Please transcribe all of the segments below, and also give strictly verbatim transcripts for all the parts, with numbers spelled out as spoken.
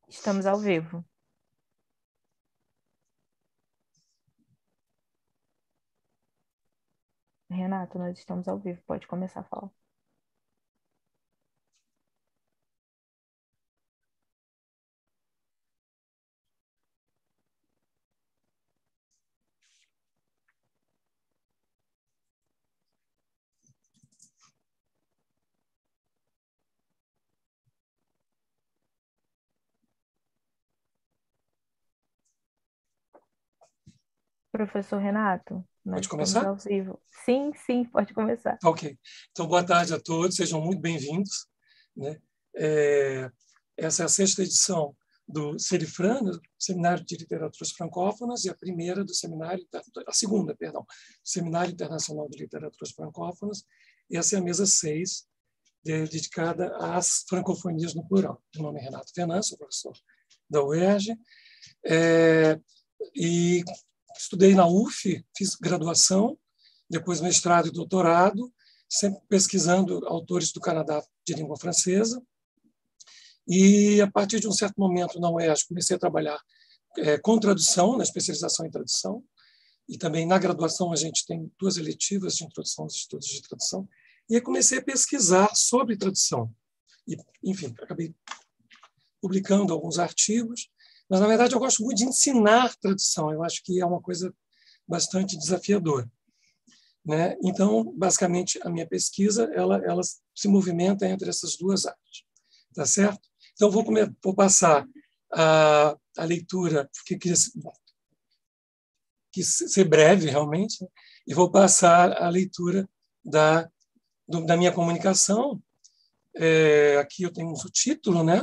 Estamos ao vivo. Renato, nós estamos ao vivo. Pode começar a falar. Professor Renato, nós Pode estamos começar? ao vivo. Sim, sim, pode começar. Ok. Então, boa tarde a todos, sejam muito bem-vindos. Né? É, essa é a sexta edição do Serifran, do Seminário de Literaturas Francófonas, e a primeira do Seminário, a segunda, perdão, do Seminário Internacional de Literaturas Francófonas. Essa é a mesa seis, dedicada às francofonias no plural. Meu nome é Renato Venâncio, professor da U E R J, é, e estudei na U F, fiz graduação, depois mestrado e doutorado, sempre pesquisando autores do Canadá de língua francesa. E, a partir de um certo momento, na U E R J, comecei a trabalhar é, com tradução, na especialização em tradução, e também na graduação a gente tem duas eletivas de introdução aos estudos de tradução, e aí comecei a pesquisar sobre tradução. E, enfim, acabei publicando alguns artigos, mas, na verdade, eu gosto muito de ensinar tradução, eu acho que é uma coisa bastante desafiadora. Né? Então, basicamente, a minha pesquisa ela, ela se movimenta entre essas duas áreas. Tá certo? Então, vou, comer, vou passar a, a leitura, porque queria que ser breve, realmente, né? E vou passar a leitura da, do, da minha comunicação. É, aqui eu tenho um subtítulo, né?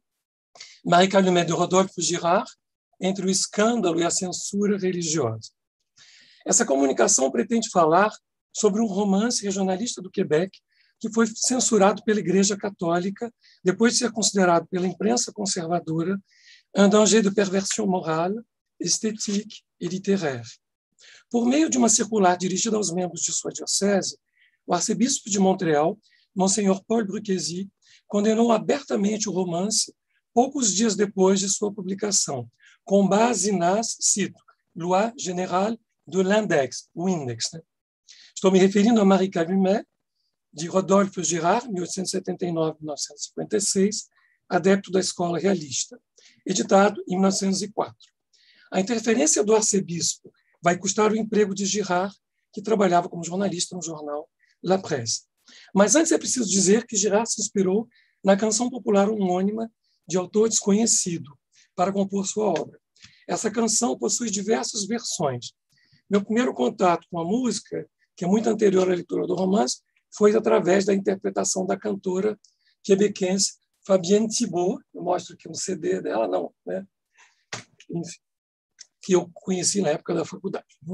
Marie Calumet de Rodolphe Girard, entre o escândalo e a censura religiosa. Essa comunicação pretende falar sobre um romance regionalista do Quebec que foi censurado pela Igreja Católica depois de ser considerado pela imprensa conservadora un danger de perversion morale, esthétique e littéraire. Por meio de uma circular dirigida aos membros de sua diocese, o arcebispo de Montreal, Monseigneur Paul Bruchesi, condenou abertamente o romance poucos dias depois de sua publicação, com base nas, cito, Loi Générale de l'Index, o Index. Né? Estou me referindo a Marie Calumet, de Rodolphe Girard, mil oitocentos e setenta e nove a mil novecentos e cinquenta e seis, adepto da escola realista, editado em mil novecentos e quatro. A interferência do arcebispo vai custar o emprego de Girard, que trabalhava como jornalista no jornal La Presse. Mas antes é preciso dizer que Girard se inspirou na canção popular homônima de autor desconhecido para compor sua obra. Essa canção possui diversas versões. Meu primeiro contato com a música, que é muito anterior à leitura do romance, foi através da interpretação da cantora quebequense Fabienne Thibault. Eu mostro aqui um C D dela, não, né? Enfim, que eu conheci na época da faculdade. Né?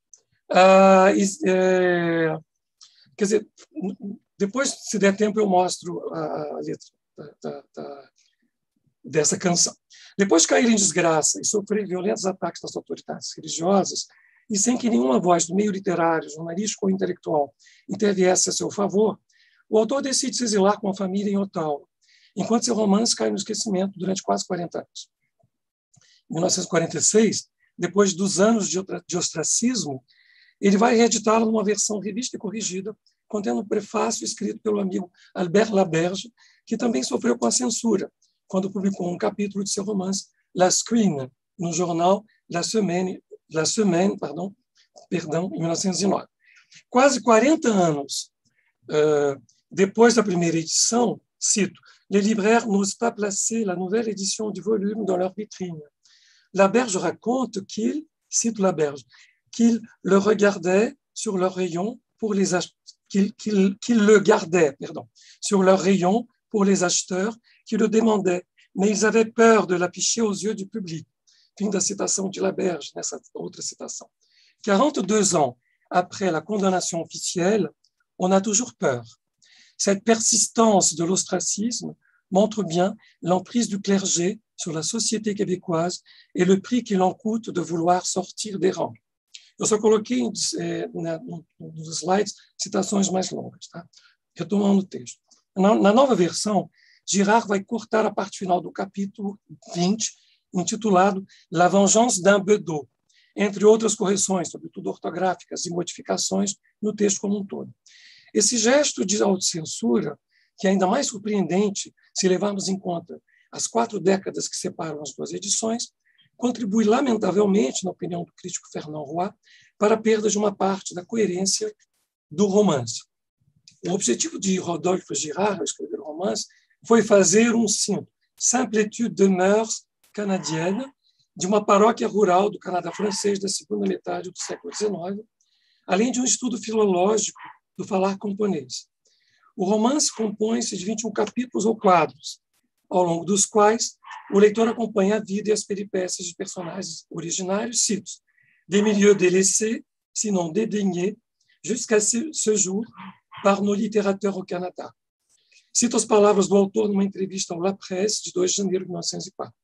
Ah, e, é, quer dizer, depois, se der tempo, eu mostro a, a letra da, da, da, dessa canção. Depois de cair em desgraça e sofrer violentos ataques das autoridades religiosas, e sem que nenhuma voz do meio literário, jornalístico ou intelectual interviesse a seu favor, o autor decide se exilar com a família em Ottawa, enquanto seu romance cai no esquecimento durante quase quarenta anos. Em mil novecentos e quarenta e seis, depois dos anos de ostracismo, ele vai reeditá-lo numa versão revista e corrigida, contendo um prefácio escrito pelo amigo Albert Laberge, que também sofreu com a censura, quando publicou um capítulo de seu romance La Screen, no jornal La Semaine, La Semaine pardon, perdão, em mil novecentos e nove. Quase quarenta anos uh, depois da primeira edição, cito, les libraires n'osent pas placer la nouvelle édition du volume dans leur vitrine. Laberge raconte qu'il, cite Laberge, qu'il le regardait sur leur rayon pour les qu'il, qu'il, qu'il le gardait, pardon, sur leur rayon pour les acheteurs qui le demandaient, mais ils avaient peur de l'afficher aux yeux du public. Fim da citação de Laberge, nessa outra citação. quarante-deux ans après la condamnation officielle, on a toujours peur. Cette persistance de l'ostracisme montre bien l'emprise du clergé sur la société québécoise et le prix qu'il en coûte de vouloir sortir des rangs. Eu só coloquei eh, na, nos slides citações mais longas, tá? Retomando o texto. Na, na nova versão, Girard vai cortar a parte final do capítulo vinte, intitulado La vengeance d'un Bedeau, entre outras correções, sobretudo ortográficas, e modificações no texto como um todo. Esse gesto de autocensura, que é ainda mais surpreendente se levarmos em conta as quatro décadas que separam as duas edições, contribui lamentavelmente, na opinião do crítico Fernand Roy, para a perda de uma parte da coerência do romance. O objetivo de Rodolphe Girard, ao escrever o romance, foi fazer um cinto, simple étude de mœurs canadienne, de uma paróquia rural do Canadá francês da segunda metade do século dezenove, além de um estudo filológico do falar camponês. O romance compõe-se de vinte e um capítulos ou quadros, ao longo dos quais o leitor acompanha a vida e as peripécias de personagens originários, citos, des milieux délaissés, sinon dédaignés, jusqu'à ce jour, par nos littérateurs au Canada. Cito as palavras do autor numa entrevista ao La Presse, de dois de janeiro de mil novecentos e quatro.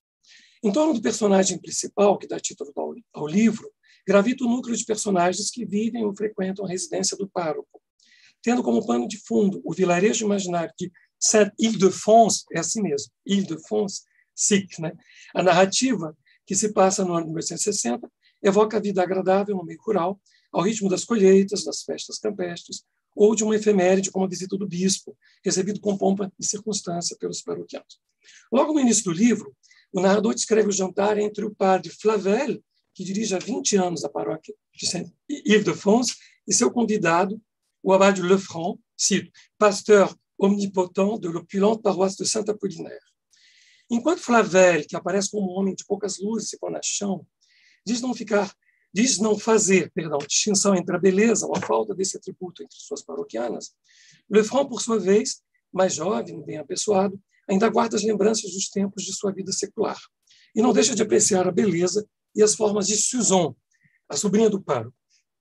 Em torno do personagem principal, que dá título ao livro, gravita o núcleo de personagens que vivem ou frequentam a residência do pároco, tendo como pano de fundo o vilarejo imaginário de Saint-Ile-de-France, é assim mesmo, Ile-de-France, S I C, né? A narrativa, que se passa no ano de mil oitocentos e sessenta, evoca a vida agradável no meio rural, ao ritmo das colheitas, das festas campestres, ou de uma efeméride como a visita do bispo, recebido com pompa e circunstância pelos paroquianos. Logo no início do livro, o narrador descreve o jantar entre o padre Flavel, que dirige há vinte anos a paróquia de Saint-Ile-de-France, e seu convidado, o abade Lefranc, cito, pasteur omnipotent de l'opulente paroisse de Saint-Apollinaire. Enquanto Flavel, que aparece como um homem de poucas luzes e bonachão, diz não ficar, diz não fazer, perdão, distinção entre a beleza ou a falta desse atributo entre suas paroquianas, Lefranc, por sua vez, mais jovem e bem apessoado, ainda guarda as lembranças dos tempos de sua vida secular e não deixa de apreciar a beleza e as formas de Suzon, a sobrinha do pároco.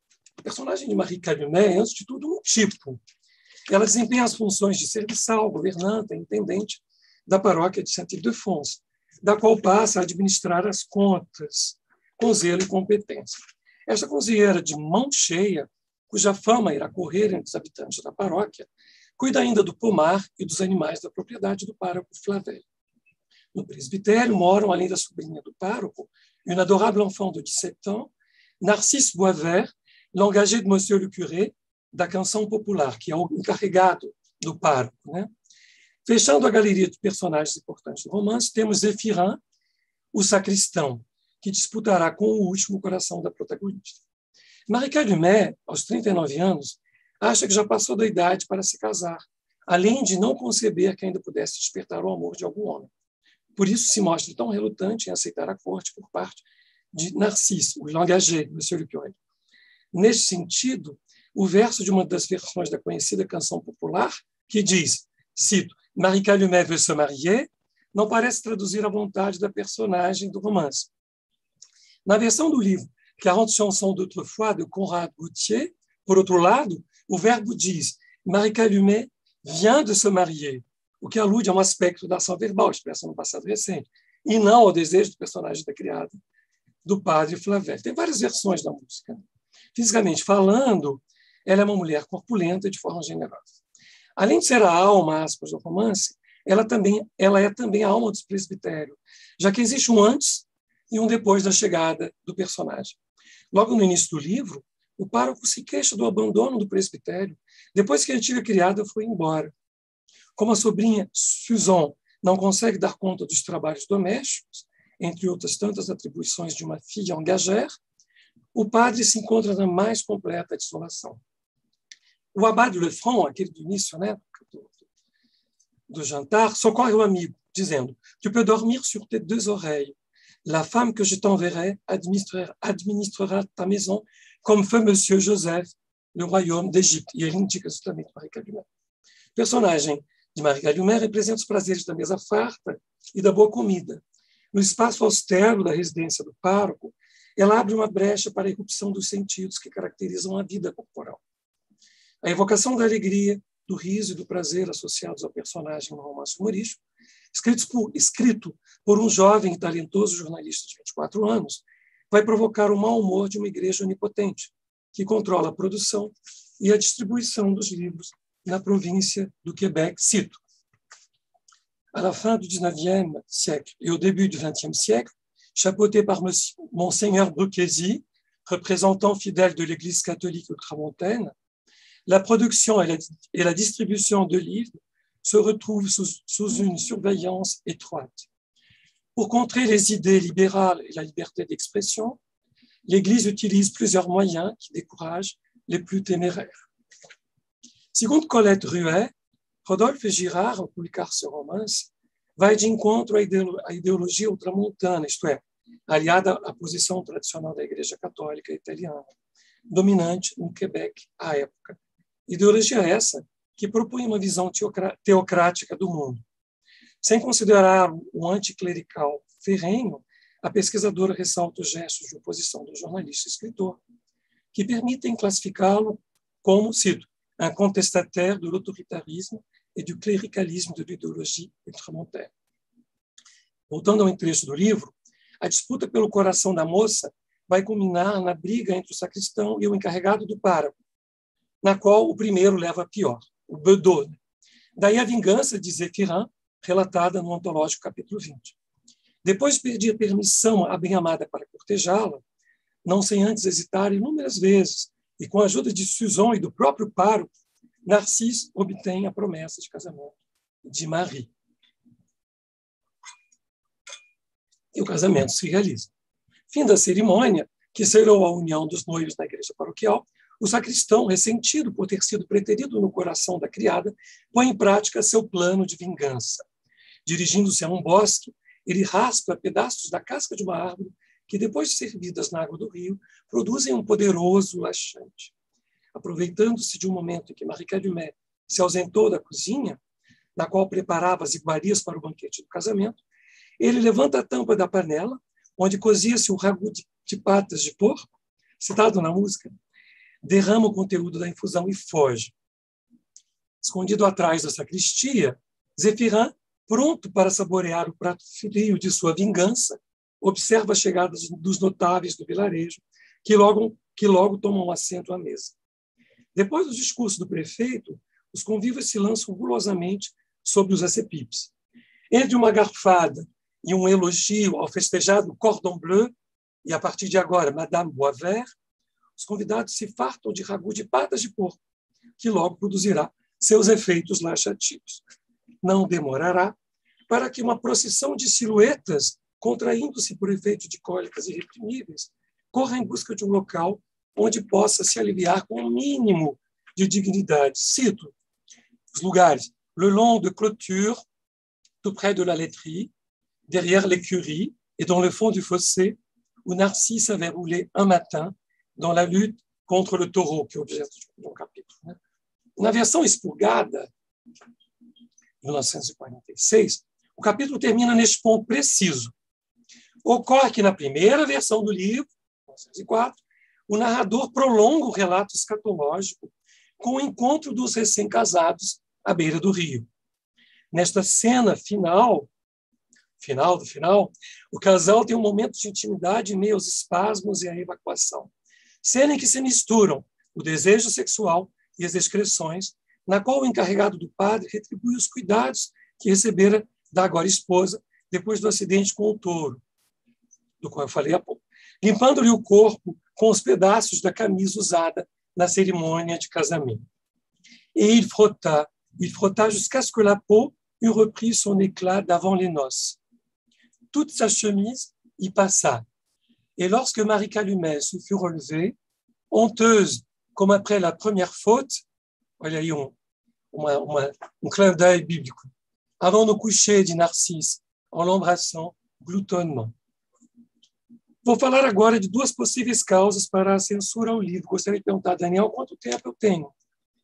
A personagem de Marie Calumet é, antes de tudo, um tipo. Ela desempenha as funções de serviçal, governanta, intendente da paróquia de Saint-Ile-de-France, da qual passa a administrar as contas com zelo e competência. Esta cozinheira de mão cheia, cuja fama irá correr entre os habitantes da paróquia, cuida ainda do pomar e dos animais da propriedade do pároco Flavel. No presbitério moram, além da sobrinha do pároco, une adorable enfant de dix-sept ans, Narcisse Boisvert, l'engagé de Monsieur le Curé, da canção popular, que é o encarregado do pároco, né? Fechando a galeria de personagens importantes do romance, temos Zéphirin, o sacristão, que disputará com o último coração da protagonista. Marie Calumet, aos trinta e nove anos, acha que já passou da idade para se casar, além de não conceber que ainda pudesse despertar o amor de algum homem. Por isso se mostra tão relutante em aceitar a corte por parte de Narcisse, o engagé, Monsieur le Curé. Neste sentido, o verso de uma das versões da conhecida canção popular, que diz, cito, Marie Calumet veut se marier, não parece traduzir a vontade da personagem do romance. Na versão do livro quarante chansons d'autrefois, de Conrad Gautier, por outro lado, o verbo diz Marie Calumet vient de se marier, o que alude a um aspecto da ação verbal, expressa no passado recente, e não ao desejo do personagem da criada, do padre Flavel. Tem várias versões da música. Fisicamente falando, ela é uma mulher corpulenta de forma generosa. Além de ser a alma, aspas, do romance, ela, também, ela é também a alma do presbitério, já que existe um antes e um depois da chegada do personagem. Logo no início do livro, o pároco se queixa do abandono do presbitério depois que a antiga criada foi embora. Como a sobrinha Suzon não consegue dar conta dos trabalhos domésticos, entre outras tantas atribuições de uma filha engagère, o padre se encontra na mais completa desolação. O abade Lefranc, aquele do início, né, do, do jantar, socorre o amigo, dizendo Tu peux dormir sur tes deux oreilles. La femme que je t'enverrai administrera, administrera ta maison comme feu Monsieur Joseph, le royaume d'Égypte. E ele indica justamente Marie Calumet. O personagem de Marie Calumet representa os prazeres da mesa farta e da boa comida. No espaço austero da residência do pároco, ela abre uma brecha para a irrupção dos sentidos que caracterizam a vida corporal. A evocação da alegria, do riso e do prazer associados ao personagem no romance humorístico, escrito por, escrito por um jovem e talentoso jornalista de vinte e quatro anos, vai provocar o mau humor de uma igreja onipotente, que controla a produção e a distribuição dos livros na província do Quebec, cito. à la fin du dix-neuvième siècle et au début du vingtième siècle, chapeauté par Monseigneur Bruchesi, représentant fidèle de l'Église catholique ultramontaine, la production et la, et la distribution de livres se retrouvent sous, sous une surveillance étroite. Pour contrer les idées libérales et la liberté d'expression, l'Église utilise plusieurs moyens qui découragent les plus téméraires. Segundo Colette Ruet, Rodolphe Girard, ao publicar seu romance, vai de encontro à ideologia ultramontana, isto é, aliada à posição tradicional da Igreja Católica Italiana, dominante no Quebec à época. Ideologia essa que propunha uma visão teocrática do mundo. Sem considerar o anticlerical ferrenho, a pesquisadora ressalta os gestos de oposição do jornalista e escritor, que permitem classificá-lo como, cito, un contestataire de l'autoritarisme et du cléricalisme de l'idéologie ultramontaine. Voltando ao trecho do livro, a disputa pelo coração da moça vai culminar na briga entre o sacristão e o encarregado do pároco, na qual o primeiro leva a pior, o Bedeau. Daí a vingança de Zéphirin, relatada no antológico capítulo vinte. Depois de pedir permissão à bem-amada para cortejá-la, não sem antes hesitar inúmeras vezes, e com a ajuda de Suzon e do próprio pároco, Narcisse obtém a promessa de casamento de Marie. E o casamento se realiza. Fim da cerimônia, que selou a união dos noivos na igreja paroquial, o sacristão, ressentido por ter sido preterido no coração da criada, põe em prática seu plano de vingança. Dirigindo-se a um bosque, ele raspa pedaços da casca de uma árvore que, depois de servidas na água do rio, produzem um poderoso laxante. Aproveitando-se de um momento em que Marie Calumet se ausentou da cozinha, na qual preparava as iguarias para o banquete do casamento, ele levanta a tampa da panela, onde cozia-se o ragu de, de patas de porco, citado na música, derrama o conteúdo da infusão e foge. Escondido atrás da sacristia, Zéphirin, pronto para saborear o prato frio de sua vingança, observa a chegada dos notáveis do vilarejo, que logo, que logo tomam assento à mesa. Depois do discurso do prefeito, os convívio se lançam gulosamente sobre os acepipes. Entre uma garfada e um elogio ao festejado Cordon Bleu, e a partir de agora, Madame Boisvert, os convidados se fartam de ragu de patas de porco, que logo produzirá seus efeitos laxativos. Não demorará para que uma procissão de silhuetas, contraindo-se por efeito de cólicas irreprimíveis, corra em busca de um local onde possa se aliviar com o mínimo de dignidade. Cito os lugares: le long de clôture, tout près de la laiterie, derrière l'écurie et dans le fond du fossé, où Narcisse avait roulé un matin dans la lutte contre le taureau, que é objeto do capítulo. Né? Na versão expurgada, mil novecentos e quarenta e seis, o capítulo termina neste ponto preciso. Ocorre que, na primeira versão do livro, mil novecentos e quatro, o narrador prolonga o relato escatológico com o encontro dos recém-casados à beira do rio. Nesta cena final, final do final, o casal tem um momento de intimidade em meio aos espasmos e à evacuação. Cena em que se misturam o desejo sexual e as excreções, na qual o encarregado do padre retribui os cuidados que recebera da agora esposa depois do acidente com o touro, do qual eu falei há pouco, limpando-lhe o corpo com os pedaços da camisa usada na cerimônia de casamento. Et il frotta, il frotta jusqu'à ce que la peau eût repris son éclat d'avant les noces. Toute sa chemise y passa. Et lorsque Marie Calumet se fut relevée, honteuse comme après la première faute, olha aí um, uma, uma, um clin d'œil bíblico, avant no coucher de Narcisse, en l'embrassant gloutonnement. Vou falar agora de duas possíveis causas para a censura ao livro. Gostaria de perguntar, Daniel, quanto tempo eu tenho?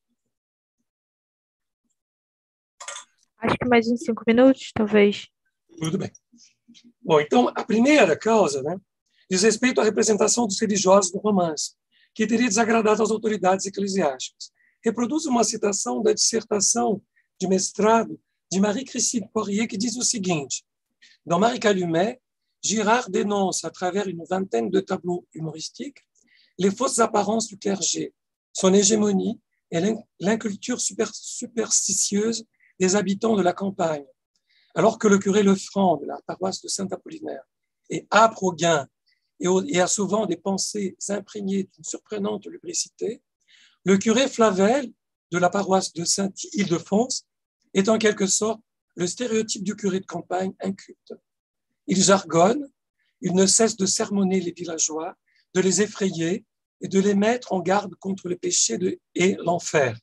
Acho que mais uns cinco minutos, talvez. Tudo bem. Bom, então, a primeira causa, né, diz respeito à representação dos religiosos no romance, que teria desagradado às autoridades eclesiásticas. Reproduz uma citação da dissertação de mestrado de Marie-Christine Poirier, que diz o seguinte: dans Marie Calumet, Girard dénonce, à travers une vingtaine de tableaux humoristiques, les fausses apparences du clergé, son hégémonie et l'inculture super, superstitieuse des habitants de la campagne, Alors que le curé Lefranc de la paroisse de Saint-Apollinaire est âpre au gain et, au, et a souvent des pensées imprégnées d'une surprenante lubricité, le curé Flavel de la paroisse de Saint-Ildefonse est en quelque sorte le stéréotype du curé de campagne inculte. Il jargonne, il ne cesse de sermonner les villageois, de les effrayer et de les mettre en garde contre le péché de, et l'enfer.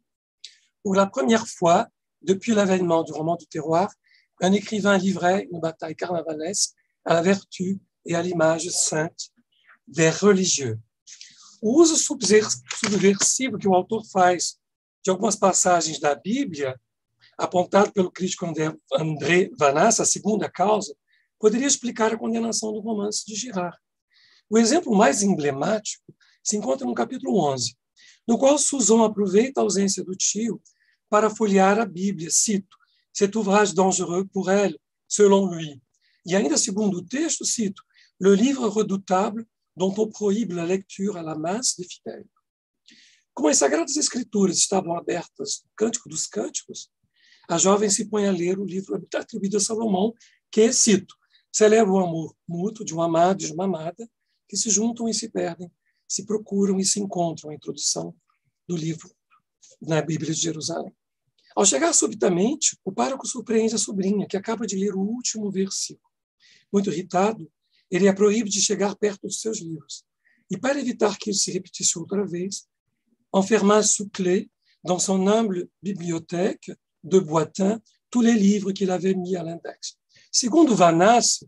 Pour la première fois, depuis l'avènement du roman du terroir, un écrivain livrait une bataille carnavalesque à la vertu et à l'image sainte des religieux. O uso subversivo que o autor faz de algumas passagens da Bíblia, apontado pelo crítico André Vanassa, a segunda causa, poderia explicar a condenação do romance de Girard. O exemplo mais emblemático se encontra no capítulo onze, no qual Suzon aproveita a ausência do tio para folhear a Bíblia, cito, cet ouvrage dangereux pour elle, selon lui. E ainda segundo o texto, cito, le livre redoutable dont on proíbe la lecture à la masse des fidèles. Como as Sagradas Escrituras estavam abertas no Cântico dos Cânticos, a jovem se põe a ler o livro atribuído a Salomão, que, cito, celebra o amor mútuo de um amado e de uma amada que se juntam e se perdem, se procuram e se encontram, a introdução do livro na Bíblia de Jerusalém. Ao chegar subitamente, o pároco surpreende a sobrinha, que acaba de ler o último versículo. Muito irritado, ele a proíbe de chegar perto dos seus livros. E para evitar que isso se repetisse outra vez, enferma sous clé, dans son humble bibliothèque de Boitin, tous les livres qu'il avait mis à l'index. Segundo Vanassa,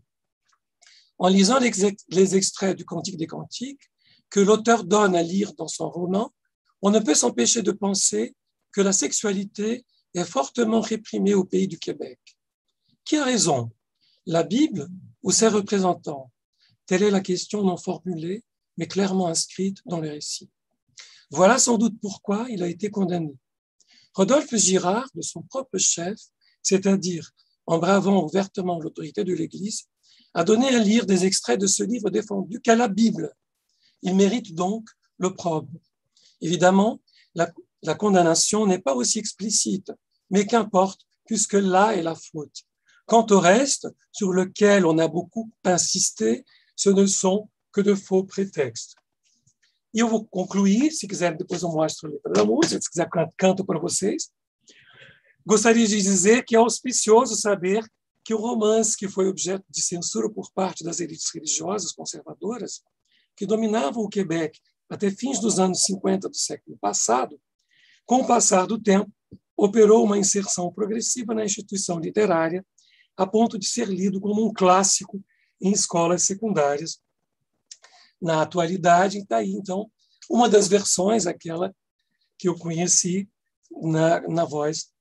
en lisant les extraits du Cantique des Cantiques que l'auteur donne à lire dans son roman, on ne peut s'empêcher de penser que la sexualité est fortement réprimée au pays du Québec. Qui a raison, la Bible ou ses représentants? Telle est la question non formulée, mais clairement inscrite dans les récits. Voilà sans doute pourquoi il a été condamné. Rodolphe Girard, de son propre chef, c'est-à-dire en bravant ouvertement l'autorité de l'Église, a donné à lire des extraits de ce livre défendu qu'à la Bible. Il mérite donc l'opprobre. Évidemment, la, la condamnation n'est pas aussi explicite, mais qu'importe, puisque là est la faute. Quant au reste, sur lequel on a beaucoup insisté, ce ne sont que de faux prétextes. E eu vou concluir, se quiser, depois eu mostro a letra da música, se quiser canto para vocês. Gostaria de dizer que é auspicioso saber que o romance que foi objeto de censura por parte das elites religiosas conservadoras, que dominavam o Quebec até fins dos anos cinquenta do século passado, com o passar do tempo, operou uma inserção progressiva na instituição literária, a ponto de ser lido como um clássico em escolas secundárias. Na atualidade, está aí, então, uma das versões, aquela que eu conheci na, na voz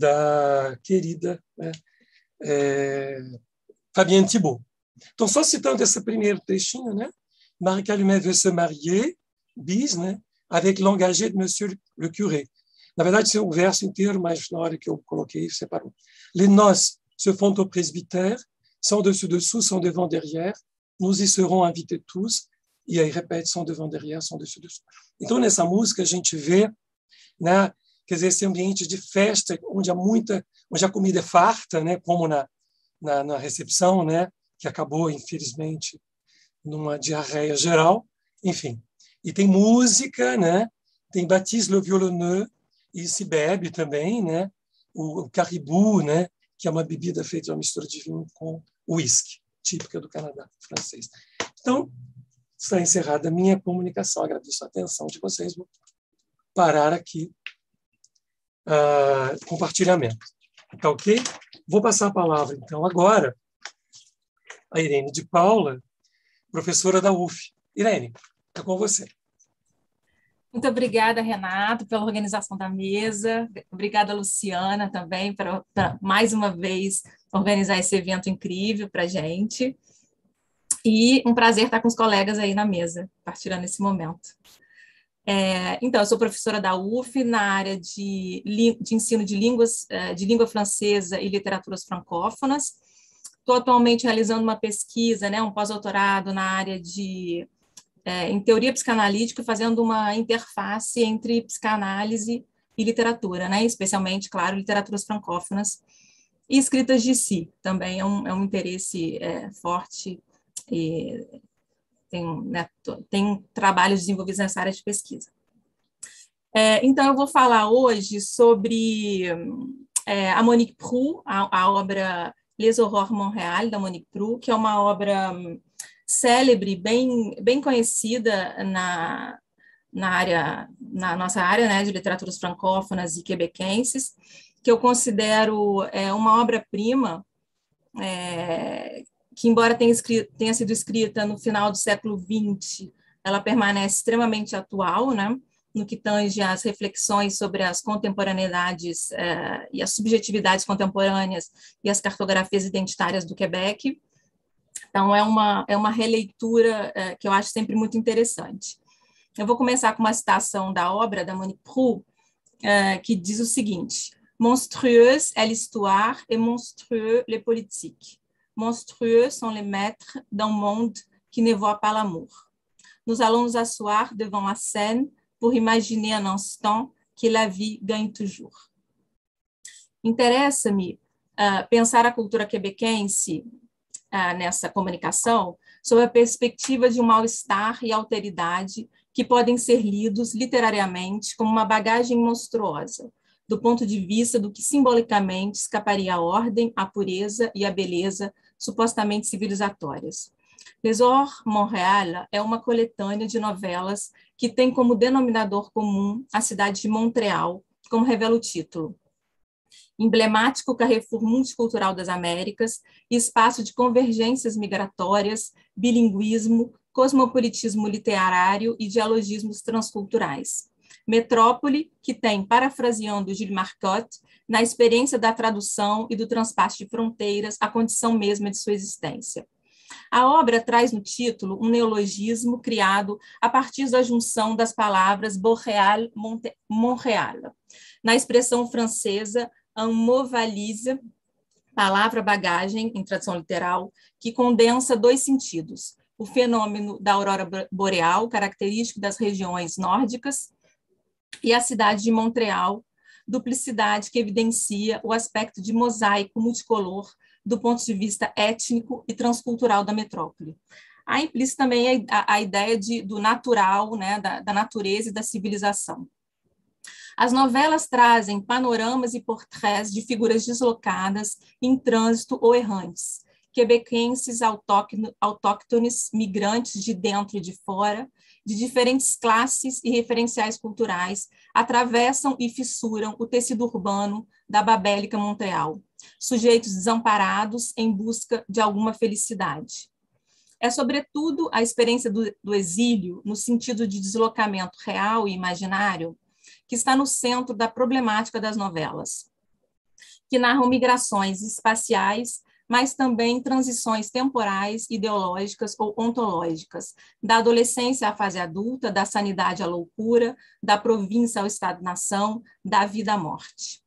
da querida, né, é, Fabienne Thibault. Então, só citando esse primeiro trechinho, né? Marie Calumet veut se marier, bis, né, avec l'engagé de Monsieur le Curé. Na verdade, esse é um verso inteiro, mas na hora que eu coloquei, separou. Les noces se font au presbytère, sans dessus-dessous, sans devant-derrière, nous y serons invités tous, e aí repete, sans devant-derrière, sans dessus-dessous. Então, nessa música, a gente vê, né, quer dizer, esse ambiente de festa, onde há muita, onde a comida é farta, né, como na, na, na recepção, né, que acabou, infelizmente, numa diarreia geral, enfim. E tem música, né, tem Baptiste le Violonneux, e se bebe também, né, o, o caribou, né, que é uma bebida feita de uma mistura de vinho com uísque, típica do Canadá francês. Então, está encerrada a minha comunicação. Agradeço a atenção de vocês. Vou parar aqui uh, compartilhamento. Tá ok? Vou passar a palavra, então, agora a Irene de Paula, professora da U F. Irene, é com você. Muito obrigada, Renato, pela organização da mesa. Obrigada, Luciana, também, para, para mais uma vez organizar esse evento incrível para a gente. E um prazer estar com os colegas aí na mesa, partilhando esse momento. É, então, eu sou professora da U F na área de, de ensino de línguas, de língua francesa e literaturas francófonas. Estou atualmente realizando uma pesquisa, né, um pós-doutorado na área de, é, em teoria psicanalítica, fazendo uma interface entre psicanálise e literatura, né, especialmente, claro, literaturas francófonas. e escritas de si, também é um, é um interesse é, forte, e tem, né, tem trabalhos desenvolvidos nessa área de pesquisa. É, então, eu vou falar hoje sobre é, a Monique Proulx, a, a obra Les Aurores Montréal, da Monique Proulx, que é uma obra célebre, bem, bem conhecida na, na, área, na nossa área, né, de literaturas francófonas e quebequenses, que eu considero é, uma obra-prima, é, que, embora tenha, escrito, tenha sido escrita no final do século vinte, ela permanece extremamente atual, né, no que tange às reflexões sobre as contemporaneidades eh, e as subjetividades contemporâneas e as cartografias identitárias do Quebec. Então, é uma, é uma releitura eh, que eu acho sempre muito interessante. Eu vou começar com uma citação da obra da Monique Proulx, eh, que diz o seguinte: monstrueuse est l'histoire et monstrueux les politiques. Monstrueux sont les maîtres d'un monde qui ne voit pas l'amour. Nous allons nous asseoir devant la scène pour imaginer un instant que la vie gagne toujours. Interessa-me uh, pensar a cultura quebequense uh, nessa comunicação sob a perspectiva de um mal-estar e alteridade que podem ser lidos literariamente como uma bagagem monstruosa, do ponto de vista do que simbolicamente escaparia à ordem, à pureza e à beleza supostamente civilizatórias. Les Aurores Montréal é uma coletânea de novelas que tem como denominador comum a cidade de Montreal, como revela o título. Emblemático carrefour multicultural das Américas, espaço de convergências migratórias, bilinguismo, cosmopolitismo literário e dialogismos transculturais. Metrópole que tem, parafraseando Gilles Marcotte, na experiência da tradução e do transpasse de fronteiras, a condição mesma de sua existência. A obra traz no título um neologismo criado a partir da junção das palavras Boréal, Montréal, na expressão francesa un mot valise, palavra bagagem, em tradução literal, que condensa dois sentidos: o fenômeno da aurora boreal, característico das regiões nórdicas, e a cidade de Montreal, duplicidade que evidencia o aspecto de mosaico multicolor do ponto de vista étnico e transcultural da metrópole. Há implícita também a, a ideia de, do natural, né, da, da natureza e da civilização. As novelas trazem panoramas e portrés de figuras deslocadas, em trânsito ou errantes, quebequenses autóctones, migrantes de dentro e de fora, de diferentes classes e referenciais culturais, atravessam e fissuram o tecido urbano da babélica Montreal, sujeitos desamparados em busca de alguma felicidade. É, sobretudo, a experiência do, do exílio, no sentido de deslocamento real e imaginário, que está no centro da problemática das novelas, que narram migrações espaciais, mas também transições temporais, ideológicas ou ontológicas, da adolescência à fase adulta, da sanidade à loucura, da província ao estado-nação, da vida à morte.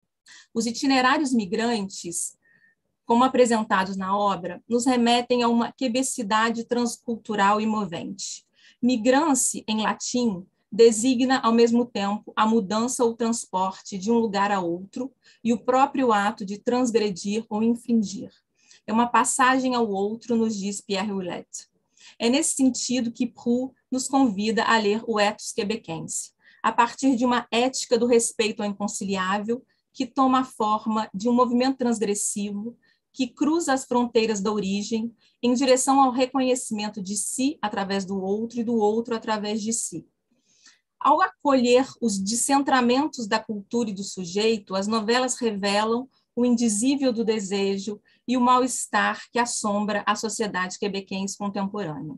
Os itinerários migrantes, como apresentados na obra, nos remetem a uma quebecidade transcultural e movente. Migrância, em latim, designa, ao mesmo tempo, a mudança ou transporte de um lugar a outro e o próprio ato de transgredir ou infringir. É uma passagem ao outro, nos diz Pierre Ouellet. É nesse sentido que Proulx nos convida a ler o ethos quebequense, a partir de uma ética do respeito ao inconciliável que toma a forma de um movimento transgressivo que cruza as fronteiras da origem em direção ao reconhecimento de si através do outro e do outro através de si. Ao acolher os descentramentos da cultura e do sujeito, as novelas revelam o indizível do desejo e o mal-estar que assombra a sociedade quebequense contemporânea.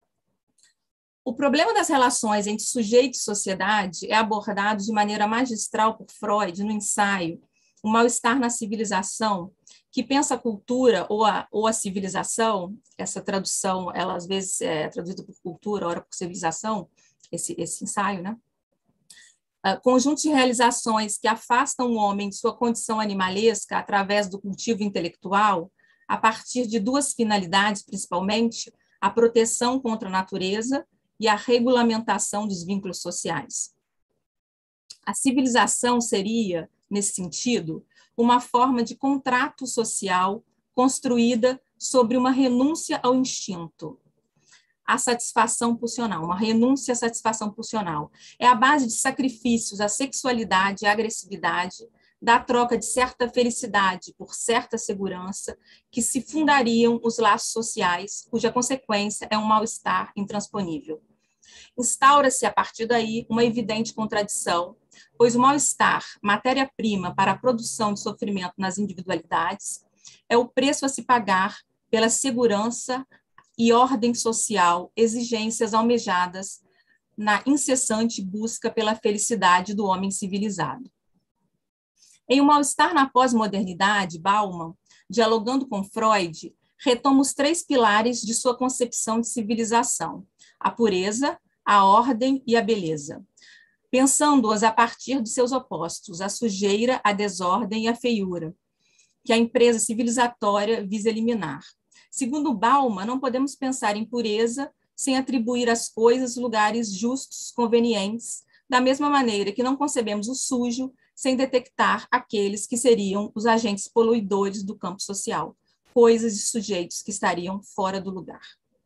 O problema das relações entre sujeito e sociedade é abordado de maneira magistral por Freud no ensaio O Mal-Estar na Civilização, que pensa a cultura ou a, ou a civilização. Essa tradução, ela às vezes é traduzida por cultura, ora por civilização, esse, esse ensaio, né? Uh, conjunto de realizações que afastam o homem de sua condição animalesca através do cultivo intelectual, a partir de duas finalidades, principalmente, a proteção contra a natureza e a regulamentação dos vínculos sociais. A civilização seria, nesse sentido, uma forma de contrato social construída sobre uma renúncia ao instinto, a satisfação pulsional, uma renúncia à satisfação pulsional. É a base de sacrifícios à sexualidade e à agressividade, da troca de certa felicidade por certa segurança, que se fundariam os laços sociais, cuja consequência é um mal-estar intransponível. Instaura-se, a partir daí, uma evidente contradição, pois o mal-estar, matéria-prima para a produção de sofrimento nas individualidades, é o preço a se pagar pela segurança e ordem social, exigências almejadas na incessante busca pela felicidade do homem civilizado. Em O Mal-Estar na Pós-Modernidade, Bauman, dialogando com Freud, retoma os três pilares de sua concepção de civilização: a pureza, a ordem e a beleza, pensando-as a partir de seus opostos, a sujeira, a desordem e a feiura, que a empresa civilizatória visa eliminar. Segundo Bauman, não podemos pensar em pureza sem atribuir às coisas lugares justos, convenientes, da mesma maneira que não concebemos o sujo sem detectar aqueles que seriam os agentes poluidores do campo social, coisas e sujeitos que estariam fora do lugar.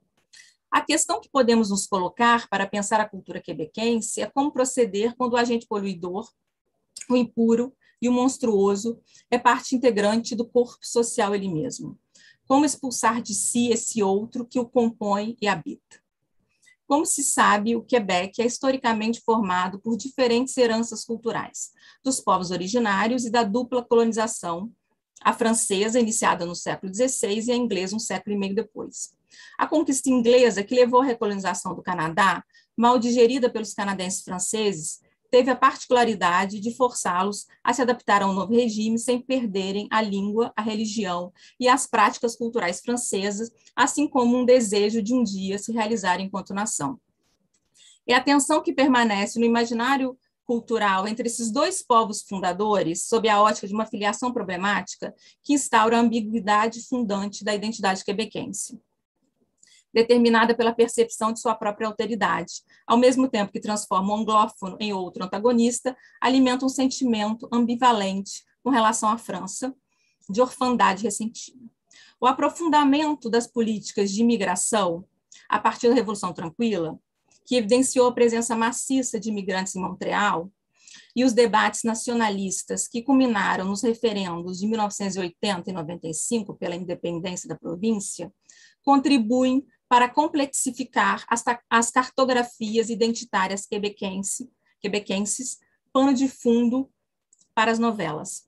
A questão que podemos nos colocar para pensar a cultura quebequense é como proceder quando o agente poluidor, o impuro e o monstruoso é parte integrante do corpo social ele mesmo. Como expulsar de si esse outro que o compõe e habita? Como se sabe, o Quebec é historicamente formado por diferentes heranças culturais, dos povos originários e da dupla colonização, a francesa, iniciada no século dezesseis, e a inglesa, um século e meio depois. A conquista inglesa, que levou à recolonização do Canadá, mal digerida pelos canadenses franceses, teve a particularidade de forçá-los a se adaptar a um novo regime sem perderem a língua, a religião e as práticas culturais francesas, assim como um desejo de um dia se realizar enquanto nação. É a tensão que permanece no imaginário cultural entre esses dois povos fundadores, sob a ótica de uma filiação problemática, que instaura a ambiguidade fundante da identidade quebequense, determinada pela percepção de sua própria alteridade, ao mesmo tempo que transforma o anglófono em outro antagonista, alimenta um sentimento ambivalente com relação à França, de orfandade ressentida. O aprofundamento das políticas de imigração, a partir da Revolução Tranquila, que evidenciou a presença maciça de imigrantes em Montreal, e os debates nacionalistas que culminaram nos referendos de mil novecentos e oitenta e noventa e cinco pela independência da província, contribuem para complexificar as, as cartografias identitárias quebequense, quebequenses, pano de fundo para as novelas.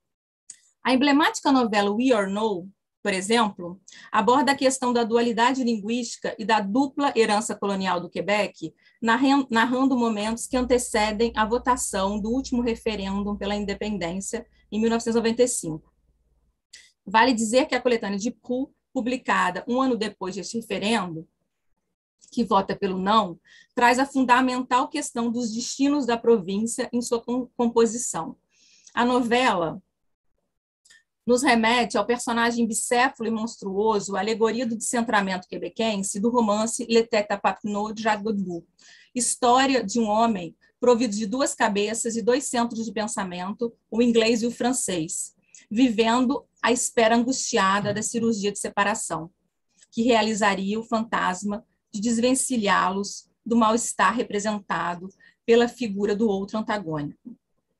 A emblemática novela We or No, por exemplo, aborda a questão da dualidade linguística e da dupla herança colonial do Quebec, narrando momentos que antecedem a votação do último referêndum pela independência em mil novecentos e noventa e cinco. Vale dizer que a coletânea de Proulx, publicada um ano depois deste referendo, que vota pelo não, traz a fundamental questão dos destinos da província em sua composição. A novela nos remete ao personagem bicéfalo e monstruoso, a alegoria do descentramento quebequense do romance Le Tête à Papineau de Jacques Godbout, história de um homem provido de duas cabeças e dois centros de pensamento, o inglês e o francês, vivendo à espera angustiada da cirurgia de separação, que realizaria o fantasma de desvencilhá-los do mal-estar representado pela figura do outro antagônico.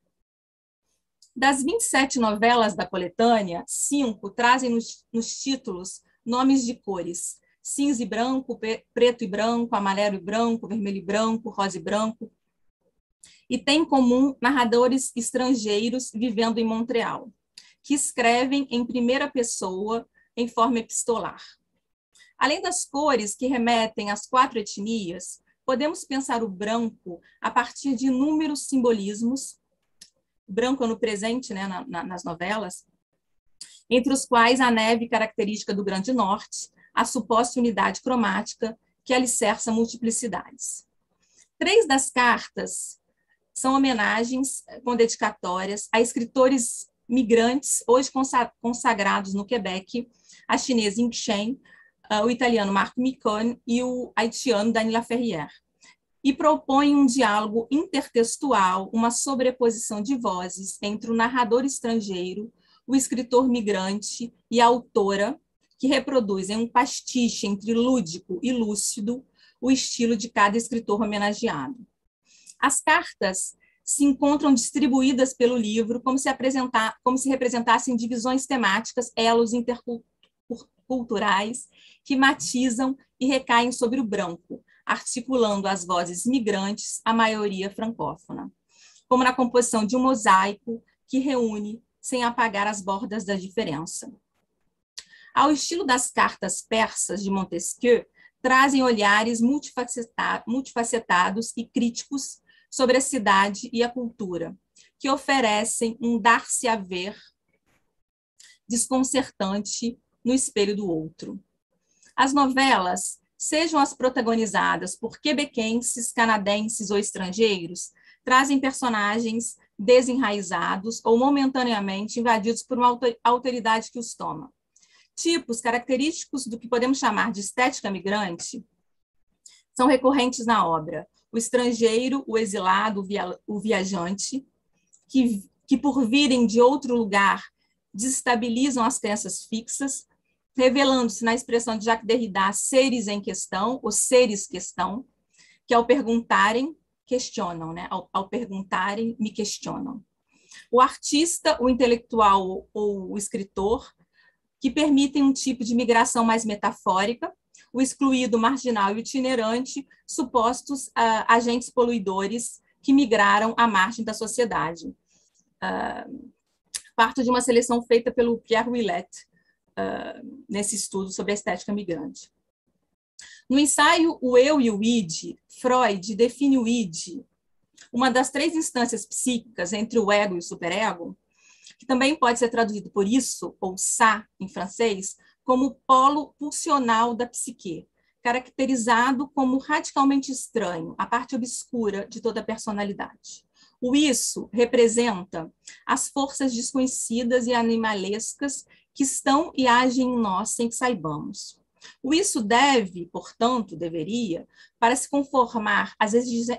Das vinte e sete novelas da coletânea, cinco trazem nos, nos títulos nomes de cores: cinza e branco, preto e branco, amarelo e branco, vermelho e branco, rosa e branco, e têm em comum narradores estrangeiros vivendo em Montreal, que escrevem em primeira pessoa em forma epistolar. Além das cores que remetem às quatro etnias, podemos pensar o branco a partir de inúmeros simbolismos, branco no presente, né, na, na, nas novelas, entre os quais a neve característica do Grande Norte, a suposta unidade cromática que alicerça multiplicidades. Três das cartas são homenagens com dedicatórias a escritores migrantes, hoje consagrados no Quebec, a chinesa Ying Shen, o italiano Marco Micone e o haitiano Dany Laferrière. e propõe um diálogo intertextual, uma sobreposição de vozes entre o narrador estrangeiro, o escritor migrante e a autora, que reproduzem um pastiche entre lúdico e lúcido o estilo de cada escritor homenageado. As cartas se encontram distribuídas pelo livro como se, apresentar, como se representassem divisões temáticas, elos interculturais que matizam e recaem sobre o branco, articulando as vozes migrantes, a maioria francófona, como na composição de um mosaico que reúne sem apagar as bordas da diferença. Ao estilo das cartas persas de Montesquieu, trazem olhares multifacetados e críticos sobre a cidade e a cultura, que oferecem um dar-se a ver desconcertante no espelho do outro. As novelas, sejam as protagonizadas por quebequenses, canadenses ou estrangeiros, trazem personagens desenraizados ou momentaneamente invadidos por uma autoridade que os toma. Tipos característicos do que podemos chamar de estética migrante são recorrentes na obra. O estrangeiro, o exilado, o viajante, que, que por virem de outro lugar desestabilizam as crenças fixas, revelando-se na expressão de Jacques Derrida, seres em questão, ou seres questão, que ao perguntarem, questionam, né? Ao, ao perguntarem, me questionam. O artista, o intelectual ou o escritor, que permitem um tipo de migração mais metafórica, o excluído, marginal e itinerante, supostos uh, agentes poluidores que migraram à margem da sociedade. Uh, parto de uma seleção feita pelo Pierre Ouillet, uh, nesse estudo sobre a estética migrante. No ensaio O Eu e o Id, Freud define o id, uma das três instâncias psíquicas entre o ego e o superego, que também pode ser traduzido por isso, ou ça, em francês, como o polo pulsional da psique, caracterizado como radicalmente estranho, a parte obscura de toda a personalidade. O isso representa as forças desconhecidas e animalescas que estão e agem em nós sem que saibamos. O isso deve, portanto, deveria, para se conformar às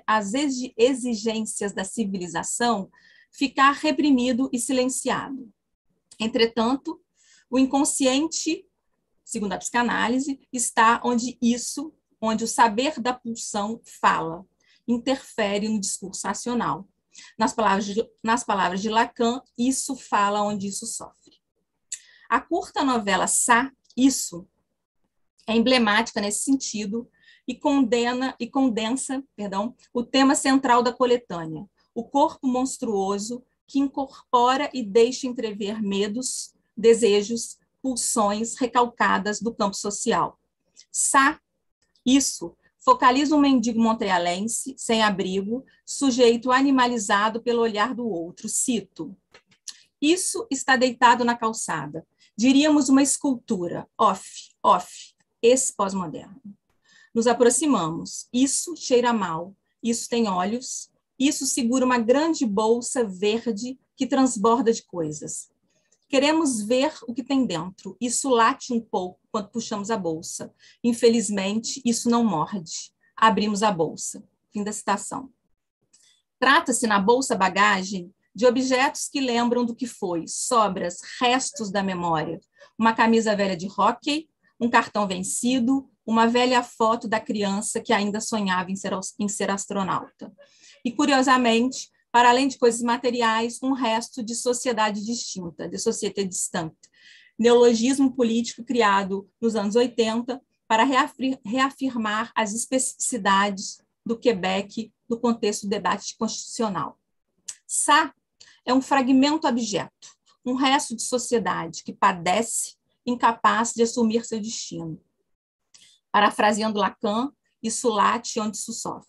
exigências da civilização, ficar reprimido e silenciado. Entretanto, o inconsciente, segundo a psicanálise, está onde isso, onde o saber da pulsão fala, interfere no discurso racional. Nas palavras de, nas palavras de Lacan, isso fala onde isso sofre. A curta novela Ça, Isso, é emblemática nesse sentido e condena e condensa, perdão, o tema central da coletânea, o corpo monstruoso que incorpora e deixa entrever medos, desejos, pulsões recalcadas do campo social. Ça, Isso, focaliza um mendigo montrealense, sem abrigo, sujeito animalizado pelo olhar do outro. Cito: isso está deitado na calçada. Diríamos uma escultura. Off, off, esse pós-moderno. Nos aproximamos. Isso cheira mal. Isso tem olhos. Isso segura uma grande bolsa verde que transborda de coisas. Queremos ver o que tem dentro. Isso late um pouco quando puxamos a bolsa. Infelizmente, isso não morde. Abrimos a bolsa. Fim da citação. Trata-se na bolsa bagagem de objetos que lembram do que foi, sobras, restos da memória. Uma camisa velha de hóquei, um cartão vencido, uma velha foto da criança que ainda sonhava em ser, em ser astronauta. E, curiosamente, para além de coisas materiais, um resto de sociedade distinta, de société distante, neologismo político criado nos anos oitenta para reafirmar as especificidades do Quebec no contexto do debate constitucional. Ça é um fragmento abjeto, um resto de sociedade que padece, incapaz de assumir seu destino. Parafraseando Lacan, isso late onde isso sofre.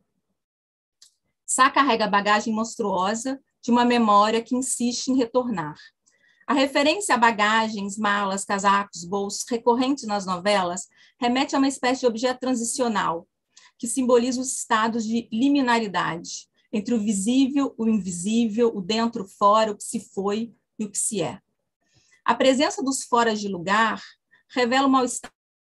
Ça carrega a bagagem monstruosa de uma memória que insiste em retornar. A referência a bagagens, malas, casacos, bolsos recorrentes nas novelas remete a uma espécie de objeto transicional que simboliza os estados de liminaridade entre o visível, o invisível, o dentro, o fora, o que se foi e o que se é. A presença dos foras de lugar revela o mal-estar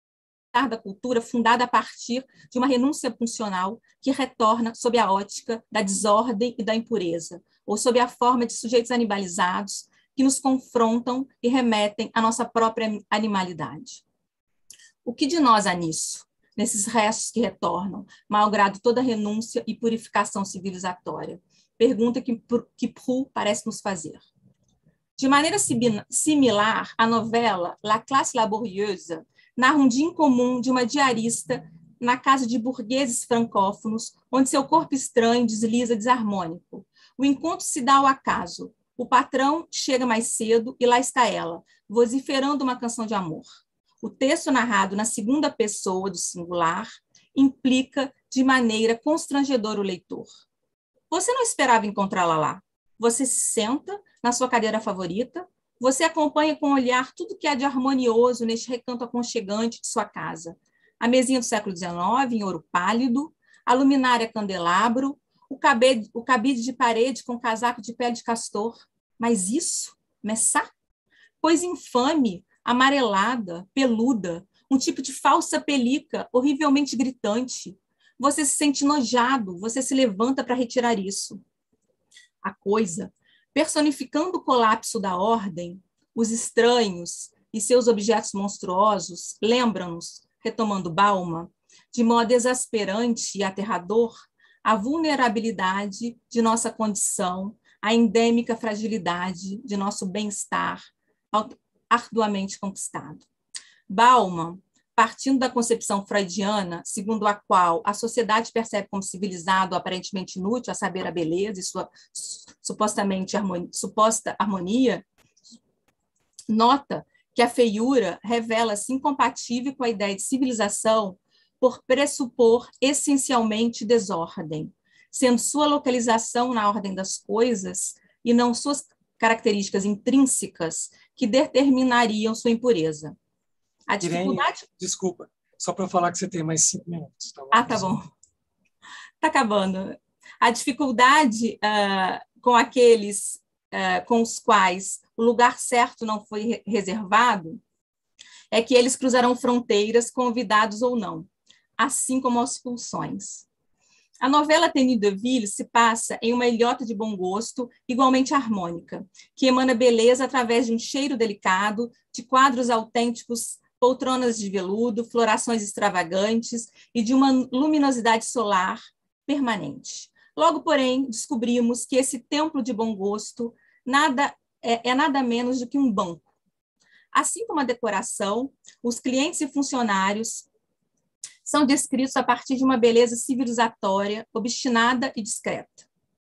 da cultura fundada a partir de uma renúncia funcional que retorna sob a ótica da desordem e da impureza, ou sob a forma de sujeitos animalizados que nos confrontam e remetem à nossa própria animalidade. O que de nós há nisso, nesses restos que retornam, malgrado toda renúncia e purificação civilizatória? Pergunta que, que Proust parece nos fazer. De maneira similar, a novela La Classe Laborieuse narra um dia incomum de uma diarista na casa de burgueses francófonos, onde seu corpo estranho desliza desarmônico. O encontro se dá ao acaso. O patrão chega mais cedo e lá está ela, vociferando uma canção de amor. O texto narrado na segunda pessoa do singular implica de maneira constrangedora o leitor. Você não esperava encontrá-la lá. Você se senta na sua cadeira favorita, você acompanha com o olhar tudo que há de harmonioso neste recanto aconchegante de sua casa. A mesinha do século dezenove, em ouro pálido, a luminária candelabro, o cabide, o cabide de parede com casaco de pele de castor. Mas isso, Messá? Coisa infame, amarelada, peluda, um tipo de falsa pelica, horrivelmente gritante. Você se sente nojado, você se levanta para retirar isso. A coisa, personificando o colapso da ordem, os estranhos e seus objetos monstruosos, lembram-nos, retomando Bauman, de modo exasperante e aterrador, a vulnerabilidade de nossa condição, a endêmica fragilidade de nosso bem-estar arduamente conquistado. Bauman, partindo da concepção freudiana, segundo a qual a sociedade percebe como civilizado aparentemente inútil, a saber, a beleza e sua supostamente harmonia, suposta harmonia, nota que a feiura revela-se incompatível com a ideia de civilização por pressupor essencialmente desordem, sendo sua localização na ordem das coisas e não suas características intrínsecas que determinariam sua impureza. A dificuldade... Irene, desculpa, só para falar que você tem mais cinco minutos. Tá bom? Ah, tá bom. Está acabando. A dificuldade uh, com aqueles uh, com os quais o lugar certo não foi reservado é que eles cruzarão fronteiras, convidados ou não, assim como as expulsões. A novela Tenue de Ville se passa em uma ilhota de bom gosto, igualmente harmônica, que emana beleza através de um cheiro delicado, de quadros autênticos, poltronas de veludo, florações extravagantes e de uma luminosidade solar permanente. Logo, porém, descobrimos que esse templo de bom gosto nada, é, é nada menos do que um banco. Assim como a decoração, os clientes e funcionários são descritos a partir de uma beleza civilizatória, obstinada e discreta.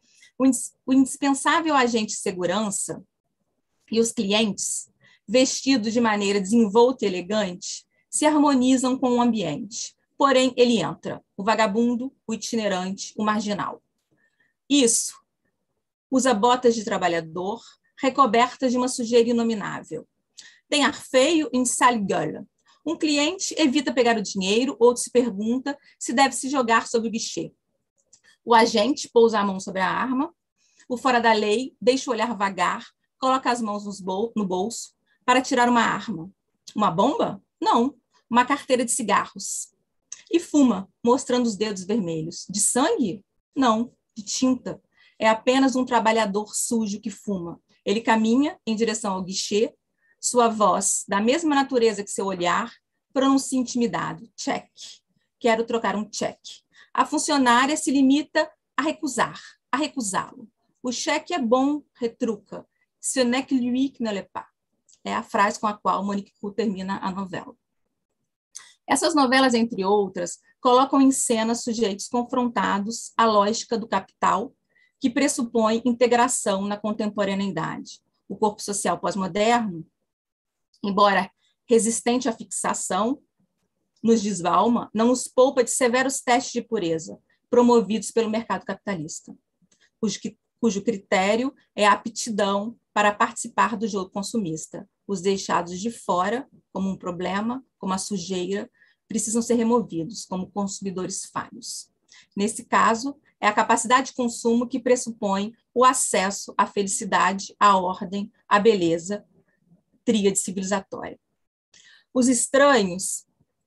O indispensável agente de segurança e os clientes, vestidos de maneira desenvolta e elegante, se harmonizam com o ambiente. Porém, ele entra, o vagabundo, o itinerante, o marginal. Isso usa botas de trabalhador, recobertas de uma sujeira inominável. Tem ar feio e sale gueule. Um cliente evita pegar o dinheiro, outro se pergunta se deve se jogar sobre o guichê. O agente pousa a mão sobre a arma, o fora da lei deixa o olhar vagar, coloca as mãos no bolso para tirar uma arma. Uma bomba? Não, uma carteira de cigarros. E fuma, mostrando os dedos vermelhos. De sangue? Não, de tinta. É apenas um trabalhador sujo que fuma. Ele caminha em direção ao guichê, sua voz, da mesma natureza que seu olhar, pronuncia intimidado. Check. Quero trocar um cheque. A funcionária se limita a recusar, a recusá-lo. O cheque é bom, retruca. Ce n'est que lui qui ne l'est pas. É a frase com a qual Monique Kou termina a novela. Essas novelas, entre outras, colocam em cena sujeitos confrontados à lógica do capital, que pressupõe integração na contemporaneidade. O corpo social pós-moderno, embora resistente à fixação, nos diz Bauman, não os poupa de severos testes de pureza, promovidos pelo mercado capitalista, cujo, cujo critério é a aptidão para participar do jogo consumista. Os deixados de fora, como um problema, como a sujeira, precisam ser removidos como consumidores falhos. Nesse caso, é a capacidade de consumo que pressupõe o acesso à felicidade, à ordem, à beleza, tríade civilizatória. Os estranhos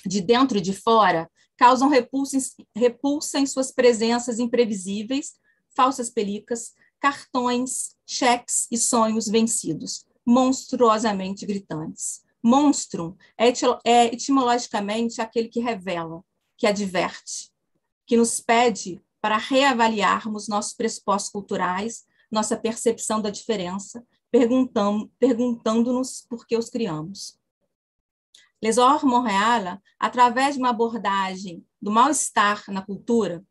de dentro e de fora, causam repulsa, repulsa em suas presenças imprevisíveis, falsas pelicas, cartões, cheques e sonhos vencidos, monstruosamente gritantes. Monstrum é, é etimologicamente aquele que revela, que adverte, que nos pede para reavaliarmos nossos pressupostos culturais, nossa percepção da diferença, perguntando, perguntando-nos por que os criamos. Les Horreurs Montréal, através de uma abordagem do mal-estar na cultura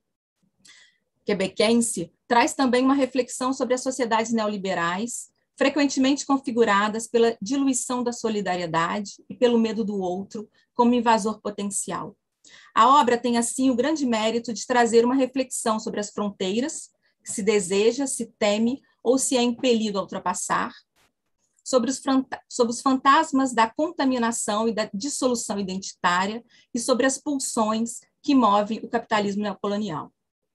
quebequense, traz também uma reflexão sobre as sociedades neoliberais, frequentemente configuradas pela diluição da solidariedade e pelo medo do outro como invasor potencial. A obra tem, assim, o grande mérito de trazer uma reflexão sobre as fronteiras que se deseja, se teme ou se é impelido a ultrapassar, sobre os, sobre os fantasmas da contaminação e da dissolução identitária e sobre as pulsões que movem o capitalismo neocolonial.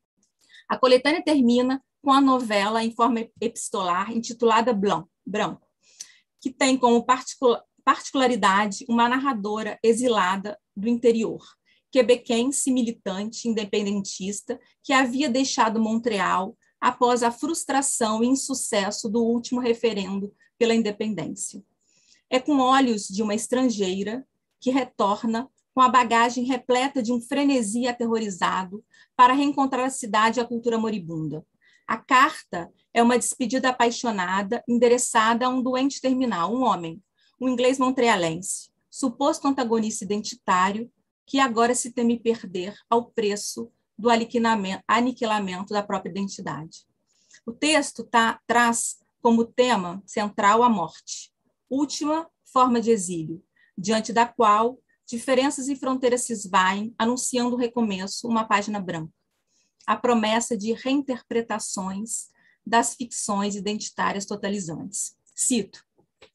A coletânea termina com a novela em forma epistolar intitulada Blanc, Branco, que tem como particularidade uma narradora exilada do interior, quebequense militante independentista que havia deixado Montreal após a frustração e insucesso do último referendo pela independência. É com olhos de uma estrangeira que retorna com a bagagem repleta de um frenesi aterrorizado para reencontrar a cidade e a cultura moribunda. A carta é uma despedida apaixonada endereçada a um doente terminal, um homem, um inglês montrealense, suposto antagonista identitário, que agora se teme perder ao preço do aniquilamento da própria identidade. O texto tá, traz como tema central a morte, última forma de exílio, diante da qual diferenças e fronteiras se esvaem, anunciando o recomeço, uma página branca. A promessa de reinterpretações das ficções identitárias totalizantes. Cito: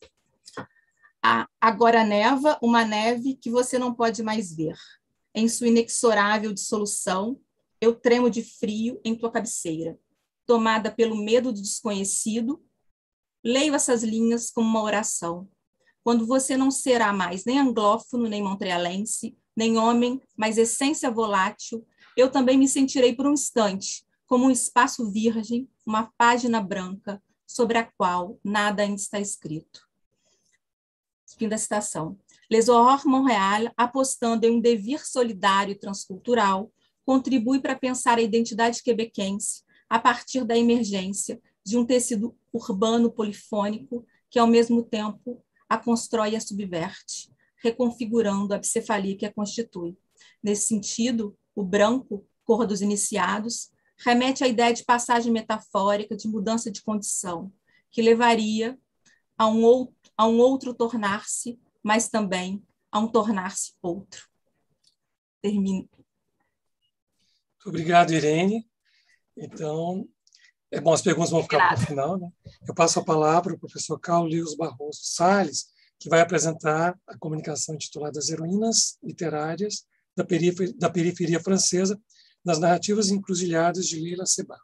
agora neva uma neve que você não pode mais ver. Em sua inexorável dissolução, eu tremo de frio em tua cabeceira. Tomada pelo medo do desconhecido, leio essas linhas como uma oração. Quando você não será mais nem anglófono, nem montrealense, nem homem, mas essência volátil, eu também me sentirei por um instante como um espaço virgem, uma página branca sobre a qual nada ainda está escrito. Fim da citação. Les Horreurs Montréal, apostando em um devir solidário e transcultural, contribui para pensar a identidade quebequense a partir da emergência de um tecido urbano polifônico que, ao mesmo tempo, a constrói e a subverte, reconfigurando a bicefalia que a constitui. Nesse sentido, o branco, cor dos iniciados, remete à ideia de passagem metafórica de mudança de condição, que levaria a um outro, a um outro tornar-se, mas também a um tornar-se outro. Termino. Muito obrigado, Irene. Então, é bom, as perguntas vão ficar para o final, né? Eu passo a palavra ao professor Carlos Lewis Barroso Salles, que vai apresentar a comunicação intitulada As Heroínas Literárias da Periferia, da Periferia Francesa, nas narrativas encruzilhadas de Leila Sebar.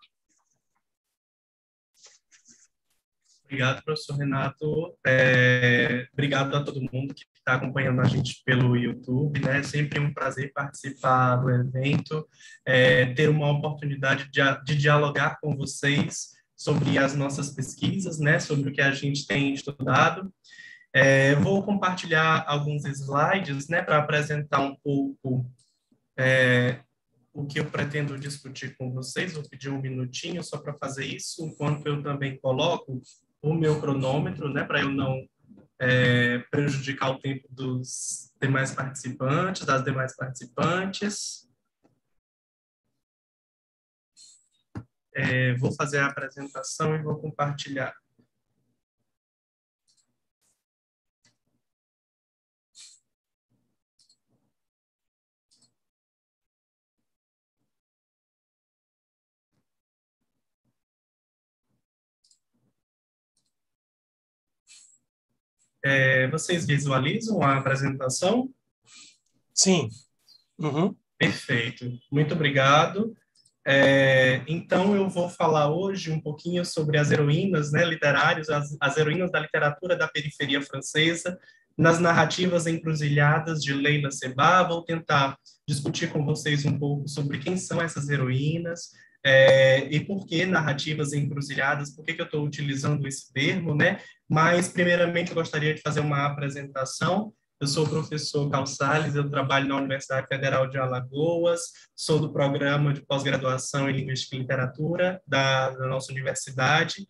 Obrigado, professor Renato. É, obrigado a todo mundo que está acompanhando a gente pelo YouTube, né? Sempre um prazer participar do evento, é, ter uma oportunidade de, de dialogar com vocês sobre as nossas pesquisas, né? Sobre o que a gente tem estudado. É, vou compartilhar alguns slides, né? Para apresentar um pouco é, o que eu pretendo discutir com vocês. Vou pedir um minutinho só para fazer isso, enquanto eu também coloco o meu cronômetro, né, para eu não é, prejudicar o tempo dos demais participantes, das demais participantes. É, vou fazer a apresentação e vou compartilhar. É, vocês visualizam a apresentação? Sim. Uhum. Perfeito. Muito obrigado. É, então, eu vou falar hoje um pouquinho sobre as heroínas, né, literárias, as, as heroínas da literatura da periferia francesa, nas narrativas encruzilhadas de Leila Sebá. Vou tentar discutir com vocês um pouco sobre quem são essas heroínas, é, e por que narrativas encruzilhadas, por que, que eu estou utilizando esse termo, né? Mas, primeiramente, eu gostaria de fazer uma apresentação. Eu sou o professor Carl Salles, eu trabalho na Universidade Federal de Alagoas, sou do programa de pós-graduação em Linguística e Literatura da, da nossa universidade.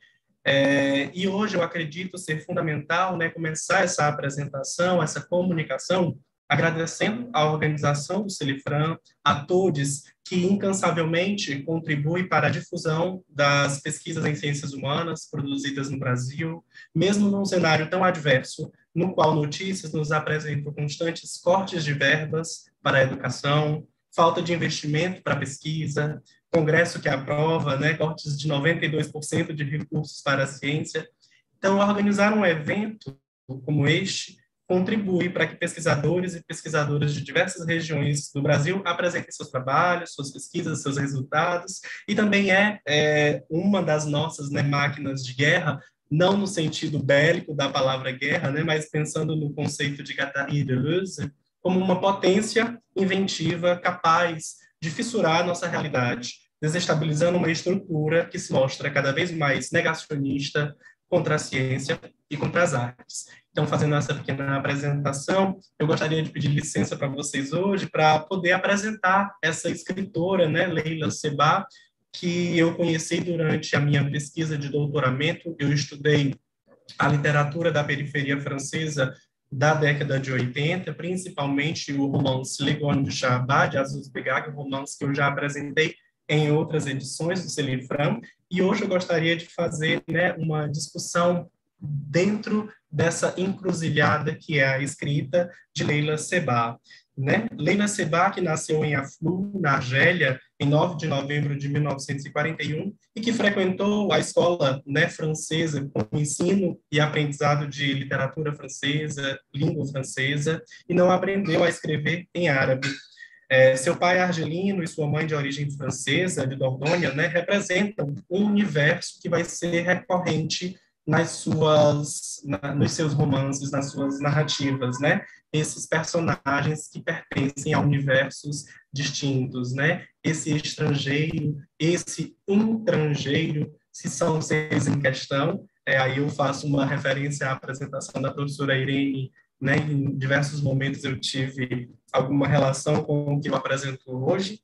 É, e hoje eu acredito ser fundamental, né, começar essa apresentação, essa comunicação, agradecendo à organização do Celifram, a todos que incansavelmente contribuem para a difusão das pesquisas em ciências humanas produzidas no Brasil, mesmo num cenário tão adverso, no qual notícias nos apresentam constantes cortes de verbas para a educação, falta de investimento para a pesquisa, Congresso que aprova, né, cortes de noventa e dois por cento de recursos para a ciência. Então, organizar um evento como este contribui para que pesquisadores e pesquisadoras de diversas regiões do Brasil apresentem seus trabalhos, suas pesquisas, seus resultados, e também é, é uma das nossas, né, máquinas de guerra, não no sentido bélico da palavra guerra, né, mas pensando no conceito de Guattari e Deleuze, como uma potência inventiva capaz de fissurar a nossa realidade, desestabilizando uma estrutura que se mostra cada vez mais negacionista contra a ciência e contra as artes. Então, fazendo essa pequena apresentação, eu gostaria de pedir licença para vocês hoje para poder apresentar essa escritora, né, Leila Sebá, que eu conheci durante a minha pesquisa de doutoramento. Eu estudei a literatura da periferia francesa da década de oitenta, principalmente o romance Les Gones du Charbat, de Azouz Begag, um romance que eu já apresentei em outras edições do Celifram, e hoje eu gostaria de fazer, né, uma discussão dentro dessa encruzilhada que é a escrita de Leila Sebá. Né? Leila Sebá, que nasceu em Aflou, na Argélia, em nove de novembro de mil novecentos e quarenta e um, e que frequentou a escola, né, francesa, com ensino e aprendizado de literatura francesa, língua francesa, e não aprendeu a escrever em árabe. É, seu pai argelino e sua mãe de origem francesa, de Dordogne, né, representam um universo que vai ser recorrente nas suas, na, nos seus romances, nas suas narrativas, né? Esses personagens que pertencem a universos distintos, né? Esse estrangeiro, esse intrangeiro, se são seres em questão. É, aí eu faço uma referência à apresentação da professora Irene, né? Em diversos momentos eu tive alguma relação com o que eu apresento hoje.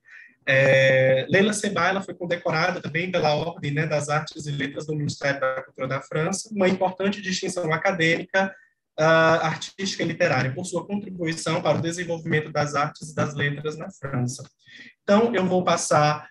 É, Leila Sebá, ela foi condecorada também pela Ordem, né, das Artes e Letras do Ministério da Cultura da França, uma importante distinção acadêmica, uh, artística e literária, por sua contribuição para o desenvolvimento das artes e das letras na França. Então, eu vou passar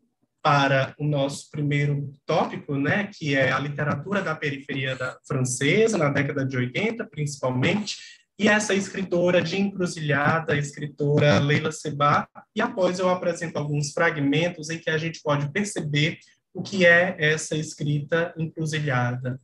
para o nosso primeiro tópico, né, que é a literatura da periferia da francesa, na década de oitenta, principalmente, e essa escritora de encruzilhada, a escritora Leila Sebá, e após eu apresento alguns fragmentos em que a gente pode perceber o que é essa escrita encruzilhada.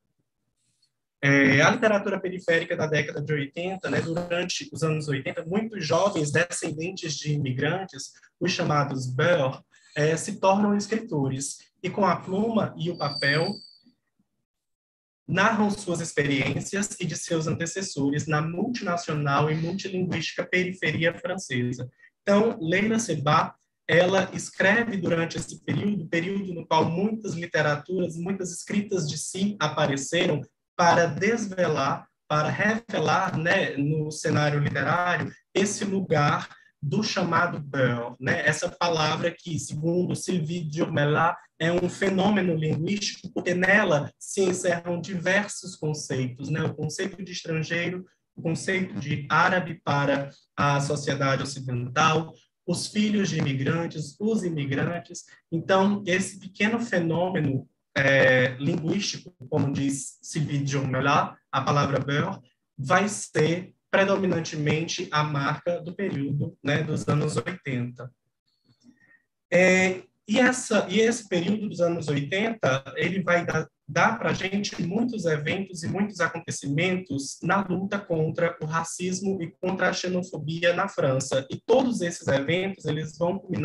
É, a literatura periférica da década de oitenta, né, durante os anos oitenta, muitos jovens descendentes de imigrantes, os chamados Beurs, é, se tornam escritores, e com a pluma e o papel, narram suas experiências e de seus antecessores na multinacional e multilinguística periferia francesa. Então, Leila Sebá, ela escreve durante esse período, período no qual muitas literaturas, muitas escritas de si apareceram para desvelar, para revelar, né, no cenário literário, esse lugar do chamado Beurs, né? Essa palavra que, segundo Sylvie Durmelat, é um fenômeno linguístico, porque nela se encerram diversos conceitos, né? O conceito de estrangeiro, o conceito de árabe para a sociedade ocidental, os filhos de imigrantes, os imigrantes. Então, esse pequeno fenômeno é, linguístico, como diz Sylvie Durmelat, a palavra Beurs, vai ser predominantemente a marca do período, né, dos anos oitenta. É, e, essa, e esse período dos anos oitenta, ele vai dar, dar para a gente muitos eventos e muitos acontecimentos na luta contra o racismo e contra a xenofobia na França. E todos esses eventos, eles vão culminar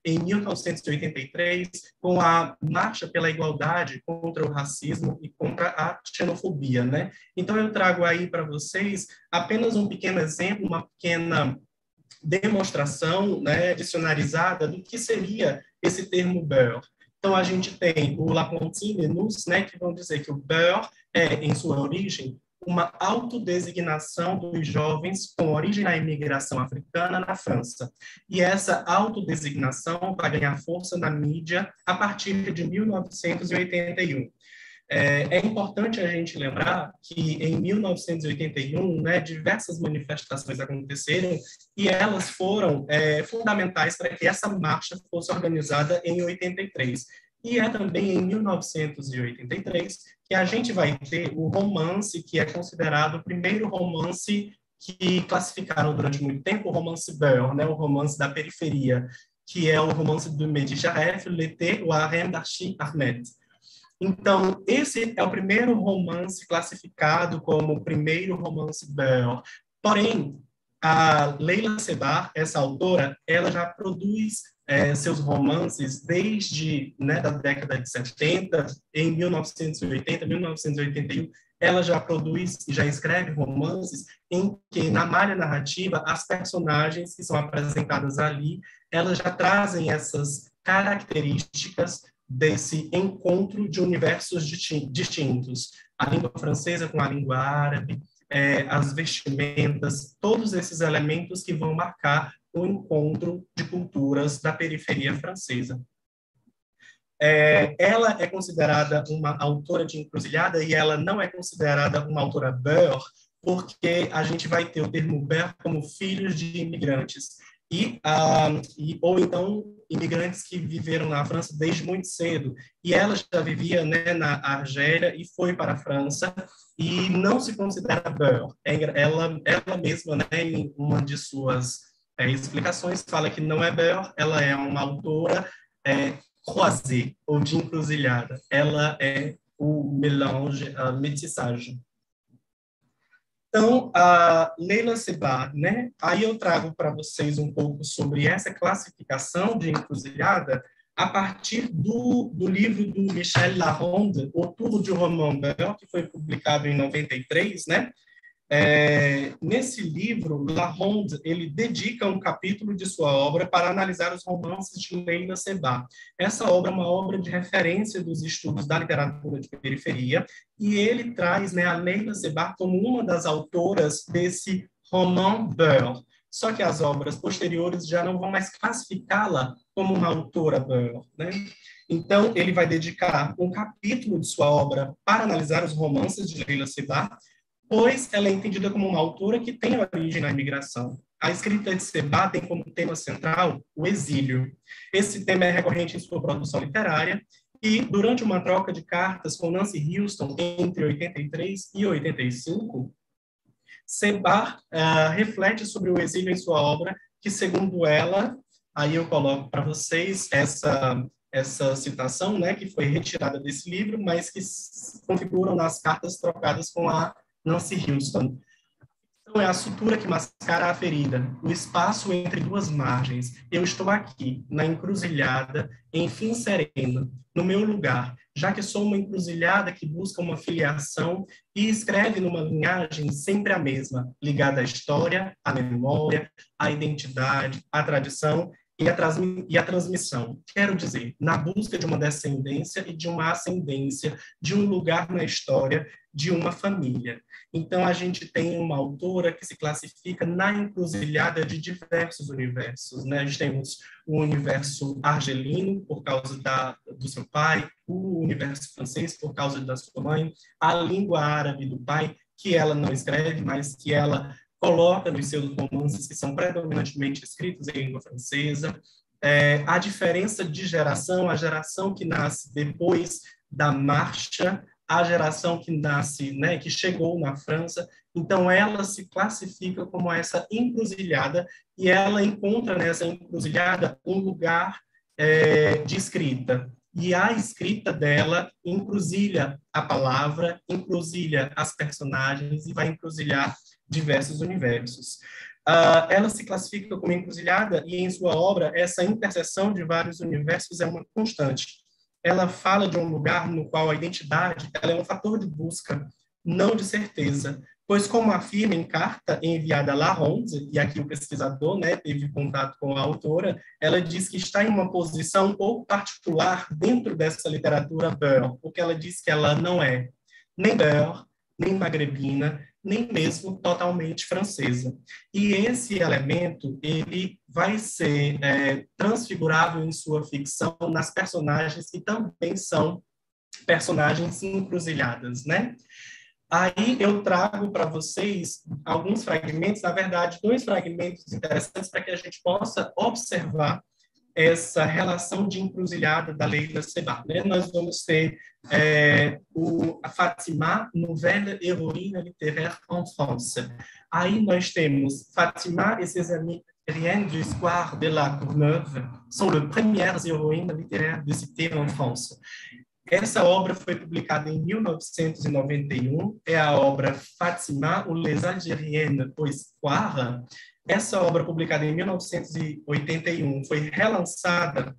em mil novecentos e oitenta e três, com a Marcha pela Igualdade contra o Racismo e contra a Xenofobia, né? Então, eu trago aí para vocês apenas um pequeno exemplo, uma pequena demonstração, né, dicionarizada do que seria esse termo beurre. Então, a gente tem o Lapontina e Nuss, né, que vão dizer que o beurre é, em sua origem, uma autodesignação dos jovens com origem na imigração africana na França. E essa autodesignação vai ganhar força na mídia a partir de mil novecentos e oitenta e um. É, é importante a gente lembrar que em mil novecentos e oitenta e um, né, diversas manifestações aconteceram e elas foram é, fundamentais para que essa marcha fosse organizada em oitenta e três. E é também em mil novecentos e oitenta e três que a gente vai ter o romance que é considerado o primeiro romance que classificaram durante muito tempo o romance beurre, né, o romance da periferia, que é o romance do Mehdi Jaref, L'été ou Harem d'Archie Ahmed. Então, esse é o primeiro romance classificado como o primeiro romance beurre. Porém, a Leila Sebar, essa autora, ela já produz é, seus romances desde, né, da década de setenta, em mil novecentos e oitenta, mil novecentos e oitenta e um, ela já produz e já escreve romances em que, na malha narrativa, as personagens que são apresentadas ali, elas já trazem essas características desse encontro de universos distintos. A língua francesa com a língua árabe, é, as vestimentas, todos esses elementos que vão marcar o encontro de culturas da periferia francesa. É, ela é considerada uma autora de encruzilhada e ela não é considerada uma autora beurre, porque a gente vai ter o termo beurre como filhos de imigrantes. E, uh, e, ou então imigrantes que viveram na França desde muito cedo. E ela já vivia, né, na Argélia e foi para a França e não se considera beurre. Ela, ela mesma, né, em uma de suas é, explicações, fala que não é beurre, ela é uma autora é, croisée, ou de encruzilhada. Ela é o mélange, a métissage. Então, a Leila Sebar, né? Aí eu trago para vocês um pouco sobre essa classificação de encruzilhada a partir do, do livro do Michel Laronde, Autour du Roman Beurre, que foi publicado em noventa e três, né? É, nesse livro, Laronde, ele dedica um capítulo de sua obra para analisar os romances de Leila Sebar. Essa obra é uma obra de referência dos estudos da literatura de periferia, e ele traz, né, a Leila Sebar como uma das autoras desse roman beurre. Só que as obras posteriores já não vão mais classificá-la como uma autora beurre, né? Então, ele vai dedicar um capítulo de sua obra para analisar os romances de Leila Sebar, pois ela é entendida como uma autora que tem origem na imigração. A escrita de Sebar tem como tema central o exílio. Esse tema é recorrente em sua produção literária e, durante uma troca de cartas com Nancy Houston entre oitenta e três e oitenta e cinco, Sebar uh, reflete sobre o exílio em sua obra, que, segundo ela, aí eu coloco para vocês essa, essa citação, né, que foi retirada desse livro, mas que configuram nas cartas trocadas com a Nancy Houston. Então, é a sutura que mascara a ferida, o espaço entre duas margens. Eu estou aqui, na encruzilhada, enfim sereno, no meu lugar, já que sou uma encruzilhada que busca uma filiação e escreve numa linhagem sempre a mesma, ligada à história, à memória, à identidade, à tradição e a, transmi- e a transmissão. Quero dizer, na busca de uma descendência e de uma ascendência, de um lugar na história, de uma família. Então, a gente tem uma autora que se classifica na encruzilhada de diversos universos, né? A gente temos o universo argelino, por causa da, do seu pai, o universo francês, por causa da sua mãe, a língua árabe do pai, que ela não escreve, mas que ela coloca nos seus romances, que são predominantemente escritos em língua francesa. É, a diferença de geração, a geração que nasce depois da marcha, a geração que nasce, né, que chegou na França, então ela se classifica como essa encruzilhada e ela encontra nessa encruzilhada um lugar é, de escrita. E a escrita dela encruzilha a palavra, encruzilha as personagens e vai encruzilhar diversos universos. Uh, ela se classifica como encruzilhada e, em sua obra, essa interseção de vários universos é uma constante. Ela fala de um lugar no qual a identidade ela é um fator de busca, não de certeza. Pois, como afirma em carta enviada a La Ronde, e aqui o pesquisador, né, teve contato com a autora, ela diz que está em uma posição um pouco particular dentro dessa literatura beurre, porque ela diz que ela não é nem beurre, nem magrebina, nem mesmo totalmente francesa. E esse elemento, ele vai ser é, transfigurável em sua ficção nas personagens que também são personagens encruzilhadas, né? Aí eu trago para vocês alguns fragmentos, na verdade, dois fragmentos interessantes para que a gente possa observar essa relação de encruzilhada da Leila Sebag, né? Nós vamos ter é, o, a Fatima, nouvelle héroïne littéraire en France. Aí nós temos Fatima et ses amies Rien du Square de la Courneuve são les premières héroïnes littéraires de cité en France. Essa obra foi publicada em mil novecentos e noventa e um, é a obra Fatima ou Les Algériennes au Square. Essa obra, publicada em mil novecentos e oitenta e um, foi relançada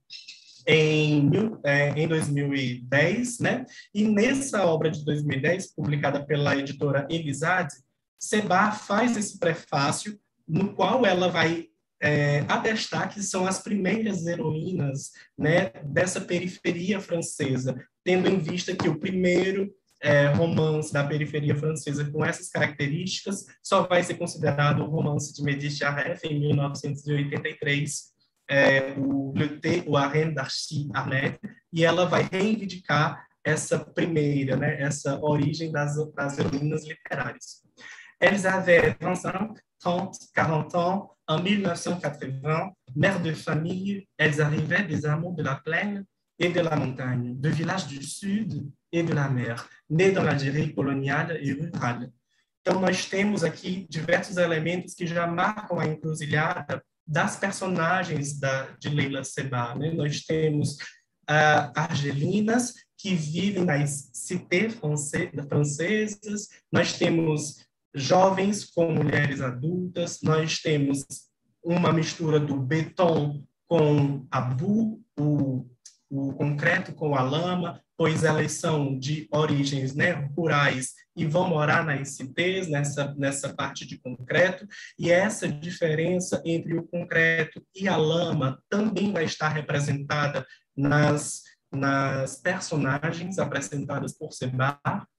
em, é, em dois mil e dez, né? E nessa obra de dois mil e dez, publicada pela editora Elisade, Sebag faz esse prefácio no qual ela vai É, atestar que são as primeiras heroínas, né, dessa periferia francesa, tendo em vista que o primeiro é, romance da periferia francesa com essas características só vai ser considerado o romance de Médicis Aref, em mil novecentos e oitenta e três, é, o Le Thé ou a Reine d'Archie Ahmed, e ela vai reivindicar essa primeira, né, essa origem das, das heroínas literárias. Elles avaient vingt-cinq, trente, quarante ans. En mille neuf cent quatre-vingts, mères de famille, elles arrivaient des amours de la plaine et de la montagne, de villages du sud et de la mer, nées dans l'Algérie coloniale et rurale. Então, nós temos aqui diversos elementos que já marcam a encruzilhada das personagens da, de Leila Sebag, né? Nós temos uh, argelinas que vivem nas cités francesas, nós temos jovens com mulheres adultas, nós temos uma mistura do beton com a boue, o, o concreto com a lama, pois elas são de origens, né, rurais e vão morar nas cités, nessa, nessa parte de concreto, e essa diferença entre o concreto e a lama também vai estar representada nas, nas personagens apresentadas por Sebag.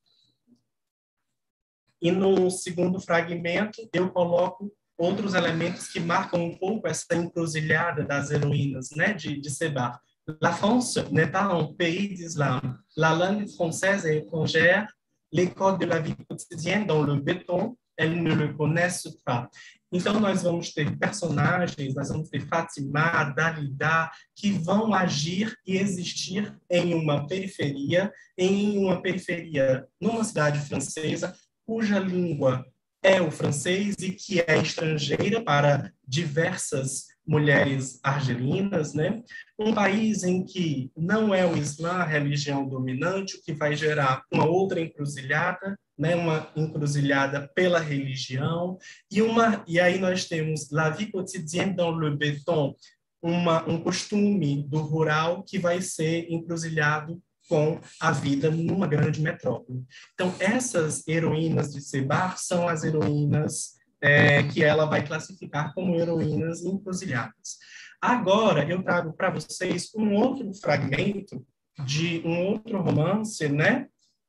E no segundo fragmento, eu coloco outros elementos que marcam um pouco essa encruzilhada das heroínas, né, de, de Sebag. La France n'est pas un pays d'islam. La langue française est étrangère. Les codes de la vie quotidienne dans le béton, elles ne le connaissent pas. Então, nós vamos ter personagens, nós vamos ter Fatima, Dalida, que vão agir e existir em uma periferia, em uma periferia, numa cidade francesa, cuja língua é o francês e que é estrangeira para diversas mulheres argelinas, né? Um país em que não é o Islã a religião dominante, o que vai gerar uma outra encruzilhada, né? Uma encruzilhada pela religião, e, uma, e aí nós temos la vie quotidienne dans le béton, uma, um costume do rural que vai ser encruzilhado com a vida numa grande metrópole. Então, essas heroínas de Sebag são as heroínas é, que ela vai classificar como heroínas encruzilhadas. Agora, eu trago para vocês um outro fragmento de um outro romance, né,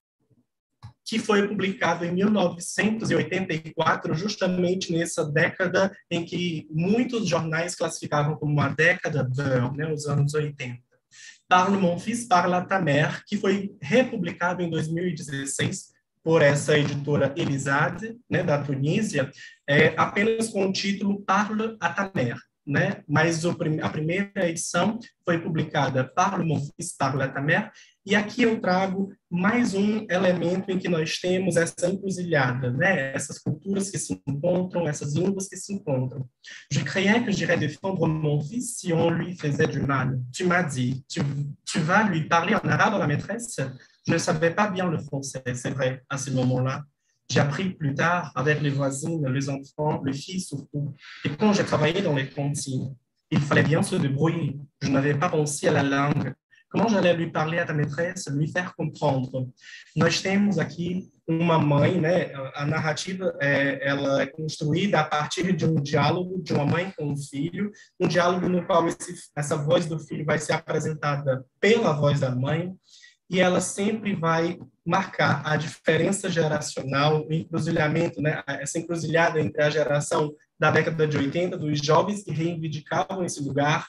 que foi publicado em mil novecentos e oitenta e quatro, justamente nessa década em que muitos jornais classificavam como uma década beurre, né, os anos oitenta. Parle mon fils, parle à ta mère, que foi republicado em dois mil e dezesseis por essa editora Elisade, né, da Tunísia, é, apenas com o título Parle à ta mère, né? Mas o, a primeira edição foi publicada Parle mon fils, parle à ta mère, e aqui eu trago mais um elemento em que nós temos essa encruzilhada, né? Essas culturas que se encontram, essas línguas que se encontram. Je croyais que j'irais défendre mon fils si on lui faisait du mal. Tu m'as dit, tu, tu vas lui parler en arabe à la maîtresse? Je ne savais pas bien le français, c'est vrai, à ce moment-là. J'ai appris plus tard, avec les voisines, les enfants, les filles surtout. Et quand j'ai travaillé dans les cantines, il fallait bien se débrouiller. Je n'avais pas pensé à la langue. Como j'allais lui parler à ta maîtresse, lui faire comprendre? Nós temos aqui uma mãe, né? A narrativa é, ela é construída a partir de um diálogo de uma mãe com um filho, um diálogo no qual esse, essa voz do filho vai ser apresentada pela voz da mãe, e ela sempre vai marcar a diferença geracional, o encruzilhamento, né? Essa encruzilhada entre a geração da década de oitenta, dos jovens que reivindicavam esse lugar,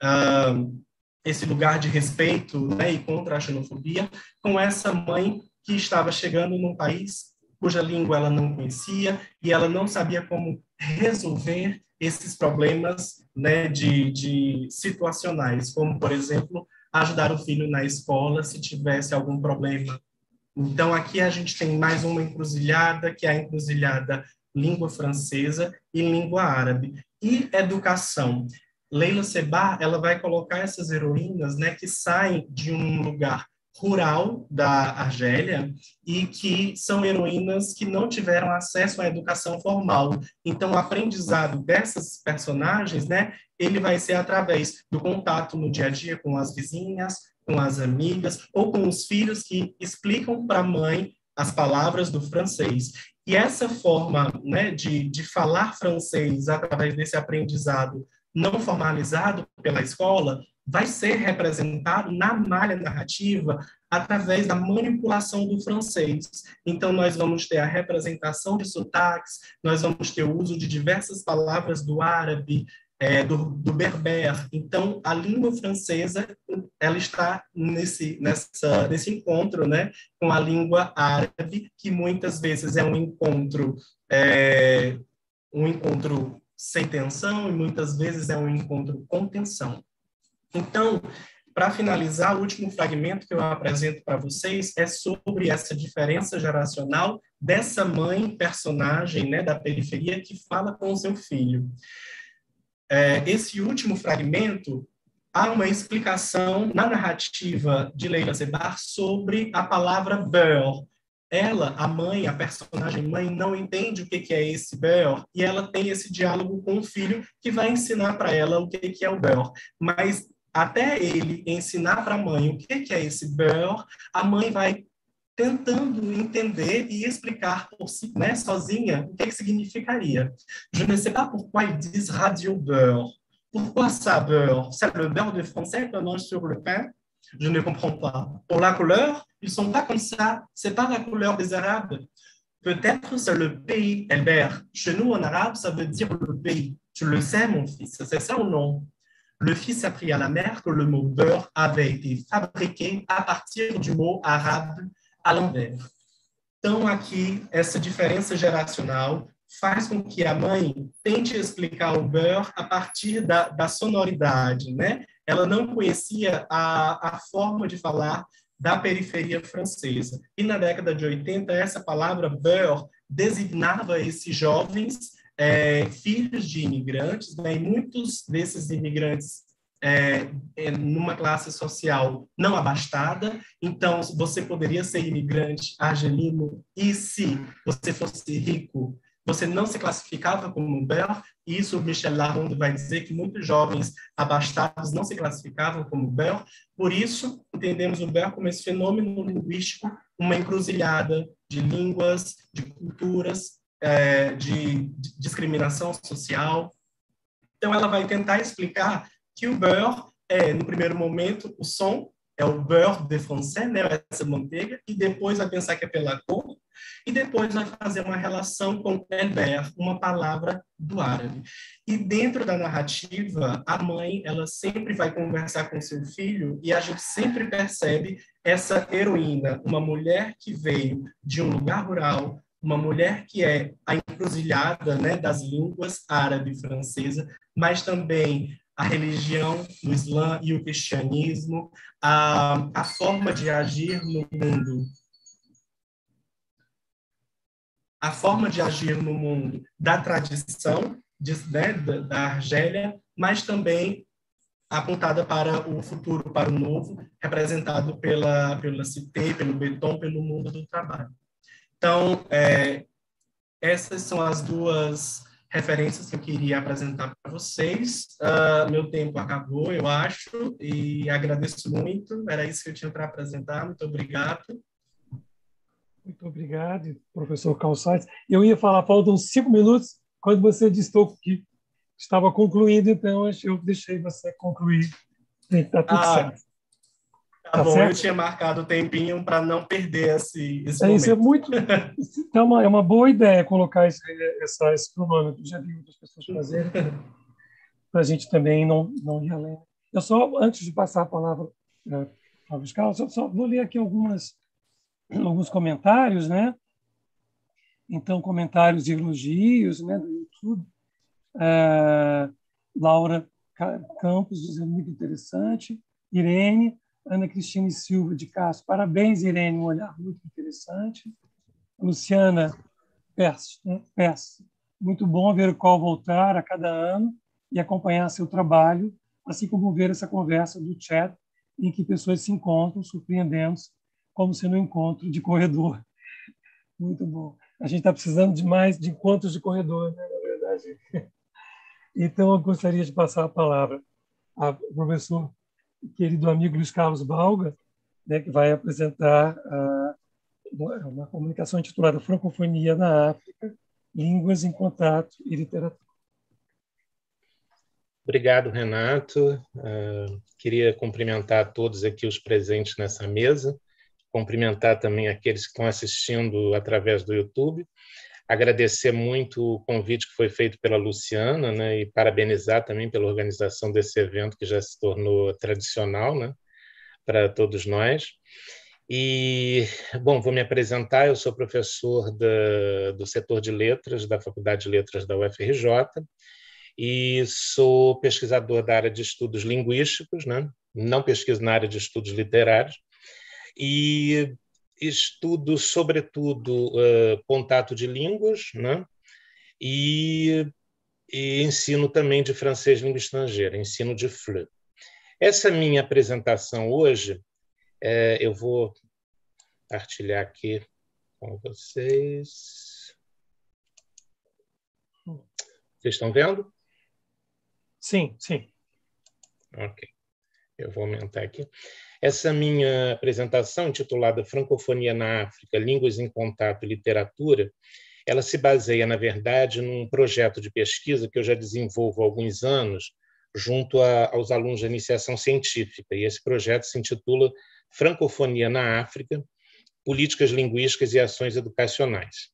uh, esse lugar de respeito, né, e contra a xenofobia, com essa mãe que estava chegando num país cuja língua ela não conhecia e ela não sabia como resolver esses problemas, né, de, de situacionais, como, por exemplo, ajudar o filho na escola se tivesse algum problema. Então, aqui a gente tem mais uma encruzilhada, que é a encruzilhada língua francesa e língua árabe. E educação. Leila Sebag, ela vai colocar essas heroínas, né, que saem de um lugar rural da Argélia e que são heroínas que não tiveram acesso à educação formal. Então, o aprendizado dessas personagens, né, ele vai ser através do contato no dia a dia com as vizinhas, com as amigas ou com os filhos que explicam para a mãe as palavras do francês. E essa forma, né, de, de falar francês através desse aprendizado não formalizado pela escola, vai ser representado na malha narrativa através da manipulação do francês. Então, nós vamos ter a representação de sotaques, nós vamos ter o uso de diversas palavras do árabe, é, do, do berber. Então, a língua francesa, ela está nesse, nessa, nesse encontro, né, com a língua árabe, que muitas vezes é um encontro, é, um encontro sem tensão e muitas vezes é um encontro com tensão. Então, para finalizar, o último fragmento que eu apresento para vocês é sobre essa diferença geracional dessa mãe personagem, né, da periferia que fala com o seu filho. É, esse último fragmento, há uma explicação na narrativa de Leila Sebag sobre a palavra beurre. Ela, a mãe, a personagem mãe, não entende o que é esse beurre e ela tem esse diálogo com o filho que vai ensinar para ela o que é o beurre. Mas até ele ensinar para a mãe o que é esse beurre, a mãe vai tentando entender e explicar por si, né, sozinha o que, que significaria. Je ne sais pas pourquoi ils disent radio beurre. Pourquoi ça beurre? C'est le beurre de français qu'on mange sur le pain? Je ne comprends pas. Pour la couleur, ils sont pas comme ça. C'est pas la couleur des Arabes. Peut-être c'est le pays, Elbert. Chez nous, en arabe, ça veut dire le pays. Tu le sais, mon fils, c'est ça ou non? Le fils apprit à la mère que le mot beurre avait été fabriqué à partir du mot arabe à l'envers. Então, aqui, essa diferença geracional faz com que a mãe tente explicar o beurre a partir da, da sonoridade, né? Ela não conhecia a, a forma de falar da periferia francesa. E na década de oitenta, essa palavra beurre designava esses jovens é, filhos de imigrantes, né? E muitos desses imigrantes é, é, numa classe social não abastada. Então, você poderia ser imigrante argelino e, se você fosse rico, você não se classificava como beurre. E isso Michel Laronde vai dizer que muitos jovens abastados não se classificavam como beurre. Por isso, entendemos o beurre como esse fenômeno linguístico, uma encruzilhada de línguas, de culturas, é, de, de discriminação social. Então, ela vai tentar explicar que o beurre é, no primeiro momento, o som é o beurre de français, né, essa manteiga, e depois vai pensar que é pela cor, e depois vai fazer uma relação com Elbert, uma palavra do árabe. E dentro da narrativa, a mãe, ela sempre vai conversar com seu filho, e a gente sempre percebe essa heroína, uma mulher que veio de um lugar rural, uma mulher que é a encruzilhada, né, das línguas árabe e francesa, mas também a religião, o Islã e o cristianismo, a, a forma de agir no mundo, a forma de agir no mundo da tradição de, né, da, da Argélia, mas também apontada para o futuro, para o novo, representado pela, pela Cité, pelo Beton, pelo mundo do trabalho. Então, é, essas são as duas referências que eu queria apresentar para vocês. Uh, meu tempo acabou, eu acho, e agradeço muito. Era isso que eu tinha para apresentar. Muito obrigado. Muito obrigado, professor Calçades. Eu ia falar, faltam cinco minutos, quando você disse que estava concluindo, então eu deixei você concluir. Está tudo ah, certo. Tá, tá bom, certo? Eu tinha marcado o tempinho para não perder esse, esse é, momento. Isso é muito. É uma, é uma boa ideia colocar esse, essa, esse cronômetro. Já vi outras pessoas fazerem, para a gente também não, não ir além. Eu só, antes de passar a palavra para o Luiz Carlos, eu só vou ler aqui algumas, alguns comentários, né? Então, comentários e elogios, né, do YouTube. É, Laura Campos dizendo muito interessante. Irene, Ana Cristina Silva de Castro, parabéns, Irene, um olhar muito interessante. Luciana Pérez, né? Pérez, muito bom ver o qual voltar a cada ano e acompanhar seu trabalho, assim como ver essa conversa do chat em que pessoas se encontram, surpreendendo-se, como se no encontro de corredor. Muito bom. A gente está precisando de mais de encontros de corredor, né, na verdade. Então, eu gostaria de passar a palavra ao professor querido amigo Luiz Carlos Balga, né, que vai apresentar a, uma comunicação intitulada Francofonia na África, Línguas em Contato e Literatura. Obrigado, Renato. Uh, queria cumprimentar todos aqui os presentes nessa mesa, cumprimentar também aqueles que estão assistindo através do YouTube, agradecer muito o convite que foi feito pela Luciana, né, e parabenizar também pela organização desse evento que já se tornou tradicional, né, para todos nós. E, bom, vou me apresentar, eu sou professor da, do setor de letras da Faculdade de Letras da U F R J e sou pesquisador da área de estudos linguísticos, né, não pesquiso na área de estudos literários, e estudo, sobretudo, uh, contato de línguas, né? e, e ensino também de francês língua estrangeira, ensino de F L E. Essa minha apresentação hoje, é, eu vou partilhar aqui com vocês. Vocês estão vendo? Sim, sim. Ok. Eu vou aumentar aqui. Essa minha apresentação, intitulada Francofonia na África, Línguas em Contato e Literatura, ela se baseia, na verdade, num projeto de pesquisa que eu já desenvolvo há alguns anos junto a, aos alunos de iniciação científica. E esse projeto se intitula Francofonia na África, Políticas Linguísticas e Ações Educacionais.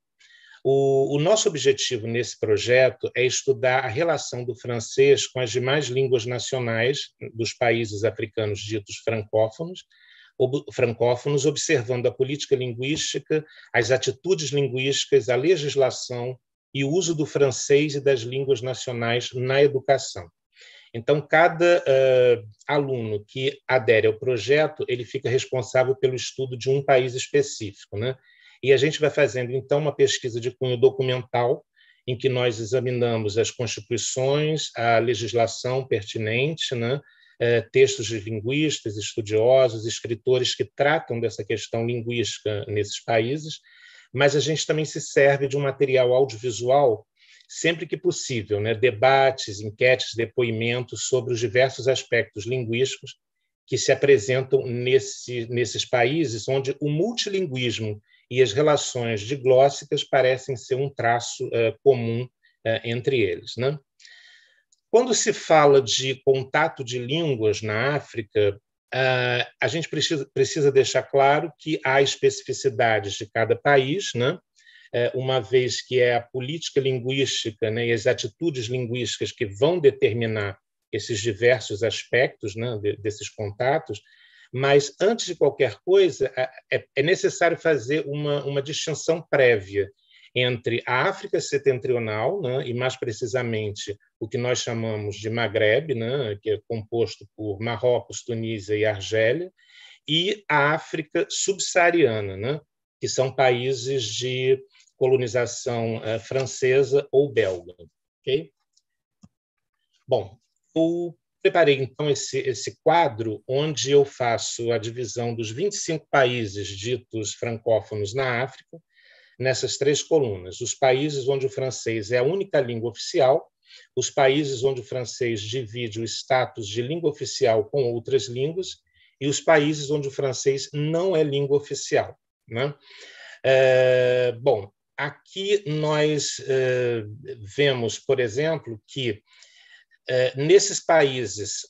O, o nosso objetivo nesse projeto é estudar a relação do francês com as demais línguas nacionais dos países africanos ditos francófonos, ob, francófonos, observando a política linguística, as atitudes linguísticas, a legislação e o uso do francês e das línguas nacionais na educação. Então, cada uh, aluno que adere ao projeto, ele fica responsável pelo estudo de um país específico, né? E a gente vai fazendo, então, uma pesquisa de cunho documental, em que nós examinamos as constituições, a legislação pertinente, né? É, textos de linguistas, estudiosos, escritores que tratam dessa questão linguística nesses países, mas a gente também se serve de um material audiovisual sempre que possível, né? Debates, enquetes, depoimentos sobre os diversos aspectos linguísticos que se apresentam nesse, nesses países onde o multilinguismo e as relações diglóssicas parecem ser um traço uh, comum uh, entre eles, né? Quando se fala de contato de línguas na África, uh, a gente precisa, precisa deixar claro que há especificidades de cada país, né? Uh, uma vez que é a política linguística, né, e as atitudes linguísticas que vão determinar esses diversos aspectos, né, de, desses contatos. Mas, antes de qualquer coisa, é necessário fazer uma, uma distinção prévia entre a África setentrional, né, e, mais precisamente, o que nós chamamos de Maghreb, né, que é composto por Marrocos, Tunísia e Argélia, e a África subsaariana, né, que são países de colonização uh, francesa ou belga. Okay? Bom, o preparei, então, esse, esse quadro onde eu faço a divisão dos vinte e cinco países ditos francófonos na África, nessas três colunas: os países onde o francês é a única língua oficial, os países onde o francês divide o status de língua oficial com outras línguas e os países onde o francês não é língua oficial, né? É, bom, aqui nós é, vemos, por exemplo, que é, nesses países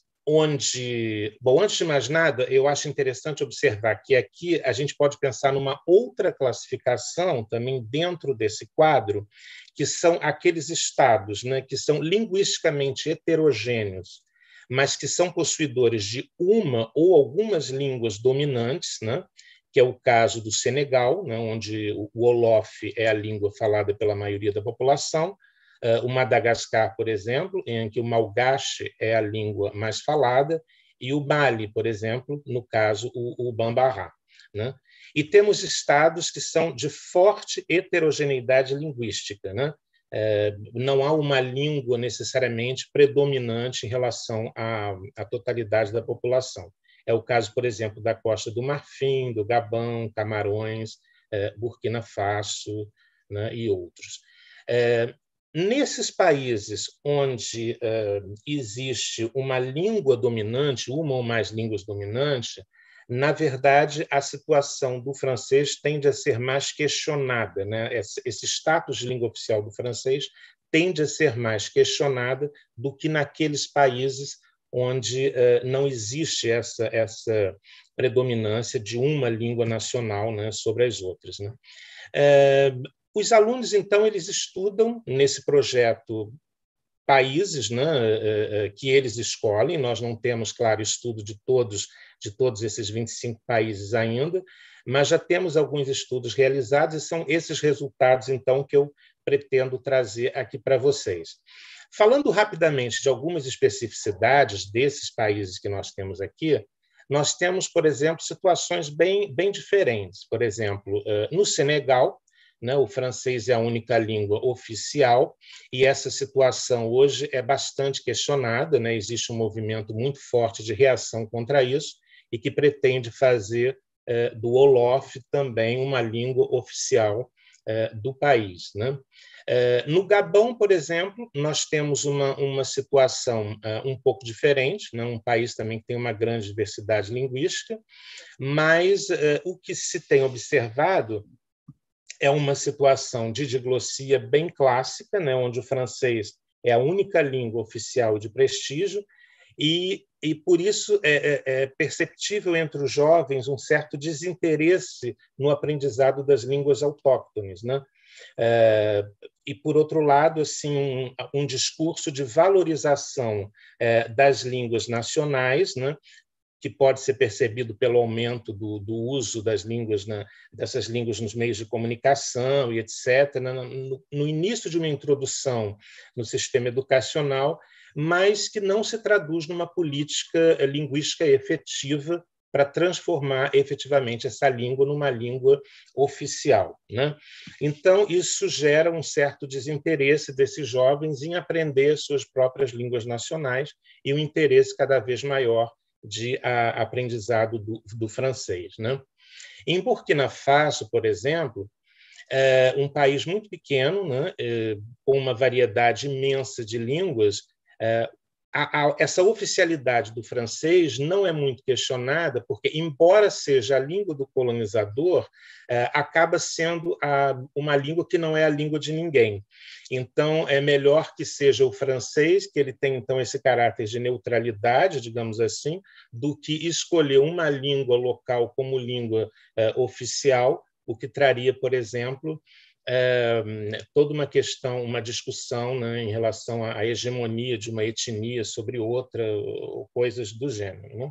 onde... Bom, antes de mais nada, eu acho interessante observar que aqui a gente pode pensar numa outra classificação também dentro desse quadro, que são aqueles estados, né, que são linguisticamente heterogêneos, mas que são possuidores de uma ou algumas línguas dominantes, né, que é o caso do Senegal, né, onde o Wolof é a língua falada pela maioria da população, uh, o Madagascar, por exemplo, em que o Malgache é a língua mais falada, e o Mali, por exemplo, no caso, o, o Bambara, né? E temos estados que são de forte heterogeneidade linguística, né? É, não há uma língua necessariamente predominante em relação à, à totalidade da população. É o caso, por exemplo, da Costa do Marfim, do Gabão, Camarões, é, Burkina Faso, né, e outros. É, nesses países onde é, existe uma língua dominante, uma ou mais línguas dominantes, na verdade, a situação do francês tende a ser mais questionada, né? Esse, esse status de língua oficial do francês tende a ser mais questionada do que naqueles países onde uh, não existe essa, essa predominância de uma língua nacional, né, sobre as outras, né? Uh, os alunos, então, eles estudam nesse projeto países, né, uh, uh, que eles escolhem. Nós não temos, claro, estudo de todos, de todos esses vinte e cinco países ainda, mas já temos alguns estudos realizados e são esses resultados, então, que eu pretendo trazer aqui para vocês. Falando rapidamente de algumas especificidades desses países que nós temos aqui, nós temos, por exemplo, situações bem, bem diferentes. Por exemplo, no Senegal, né, o francês é a única língua oficial e essa situação hoje é bastante questionada, né? Existe um movimento muito forte de reação contra isso e que pretende fazer eh, do Wolof também uma língua oficial eh, do país, né? No Gabão, por exemplo, nós temos uma, uma situação uh, um pouco diferente, né? Um país também que tem uma grande diversidade linguística, mas uh, o que se tem observado é uma situação de diglossia bem clássica, né? Onde o francês é a única língua oficial de prestígio, e, e por isso é, é, é perceptível entre os jovens um certo desinteresse no aprendizado das línguas autóctones, né? É, e, por outro lado, assim, um, um discurso de valorização é, das línguas nacionais, né, que pode ser percebido pelo aumento do, do uso das línguas, né, dessas línguas nos meios de comunicação e etcétera, no, no início de uma introdução no sistema educacional, mas que não se traduz numa política linguística efetiva para transformar efetivamente essa língua numa língua oficial, né? Então, isso gera um certo desinteresse desses jovens em aprender suas próprias línguas nacionais e um interesse cada vez maior de a, aprendizado do, do francês, né? Em Burkina Faso, por exemplo, é um país muito pequeno, né, é, com uma variedade imensa de línguas, é, A, a, essa oficialidade do francês não é muito questionada, porque, embora seja a língua do colonizador, é, acaba sendo a, uma língua que não é a língua de ninguém. Então, é melhor que seja o francês, que ele tem, então, esse caráter de neutralidade, digamos assim, do que escolher uma língua local como língua é, oficial, o que traria, por exemplo, É, toda uma questão, uma discussão, né, em relação à hegemonia de uma etnia sobre outra, ou coisas do gênero, né?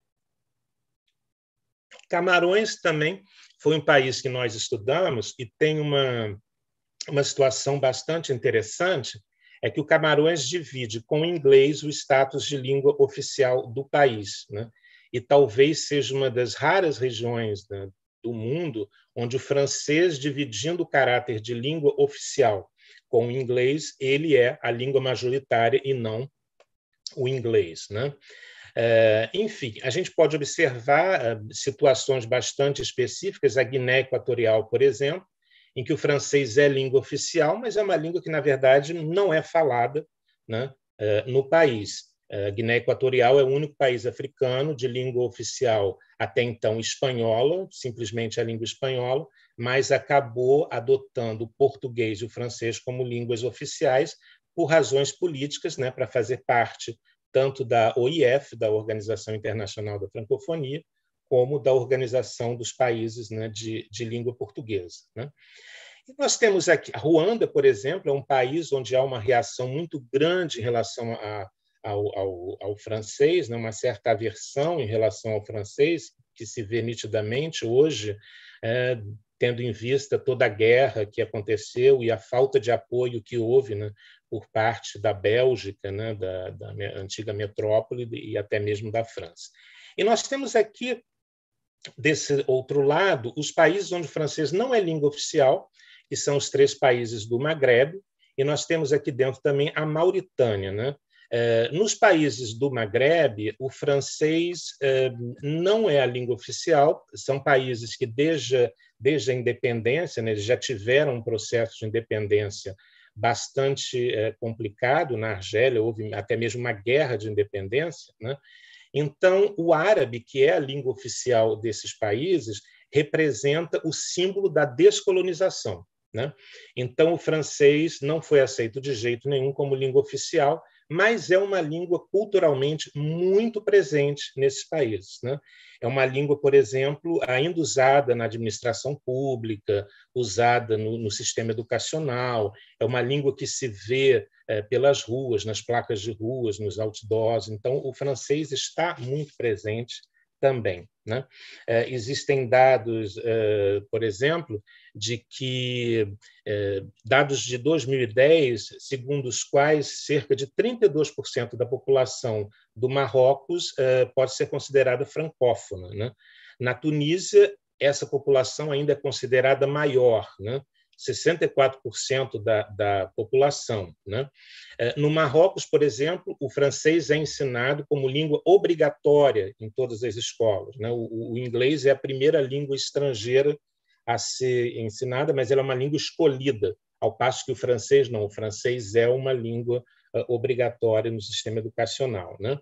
Camarões também foi um país que nós estudamos e tem uma, uma situação bastante interessante, é que o Camarões divide com o inglês o status de língua oficial do país, né? E talvez seja uma das raras regiões, né, do mundo onde o francês, dividindo o caráter de língua oficial com o inglês, ele é a língua majoritária e não o inglês, né? É, enfim, a gente pode observar uh, situações bastante específicas. A Guiné Equatorial, por exemplo, em que o francês é língua oficial, mas é uma língua que, na verdade, não é falada, né, no país. A Guiné Equatorial é o único país africano de língua oficial, até então espanhola, simplesmente a língua espanhola, mas acabou adotando o português e o francês como línguas oficiais por razões políticas, né, para fazer parte tanto da O I F, da Organização Internacional da Francofonia, como da Organização dos Países, né, de, de Língua Portuguesa, né? E nós temos aqui, a Ruanda, por exemplo, é um país onde há uma reação muito grande em relação a, ao, ao, ao francês, né, uma certa aversão em relação ao francês, que se vê nitidamente hoje, é, tendo em vista toda a guerra que aconteceu e a falta de apoio que houve, né, por parte da Bélgica, né, da, da antiga metrópole e até mesmo da França. E nós temos aqui, desse outro lado, os países onde o francês não é língua oficial, que são os três países do Maghreb, e nós temos aqui dentro também a Mauritânia, né? Nos países do Maghreb, o francês não é a língua oficial, são países que, desde, desde a independência, né, já tiveram um processo de independência bastante complicado. Na Argélia houve até mesmo uma guerra de independência, né? Então, o árabe, que é a língua oficial desses países, representa o símbolo da descolonização, né? Então, o francês não foi aceito de jeito nenhum como língua oficial, mas é uma língua culturalmente muito presente nesses países, né? É uma língua, por exemplo, ainda usada na administração pública, usada no, no sistema educacional, é uma língua que se vê é, pelas ruas, nas placas de ruas, nos outdoors. Então, o francês está muito presente também, né? É, existem dados, é, por exemplo, de que é, dados de dois mil e dez, segundo os quais cerca de trinta e dois por cento da população do Marrocos é, pode ser considerada francófona, né? Na Tunísia, essa população ainda é considerada maior, né? sessenta e quatro por cento da, da população, né? No Marrocos, por exemplo, o francês é ensinado como língua obrigatória em todas as escolas, né? O, o inglês é a primeira língua estrangeira a ser ensinada, mas ela é uma língua escolhida, ao passo que o francês não. O francês é uma língua uh, obrigatória no sistema educacional, né?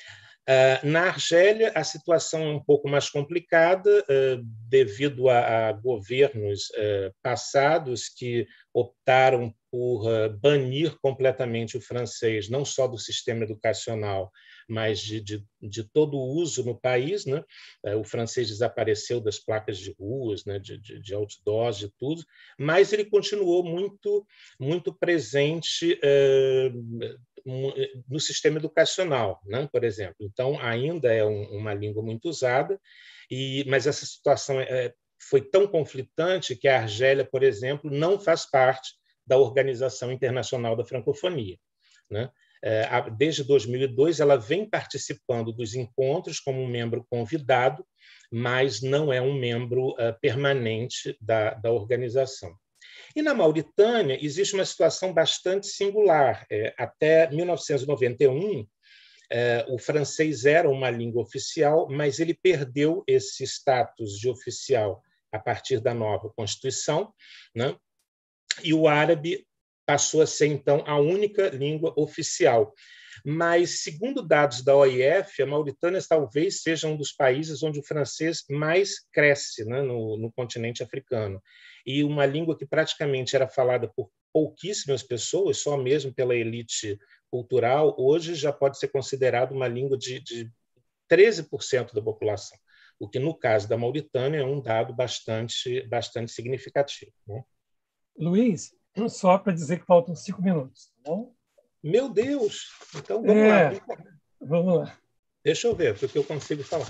Uh, na Argélia, a situação é um pouco mais complicada, uh, devido a, a governos uh, passados que optaram por uh, banir completamente o francês, não só do sistema educacional, mas de, de, de todo o uso no país, né? Uh, o francês desapareceu das placas de ruas, né? de, de, de outdoors, de tudo, mas ele continuou muito, muito presente uh, no sistema educacional, né? Por exemplo. Então, ainda é um, uma língua muito usada, e, mas essa situação é, foi tão conflitante que a Argélia, por exemplo, não faz parte da Organização Internacional da Francofonia, né? É, desde dois mil e dois, ela vem participando dos encontros como um membro convidado, mas não é um membro uh, permanente da, da organização. E na Mauritânia existe uma situação bastante singular. É, até mil novecentos e noventa e um, é, o francês era uma língua oficial, mas ele perdeu esse status de oficial a partir da nova Constituição, né? E o árabe passou a ser, então, a única língua oficial. Mas, segundo dados da O I F, a Mauritânia talvez seja um dos países onde o francês mais cresce, né, no, no continente africano. E uma língua que praticamente era falada por pouquíssimas pessoas, só mesmo pela elite cultural, hoje já pode ser considerada uma língua de, de treze por cento da população, o que, no caso da Mauritânia, é um dado bastante, bastante significativo, né? Luiz, só para dizer que faltam cinco minutos, tá bom? Meu Deus! Então, vamos é, lá. Vamos lá. Deixa eu ver, porque eu consigo falar.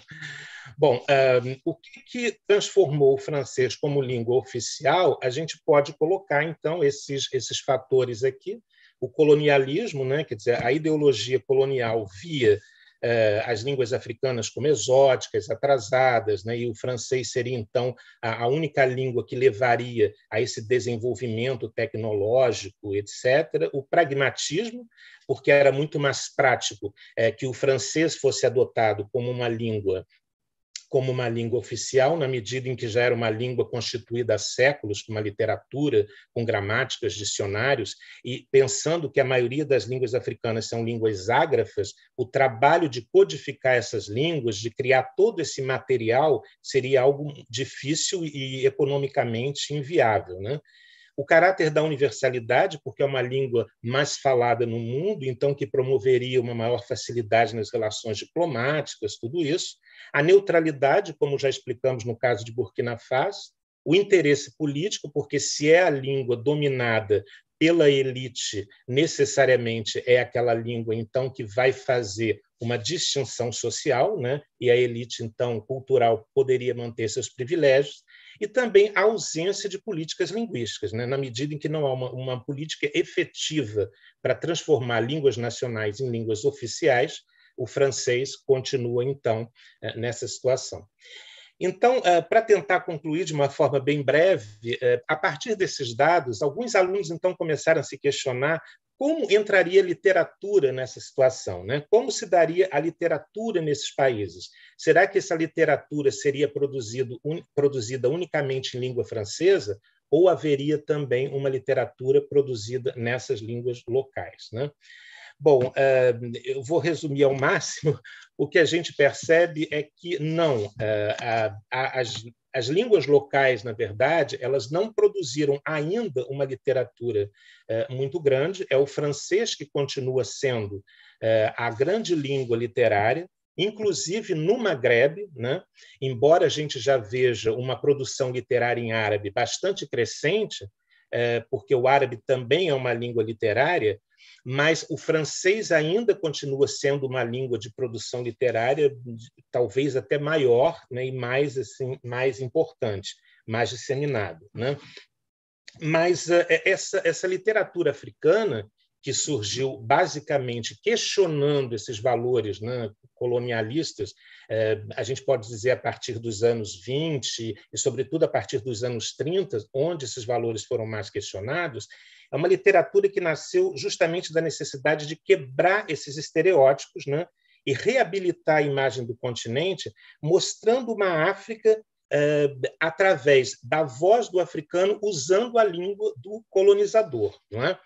Bom, um, o que, que transformou o francês como língua oficial? A gente pode colocar, então, esses, esses fatores aqui. O colonialismo, né? Quer dizer, a ideologia colonial via eh, as línguas africanas como exóticas, atrasadas, né? E o francês seria, então, a, a única língua que levaria a esse desenvolvimento tecnológico, etcétera. O pragmatismo, porque era muito mais prático eh, que o francês fosse adotado como uma língua como uma língua oficial, na medida em que já era uma língua constituída há séculos, com uma literatura, com gramáticas, dicionários, e pensando que a maioria das línguas africanas são línguas ágrafas, o trabalho de codificar essas línguas, de criar todo esse material, seria algo difícil e economicamente inviável, né? O caráter da universalidade, porque é uma língua mais falada no mundo, então que promoveria uma maior facilidade nas relações diplomáticas, tudo isso. A neutralidade, como já explicamos no caso de Burkina Faso. O interesse político, porque se é a língua dominada pela elite, necessariamente é aquela língua, então, que vai fazer uma distinção social, né? E a elite, então, cultural, poderia manter seus privilégios. E também a ausência de políticas linguísticas, né? Na medida em que não há uma, uma política efetiva para transformar línguas nacionais em línguas oficiais, o francês continua, então, nessa situação. Então, para tentar concluir de uma forma bem breve, a partir desses dados, alguns alunos, então, começaram a se questionar como entraria a literatura nessa situação, né? Como se daria a literatura nesses países? Será que essa literatura seria produzido, un, produzida unicamente em língua francesa ou haveria também uma literatura produzida nessas línguas locais, né? Bom, eu vou resumir ao máximo. O que a gente percebe é que não, as, as línguas locais, na verdade, elas não produziram ainda uma literatura muito grande. É o francês que continua sendo a grande língua literária, inclusive no Maghreb, né? Embora a gente já veja uma produção literária em árabe bastante crescente, porque o árabe também é uma língua literária, mas o francês ainda continua sendo uma língua de produção literária talvez até maior, né, e mais, assim, mais importante, mais disseminada, né? Mas uh, essa, essa literatura africana, que surgiu basicamente questionando esses valores, né, colonialistas, eh, a gente pode dizer a partir dos anos vinte e, sobretudo, a partir dos anos trinta, onde esses valores foram mais questionados, é uma literatura que nasceu justamente da necessidade de quebrar esses estereótipos, né, e reabilitar a imagem do continente, mostrando uma África eh, através da voz do africano, usando a língua do colonizador, não é?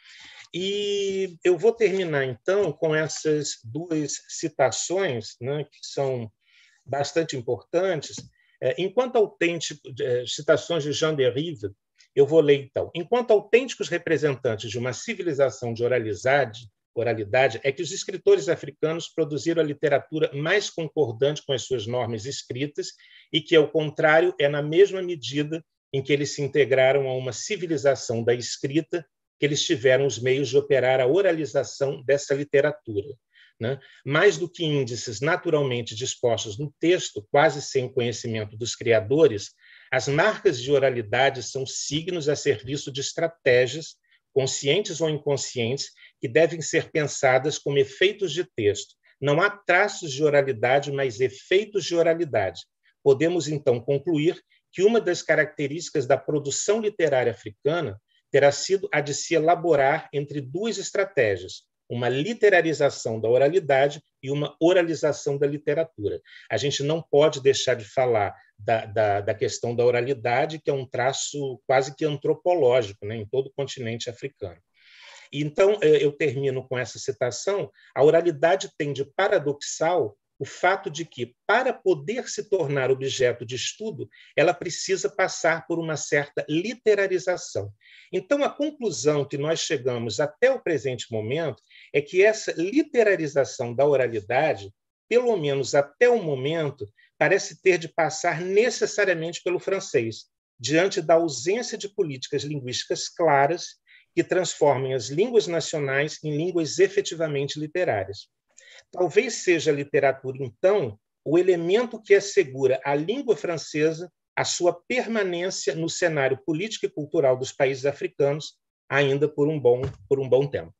E eu vou terminar, então, com essas duas citações, né, que são bastante importantes. Enquanto autêntico, citações de Jean Derive, eu vou ler, então. Enquanto autênticos representantes de uma civilização de oralidade, oralidade, é que os escritores africanos produziram a literatura mais concordante com as suas normas escritas e que, ao contrário, é na mesma medida em que eles se integraram a uma civilização da escrita que eles tiveram os meios de operar a oralização dessa literatura, né? Mais do que índices naturalmente dispostos no texto, quase sem conhecimento dos criadores, as marcas de oralidade são signos a serviço de estratégias, conscientes ou inconscientes, que devem ser pensadas como efeitos de texto. Não há traços de oralidade, mas efeitos de oralidade. Podemos, então, concluir que uma das características da produção literária africana terá sido a de se elaborar entre duas estratégias, uma literarização da oralidade e uma oralização da literatura. A gente não pode deixar de falar da, da, da questão da oralidade, que é um traço quase que antropológico, né, em todo o continente africano. Então, eu termino com essa citação. A oralidade tem de paradoxal o fato de que, para poder se tornar objeto de estudo, ela precisa passar por uma certa literarização. Então, a conclusão que nós chegamos até o presente momento é que essa literarização da oralidade, pelo menos até o momento, parece ter de passar necessariamente pelo francês, diante da ausência de políticas linguísticas claras que transformem as línguas nacionais em línguas efetivamente literárias. Talvez seja a literatura, então, o elemento que assegura à língua francesa a sua permanência no cenário político e cultural dos países africanos, ainda por um bom, por um bom tempo.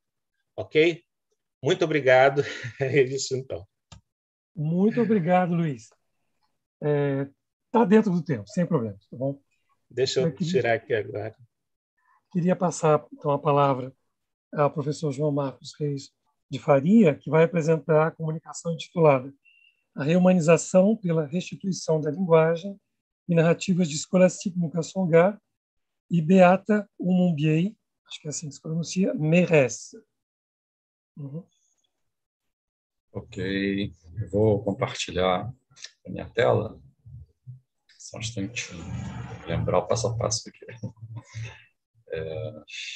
Ok? Muito obrigado. É isso, então. Muito obrigado, Luiz. Está é, dentro do tempo, sem problema, tá bom? Deixa eu, eu queria, tirar aqui agora. Queria passar, então, a palavra ao professor João Marcos Reis de Faria, que vai apresentar a comunicação intitulada a reumanização pela restituição da linguagem e narrativas de Scholastique Mukasonga e Beata Umumbiei, acho que é assim que se pronuncia, merece. Uhum. Ok, eu vou compartilhar a minha tela. Só um instantinho, lembrar o passo a passo aqui. É...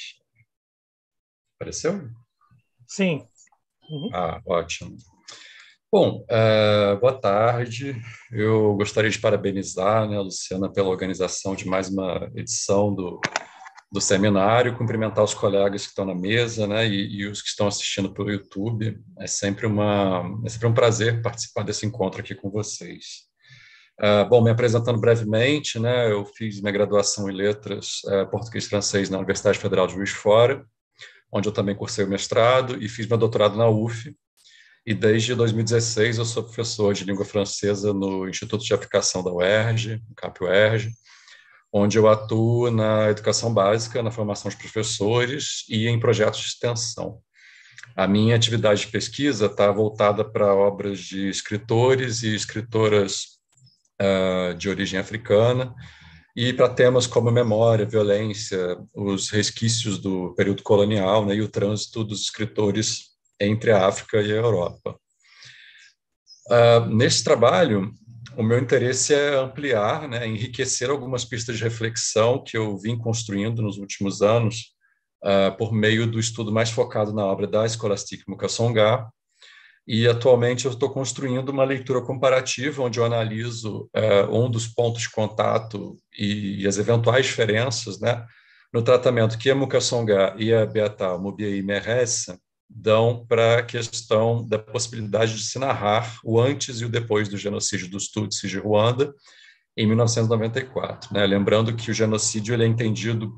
Apareceu? Sim. Uhum. Ah, ótimo. Bom, uh, boa tarde. Eu gostaria de parabenizar, né, a Luciana, pela organização de mais uma edição do, do seminário, cumprimentar os colegas que estão na mesa, né, e, e os que estão assistindo pelo YouTube. É sempre, uma, é sempre um prazer participar desse encontro aqui com vocês. Uh, bom, me apresentando brevemente, né, eu fiz minha graduação em Letras uh, Português e Francês na Universidade Federal de Juiz de Fora, onde eu também cursei o mestrado, e fiz meu doutorado na U F. E desde dois mil e dezesseis eu sou professor de língua francesa no Instituto de Aplicação da U E R J, no CAP U E R J, onde eu atuo na educação básica, na formação de professores e em projetos de extensão. A minha atividade de pesquisa está voltada para obras de escritores e escritoras uh, de origem africana e para temas como memória, violência, os resquícios do período colonial, né, e o trânsito dos escritores entre a África e a Europa. Uh, nesse trabalho, o meu interesse é ampliar, né, enriquecer algumas pistas de reflexão que eu vim construindo nos últimos anos uh, por meio do estudo mais focado na obra da Scholastique Mukasonga, e atualmente eu estou construindo uma leitura comparativa onde eu analiso uh, um dos pontos de contato e, e as eventuais diferenças, né, no tratamento que a Mukasonga e a Beata Umumbiei Meresse dão para a questão da possibilidade de se narrar o antes e o depois do genocídio dos Tutsis de Ruanda, em mil novecentos e noventa e quatro. Né? Lembrando que o genocídio ele é entendido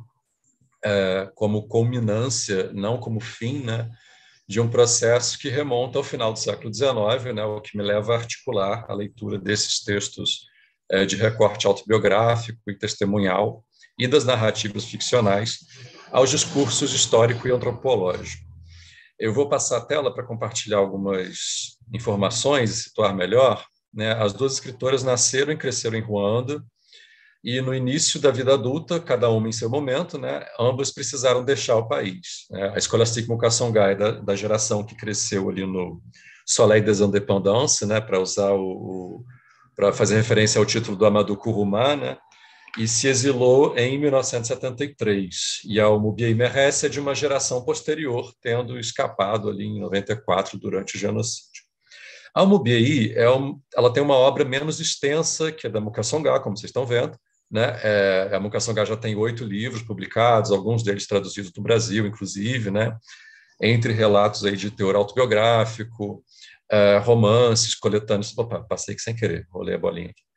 é, como culminância, não como fim, né, de um processo que remonta ao final do século dezenove, né, o que me leva a articular a leitura desses textos é, de recorte autobiográfico e testemunhal e das narrativas ficcionais aos discursos histórico e antropológico. Eu vou passar a tela para compartilhar algumas informações e situar melhor. Né? As duas escritoras nasceram e cresceram em Ruanda, e no início da vida adulta, cada uma em seu momento, né, ambas precisaram deixar o país. Né? A Scholastique Mukasonga é da, da geração que cresceu ali no Soleil des Indépendances, né, para usar o, o para fazer referência ao título do Amadou Kourouma, né, e se exilou em mil novecentos e setenta e três. E a Umumbiei Meresse é de uma geração posterior, tendo escapado ali em noventa e quatro durante o genocídio. A Umumbiei é um, ela tem uma obra menos extensa que a da Mukasonga, como vocês estão vendo. Né? É, a Mukasonga já tem oito livros publicados, alguns deles traduzidos do Brasil, inclusive, né? Entre relatos aí de teor autobiográfico, é, romances, coletâneos... Opa, passei que sem querer, rolei a bolinha aqui.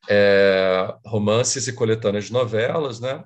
É, romances e coletâneas de novelas, né?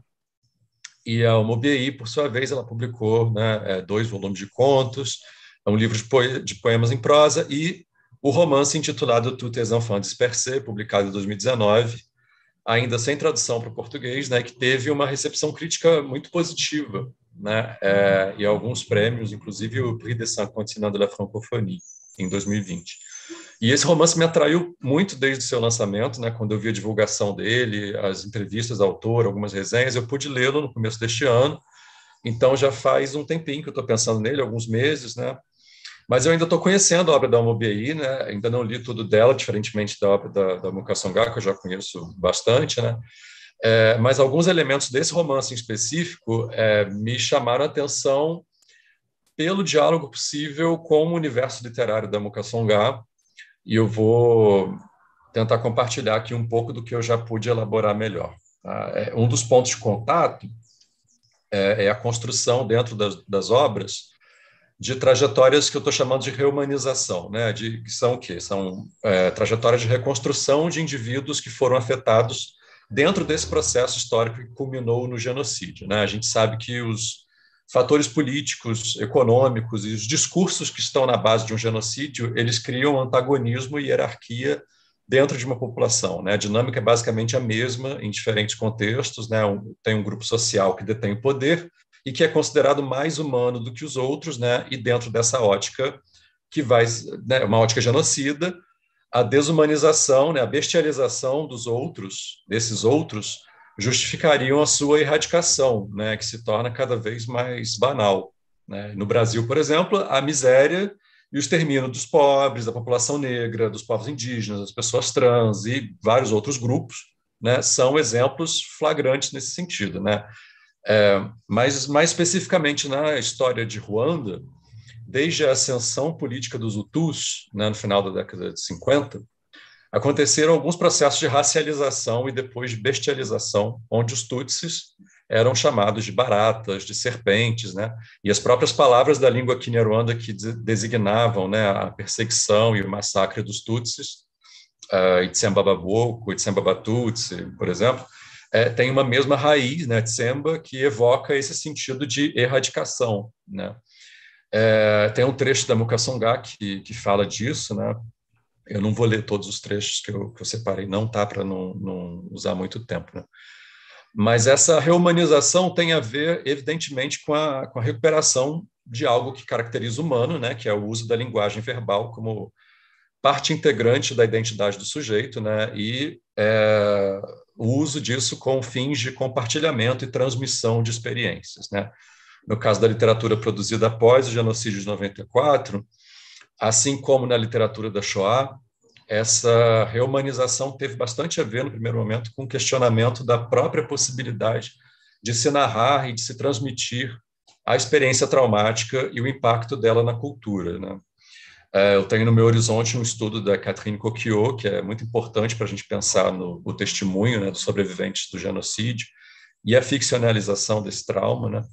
E a Umumbiei, por sua vez, ela publicou, né, é, dois volumes de contos, um livro de, poe de poemas em prosa e o romance intitulado Toutes les enfants dispersés, publicado em dois mil e dezenove, ainda sem tradução para o português, né, que teve uma recepção crítica muito positiva, né, é, e alguns prêmios, inclusive o Prix de Saint-Continent de la Francophonie, em dois mil e vinte. E esse romance me atraiu muito desde o seu lançamento, né, quando eu vi a divulgação dele, as entrevistas ao autor, algumas resenhas, eu pude lê-lo no começo deste ano, então já faz um tempinho que eu estou pensando nele, alguns meses, né, mas eu ainda estou conhecendo a obra da Umumbiei, né, ainda não li tudo dela, diferentemente da obra da, da Mukasonga, que eu já conheço bastante, né, é, mas alguns elementos desse romance em específico é, me chamaram a atenção pelo diálogo possível com o universo literário da Mukasonga, e eu vou tentar compartilhar aqui um pouco do que eu já pude elaborar melhor. Tá? É, um dos pontos de contato é, é a construção dentro das, das obras de trajetórias que eu estou chamando de reumanização, né? De, que são o quê? São é, trajetórias de reconstrução de indivíduos que foram afetados dentro desse processo histórico que culminou no genocídio. Né? A gente sabe que os fatores políticos, econômicos e os discursos que estão na base de um genocídio, eles criam antagonismo e hierarquia dentro de uma população. Né? A dinâmica é basicamente a mesma em diferentes contextos. Né? Um, tem um grupo social que detém o poder e que é considerado mais humano do que os outros, né? E dentro dessa ótica, que vai, né, uma ótica genocida, a desumanização, né, a bestialização dos outros, desses outros, justificariam a sua erradicação, né, que se torna cada vez mais banal. Né? No Brasil, por exemplo, a miséria e o extermínio dos pobres, da população negra, dos povos indígenas, das pessoas trans e vários outros grupos, né, são exemplos flagrantes nesse sentido. Né? É, mas, mais especificamente na história de Ruanda, desde a ascensão política dos Hutus, né, no final da década de cinquenta, aconteceram alguns processos de racialização e depois de bestialização, onde os Tutsis eram chamados de baratas, de serpentes, né? E as próprias palavras da língua Kinyarwanda que designavam, né, a perseguição e o massacre dos Tutsis, uh, Itsemba-Baboko, Itsemba-Batutsi, por exemplo, é, tem uma mesma raiz, né, Tsemba, que evoca esse sentido de erradicação, né? É, tem um trecho da Mukasongá que, que fala disso, né? Eu não vou ler todos os trechos que eu, que eu separei, não, tá, para não, não usar muito tempo, né? Mas essa reumanização tem a ver, evidentemente, com a, com a recuperação de algo que caracteriza o humano, né, que é o uso da linguagem verbal como parte integrante da identidade do sujeito, né, e é, o uso disso com fins de compartilhamento e transmissão de experiências. Né. No caso da literatura produzida após o genocídio de noventa e quatro, assim como na literatura da Shoah, essa reumanização teve bastante a ver, no primeiro momento, com o questionamento da própria possibilidade de se narrar e de se transmitir a experiência traumática e o impacto dela na cultura. Né? Eu tenho no meu horizonte um estudo da Catherine Coquillot, que é muito importante para a gente pensar no, no testemunho, né, dos sobreviventes do genocídio e a ficcionalização desse trauma. Né?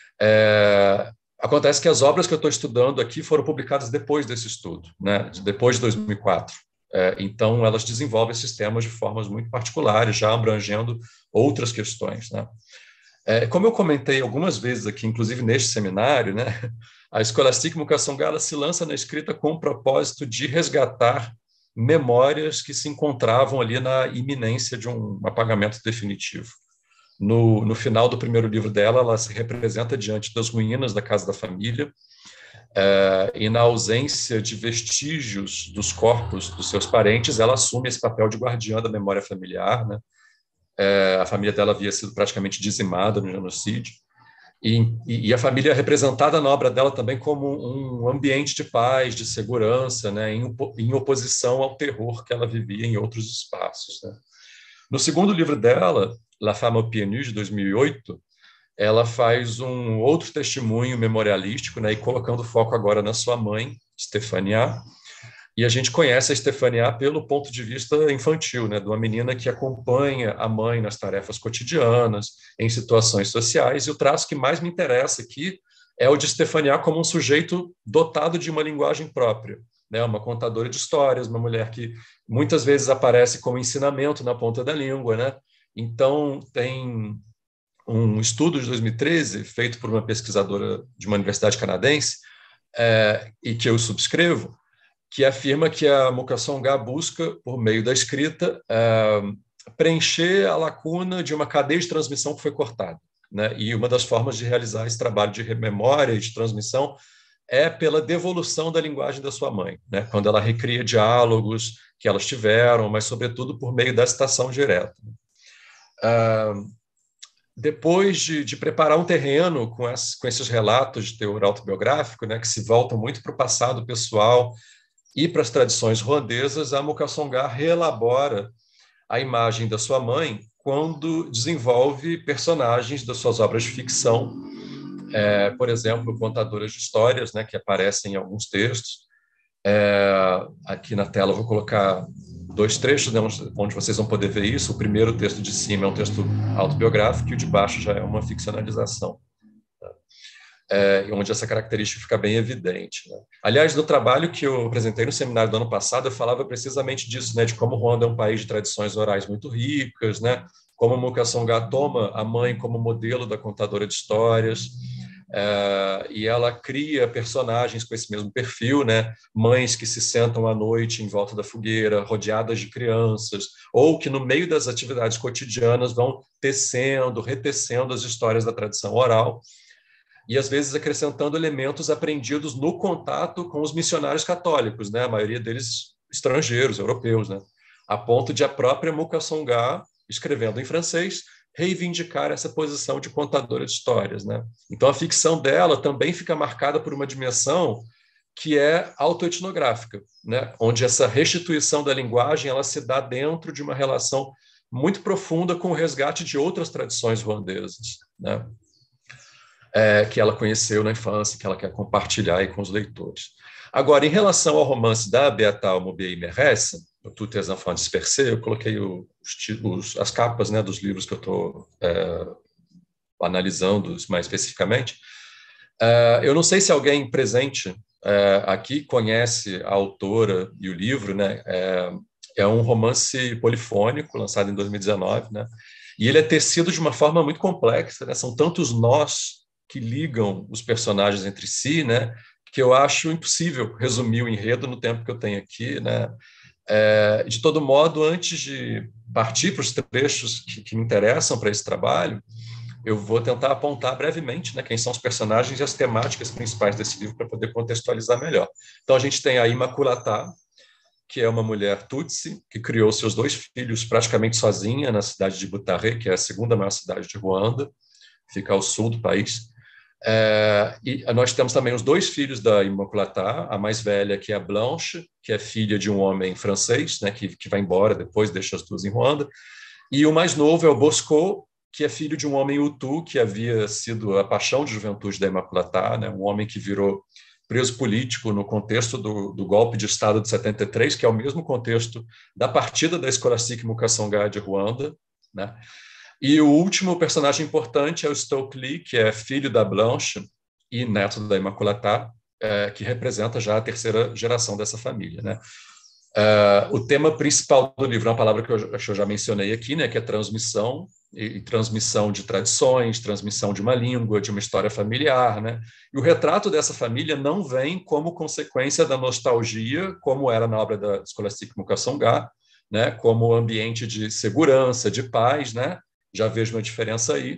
É, acontece que as obras que eu estou estudando aqui foram publicadas depois desse estudo, né, depois de dois mil e quatro. Então, elas desenvolvem esses temas de formas muito particulares, já abrangendo outras questões. Né? Como eu comentei algumas vezes aqui, inclusive neste seminário, né, a Scholastique Mukasongá se lança na escrita com o propósito de resgatar memórias que se encontravam ali na iminência de um apagamento definitivo. No, no final do primeiro livro dela, ela se representa diante das ruínas da casa da família, Uh, e na ausência de vestígios dos corpos dos seus parentes, ela assume esse papel de guardiã da memória familiar. Né? Uh, a família dela havia sido praticamente dizimada no genocídio, e, e, e a família é representada na obra dela também como um ambiente de paz, de segurança, né? em, em oposição ao terror que ela vivia em outros espaços. Né? No segundo livro dela, La Femme au Pieds Nus, de dois mil e oito, ela faz um outro testemunho memorialístico, né, e colocando foco agora na sua mãe, Stefania, e a gente conhece a Stefania pelo ponto de vista infantil, né, de uma menina que acompanha a mãe nas tarefas cotidianas, em situações sociais, e o traço que mais me interessa aqui é o de Stefania como um sujeito dotado de uma linguagem própria, né, uma contadora de histórias, uma mulher que muitas vezes aparece como ensinamento na ponta da língua, né, então tem um estudo de dois mil e treze, feito por uma pesquisadora de uma universidade canadense, é, e que eu subscrevo, que afirma que a Mukasongá busca, por meio da escrita, é, preencher a lacuna de uma cadeia de transmissão que foi cortada. Né? E uma das formas de realizar esse trabalho de memória e de transmissão é pela devolução da linguagem da sua mãe, né? Quando ela recria diálogos que elas tiveram, mas, sobretudo, por meio da citação direta. Uh, Depois de, de preparar um terreno com, as, com esses relatos de teor autobiográfico, né, que se voltam muito para o passado pessoal e para as tradições ruandesas, a Mukasongá reelabora a imagem da sua mãe quando desenvolve personagens das suas obras de ficção, é, por exemplo, contadoras de histórias, né, que aparecem em alguns textos. É, aqui na tela eu vou colocar dois trechos, né, onde vocês vão poder ver isso. O primeiro texto de cima é um texto autobiográfico e o de baixo já é uma ficcionalização, né? É, onde essa característica fica bem evidente. Né? Aliás, no trabalho que eu apresentei no seminário do ano passado, eu falava precisamente disso, né, de como o Ruanda é um país de tradições orais muito ricas, né, como Mukasongá toma a mãe como modelo da contadora de histórias, Uh, e ela cria personagens com esse mesmo perfil, né? Mães que se sentam à noite em volta da fogueira, rodeadas de crianças, ou que no meio das atividades cotidianas vão tecendo, retecendo as histórias da tradição oral, e às vezes acrescentando elementos aprendidos no contato com os missionários católicos, né? A maioria deles estrangeiros, europeus, né? A ponto de a própria Mukasonga, escrevendo em francês, reivindicar essa posição de contadora de histórias, né? Então, a ficção dela também fica marcada por uma dimensão que é autoetnográfica, né? Onde essa restituição da linguagem ela se dá dentro de uma relação muito profunda com o resgate de outras tradições ruandesas, né? É, que ela conheceu na infância, que ela quer compartilhar aí com os leitores. Agora, em relação ao romance da Beata Mumbei Meresse, o Toutes les enfants dispersés, eu coloquei o, os, as capas, né, dos livros que eu estou é, analisando mais especificamente. É, eu não sei se alguém presente é, aqui conhece a autora e o livro, né? É, é um romance polifônico, lançado em dois mil e dezenove, né? E ele é tecido de uma forma muito complexa, né? São tantos nós que ligam os personagens entre si, né? Que eu acho impossível resumir o enredo no tempo que eu tenho aqui, né? É, de todo modo, antes de partir para os trechos que, que me interessam para esse trabalho, eu vou tentar apontar brevemente, né, quem são os personagens e as temáticas principais desse livro para poder contextualizar melhor. Então, a gente tem a Imaculata, que é uma mulher Tutsi, que criou seus dois filhos praticamente sozinha na cidade de Butare, que é a segunda maior cidade de Ruanda, fica ao sul do país. É, e nós temos também os dois filhos da Imaculata, a mais velha, que é a Blanche, que é filha de um homem francês, né, que, que vai embora depois, deixa as duas em Ruanda, e o mais novo é o Bosco, que é filho de um homem Hutu, que havia sido a paixão de juventude da Imaculata, né, um homem que virou preso político no contexto do, do golpe de Estado de setenta e três, que é o mesmo contexto da partida da Scholastique Mukasonga de Ruanda, né? E o último personagem importante é o Stokely, que é filho da Blanche e neto da Imaculata, é, que representa já a terceira geração dessa família, né? É, o tema principal do livro é uma palavra que eu, que eu já mencionei aqui, né, que é transmissão, e, e transmissão de tradições, transmissão de uma língua, de uma história familiar, né? E o retrato dessa família não vem como consequência da nostalgia, como era na obra da Scholastique Mukasonga, né, como ambiente de segurança, de paz, né? Já vejo uma diferença aí.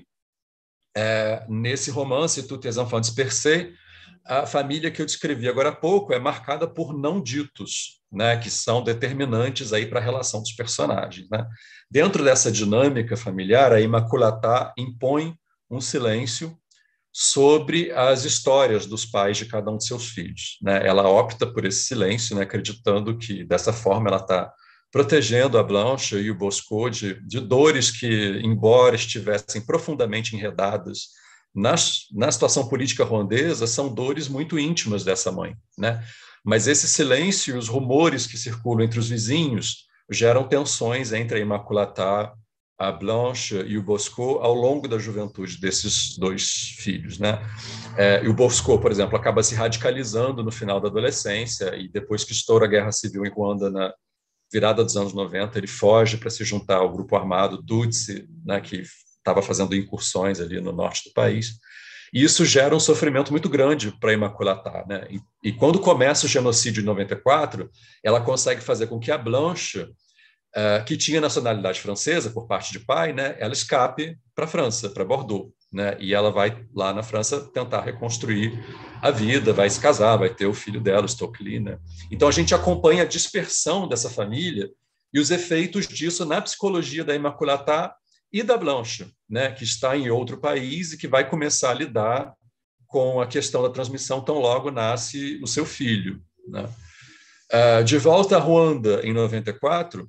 É, nesse romance, Toutes les enfants dispersés, a família que eu descrevi agora há pouco é marcada por não ditos, né, que são determinantes aí para a relação dos personagens, né? Dentro dessa dinâmica familiar, a Imaculata impõe um silêncio sobre as histórias dos pais de cada um de seus filhos, né? Ela opta por esse silêncio, né, acreditando que, dessa forma, ela está protegendo a Blanche e o Bosco de, de dores que, embora estivessem profundamente enredadas na, na situação política ruandesa, são dores muito íntimas dessa mãe, né? Mas esse silêncio e os rumores que circulam entre os vizinhos geram tensões entre a Imaculata, a Blanche e o Bosco ao longo da juventude desses dois filhos, né? É, e o Bosco, por exemplo, acaba se radicalizando no final da adolescência e depois que estoura a guerra civil em Ruanda na virada dos anos noventa, ele foge para se juntar ao grupo armado Tutsi, né, que estava fazendo incursões ali no norte do país. E isso gera um sofrimento muito grande para a Imaculata, né? E, e quando começa o genocídio em noventa e quatro, ela consegue fazer com que a Blanche, uh, que tinha nacionalidade francesa por parte de pai, né, ela escape para a França, para Bordeaux, né? E ela vai lá na França tentar reconstruir a vida, vai se casar, vai ter o filho dela, o Stokely, né? Então a gente acompanha a dispersão dessa família e os efeitos disso na psicologia da Imaculata e da Blanche, né, que está em outro país e que vai começar a lidar com a questão da transmissão tão logo nasce o seu filho, né? Uh, de volta a Ruanda, em noventa e quatro,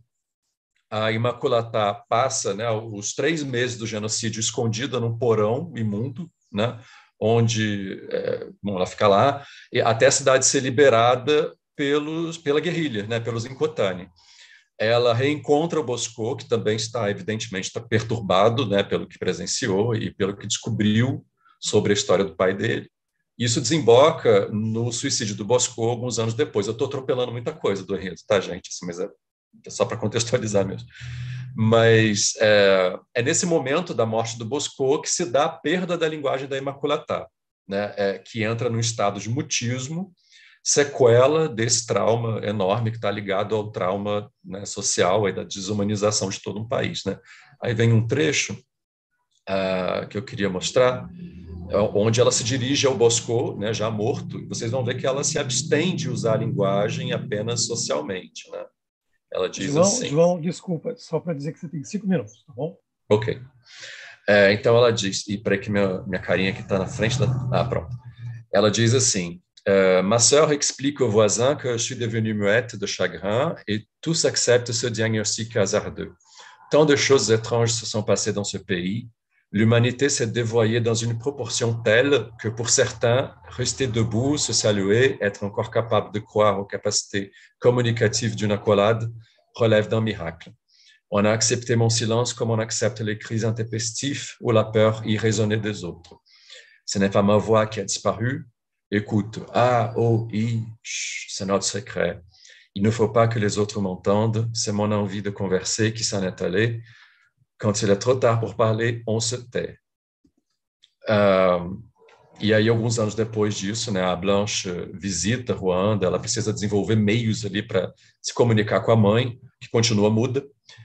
a Imaculata passa, né, os três meses do genocídio escondida num porão imundo, né, onde é, bom, ela fica lá, até a cidade ser liberada pelos, pela guerrilha, né, pelos Nkotani. Ela reencontra o Bosco, que também está, evidentemente, está perturbado, né, pelo que presenciou e pelo que descobriu sobre a história do pai dele. Isso desemboca no suicídio do Bosco alguns anos depois. Eu estou atropelando muita coisa do enredo, tá, gente? Assim, mas é, é só para contextualizar mesmo. Mas é, é nesse momento da morte do Bosco que se dá a perda da linguagem da Imaculata, né, é, que entra num estado de mutismo, sequela desse trauma enorme que está ligado ao trauma, né, social e da desumanização de todo um país, né? Aí vem um trecho uh, que eu queria mostrar, onde ela se dirige ao Bosco, né, já morto, e vocês vão ver que ela se abstém de usar a linguagem apenas socialmente, né? Ela diz João, assim... João, desculpa, só para dizer que você tem cinco minutos, tá bom? Ok. É, então ela diz, e peraí que minha, minha carinha aqui está na frente da... Ah, pronto. Ela diz assim, euh, ma sœur explique aux voisins que je suis devenue muette de chagrin et tous acceptent ce diagnostic hasardeux. Tant de choses étranges se sont passées dans ce pays. L'humanité s'est dévoyée dans une proportion telle que pour certains, rester debout, se saluer, être encore capable de croire aux capacités communicatives d'une accolade relève d'un miracle. On a accepté mon silence comme on accepte les cris intempestifs ou la peur irraisonnée des autres. Ce n'est pas ma voix qui a disparu. Écoute, ah, oh, i, chut, c'est notre secret. Il ne faut pas que les autres m'entendent. C'est mon envie de converser qui s'en est allée. Quand il est trop tard pour parler, on se tait. Uh, e aí, alguns anos depois disso, né, a Blanche visita Ruanda, ela precisa desenvolver meios ali para se comunicar com a mãe, que continua muda,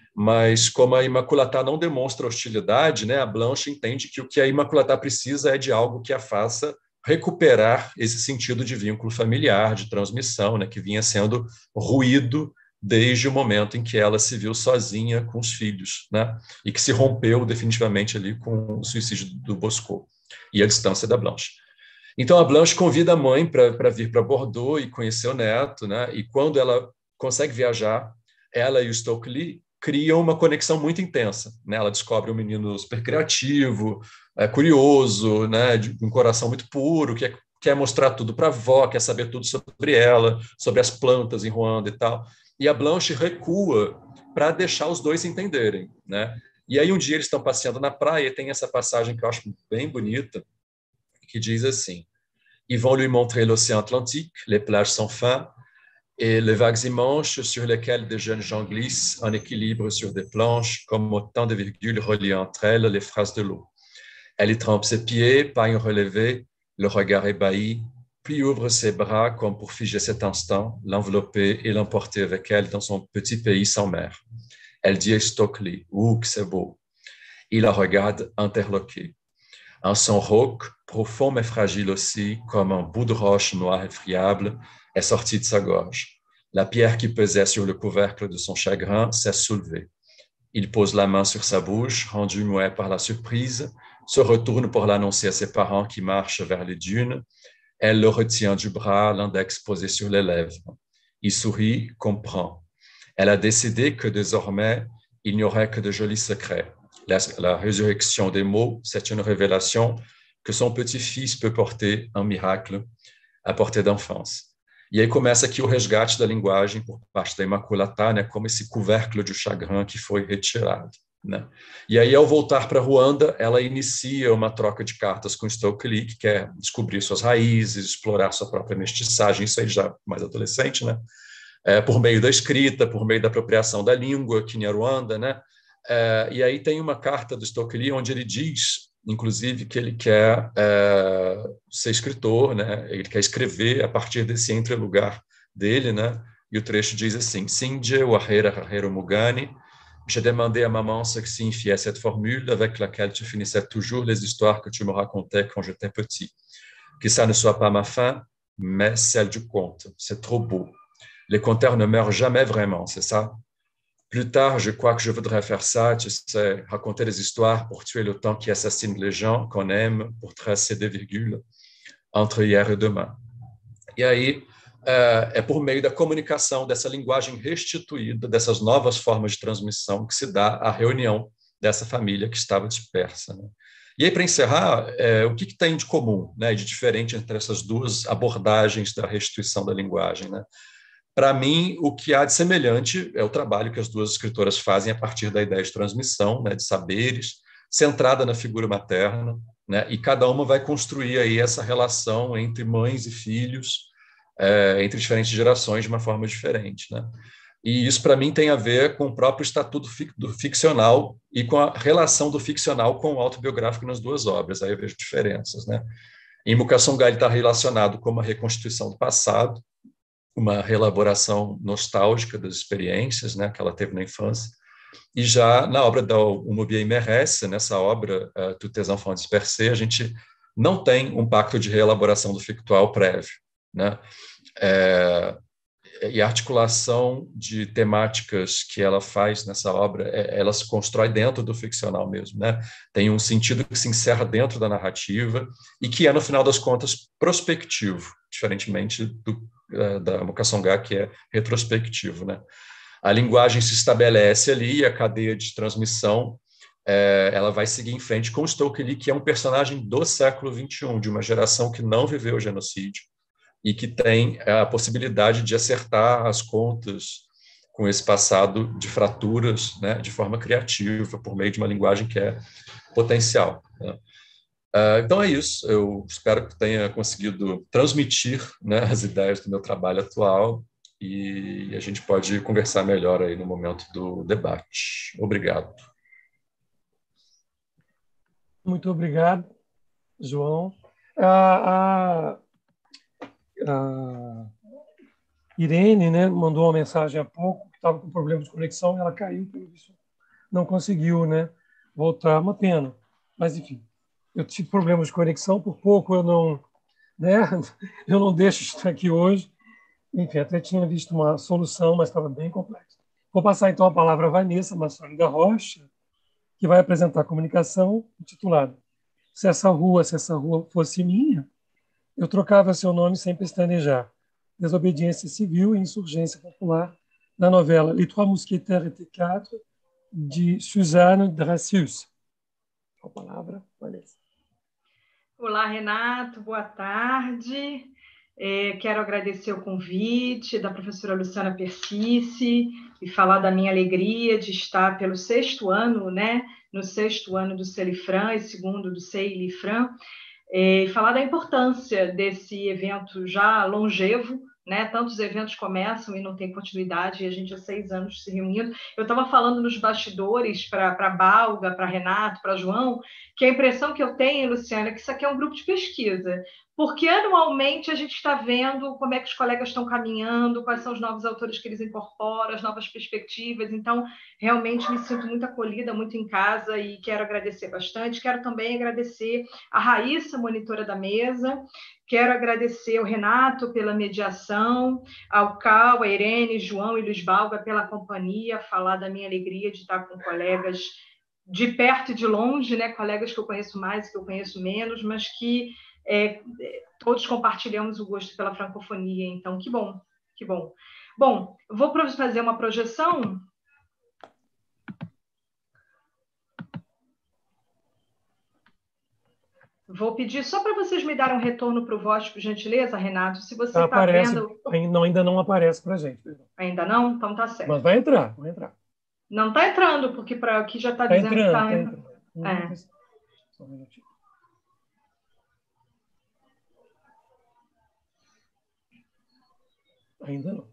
mas como a Imaculata não demonstra hostilidade, né, a Blanche entende que o que a Imaculata precisa é de algo que a faça recuperar esse sentido de vínculo familiar, de transmissão, né, que vinha sendo ruído desde o momento em que ela se viu sozinha com os filhos, né, e que se rompeu definitivamente ali com o suicídio do Bosco e a distância da Blanche. Então, a Blanche convida a mãe para vir para Bordeaux e conhecer o neto, né, e quando ela consegue viajar, ela e o Stokely criam uma conexão muito intensa, né, ela descobre um menino super criativo, é, curioso, né, de um coração muito puro, que é, quer mostrar tudo para a avó, quer saber tudo sobre ela, sobre as plantas em Ruanda e tal. E a Blanche recua para deixar os dois se entenderem, né? E aí um dia eles estão passeando na praia e tem essa passagem que eu acho bem bonita, que diz assim: Ils vont lui montrer l'océan Atlantique, les plages sans fin, et les vagues immenses sur lesquelles des jeunes gens glissent en équilibre sur des planches, comme autant de virgules reliant entre elles les phrases de l'eau. Elle y trempe ses pieds, paille relevée, le regard ébahi, puis ouvre ses bras comme pour figer cet instant, l'envelopper et l'emporter avec elle dans son petit pays sans mer. Elle dit à Stokely, « Ouh, que c'est beau !» Il la regarde interloqué. Un son rauque, profond mais fragile aussi, comme un bout de roche noire et friable, est sorti de sa gorge. La pierre qui pesait sur le couvercle de son chagrin s'est soulevée. Il pose la main sur sa bouche, rendu muet par la surprise, se retourne pour l'annoncer à ses parents qui marchent vers les dunes. Elle le retient du bras, l'index posé sur les lèvres. Il sourit, comprend. Elle a décidé que désormais, il n'y aurait que de jolis secrets. La, la résurrection des mots, c'est une révélation que son petit-fils peut porter, un miracle, à portée d'enfance. E aí começa aqui o resgate da linguagem por parte da Imaculata, né, como esse couvercle de chagrin que foi retirado, né? E aí, ao voltar para Ruanda, ela inicia uma troca de cartas com Stokely, que quer descobrir suas raízes, explorar sua própria mestiçagem, isso aí já mais adolescente, né? É, por meio da escrita, por meio da apropriação da língua, Kinyarwanda, né? É, e aí tem uma carta do Stokely onde ele diz, inclusive, que ele quer é, ser escritor, né? Ele quer escrever a partir desse entrelugar dele, né? E o trecho diz assim: Sindje Wahera Hahero Mugani, j'ai demandé à maman ce que signifiait cette formule avec laquelle tu finissais toujours les histoires que tu me racontais quand j'étais petit. Que ça ne soit pas ma fin, mais celle du conte. C'est trop beau. Les conteurs ne meurent jamais vraiment, c'est ça? Plus tard, je crois que je voudrais faire ça, tu sais, raconter des histoires pour tuer le temps qui assassine les gens qu'on aime, pour tracer des virgules entre hier et demain. E aí, é, é por meio da comunicação, dessa linguagem restituída, dessas novas formas de transmissão que se dá a reunião dessa família que estava dispersa, né? E aí, para encerrar, é, o que, que tem de comum, né, de diferente entre essas duas abordagens da restituição da linguagem, né? Para mim, o que há de semelhante é o trabalho que as duas escritoras fazem a partir da ideia de transmissão, né, de saberes, centrada na figura materna, né, e cada uma vai construir aí essa relação entre mães e filhos, é, entre diferentes gerações, de uma forma diferente, né? E isso, para mim, tem a ver com o próprio estatuto fic do ficcional e com a relação do ficcional com o autobiográfico nas duas obras. Aí eu vejo diferenças, né? Em Mukasonga, ele está relacionado com uma reconstituição do passado, uma reelaboração nostálgica das experiências, né, que ela teve na infância. E já na obra da Umubiei Merece, nessa obra, uh, Tous tes enfants dispersés, a gente não tem um pacto de reelaboração do fictual prévio, né? É, e a articulação de temáticas que ela faz nessa obra, ela se constrói dentro do ficcional mesmo, né? Tem um sentido que se encerra dentro da narrativa e que é, no final das contas, prospectivo, diferentemente do, da Mukasonga, que é retrospectivo, né? A linguagem se estabelece ali e a cadeia de transmissão é, ela vai seguir em frente com Stokely Lee, que é um personagem do século vinte e um, de uma geração que não viveu o genocídio, e que tem a possibilidade de acertar as contas com esse passado de fraturas, né, de forma criativa, por meio de uma linguagem que é potencial, né? Uh, então é isso, eu espero que tenha conseguido transmitir, né, as ideias do meu trabalho atual, e a gente pode conversar melhor aí no momento do debate. Obrigado. Muito obrigado, João. A, a, a Irene, né, mandou uma mensagem há pouco, que estava com problemas de conexão, ela caiu, pelo visto, não conseguiu, né, voltar, uma pena. Mas, enfim, eu tive problemas de conexão, por pouco eu não, né, eu não deixo estar aqui hoje. Enfim, até tinha visto uma solução, mas estava bem complexo. Vou passar, então, a palavra à Vanessa Massoni da Rocha, que vai apresentar a comunicação intitulada Se essa rua, se essa rua fosse minha, eu trocava seu nome sem pestanejar. Desobediência civil e insurgência popular, na novela Les Trois Mousquetaires et Quatre, de Suzanne Dracius. A palavra, Vanessa. Olá, Renato, boa tarde. É, quero agradecer o convite da professora Luciana Persicci e falar da minha alegria de estar pelo sexto ano, né, no sexto ano do CELIFRAN e segundo do CEILIFRAN, e falar da importância desse evento já longevo, né? Tantos eventos começam e não tem continuidade, e a gente há seis anos se reunindo. Eu estava falando nos bastidores para Balga, para Renato, para João, que a impressão que eu tenho, Luciana, é que isso aqui é um grupo de pesquisa, porque anualmente a gente está vendo como é que os colegas estão caminhando, quais são os novos autores que eles incorporam, as novas perspectivas. Então, realmente me sinto muito acolhida, muito em casa, e quero agradecer bastante. Quero também agradecer a Raíssa, monitora da mesa. Quero agradecer ao Renato pela mediação, ao Cal, a Irene, João e Luiz Balga pela companhia, falar da minha alegria de estar com colegas de perto e de longe, né? Colegas que eu conheço mais e que eu conheço menos, mas que é, todos compartilhamos o gosto pela francofonia. Então, que bom, que bom. Bom, vou fazer uma projeção. Vou pedir só para vocês me darem um retorno para o voz, por gentileza, Renato, se você está vendo... Ainda, ainda não aparece para a gente. Ainda não? Então tá certo. Mas vai entrar, vai entrar. Não está entrando, porque para aqui já está tá dizendo entrando, que está... Tá entrando. É. Só um minutinho. Ainda não.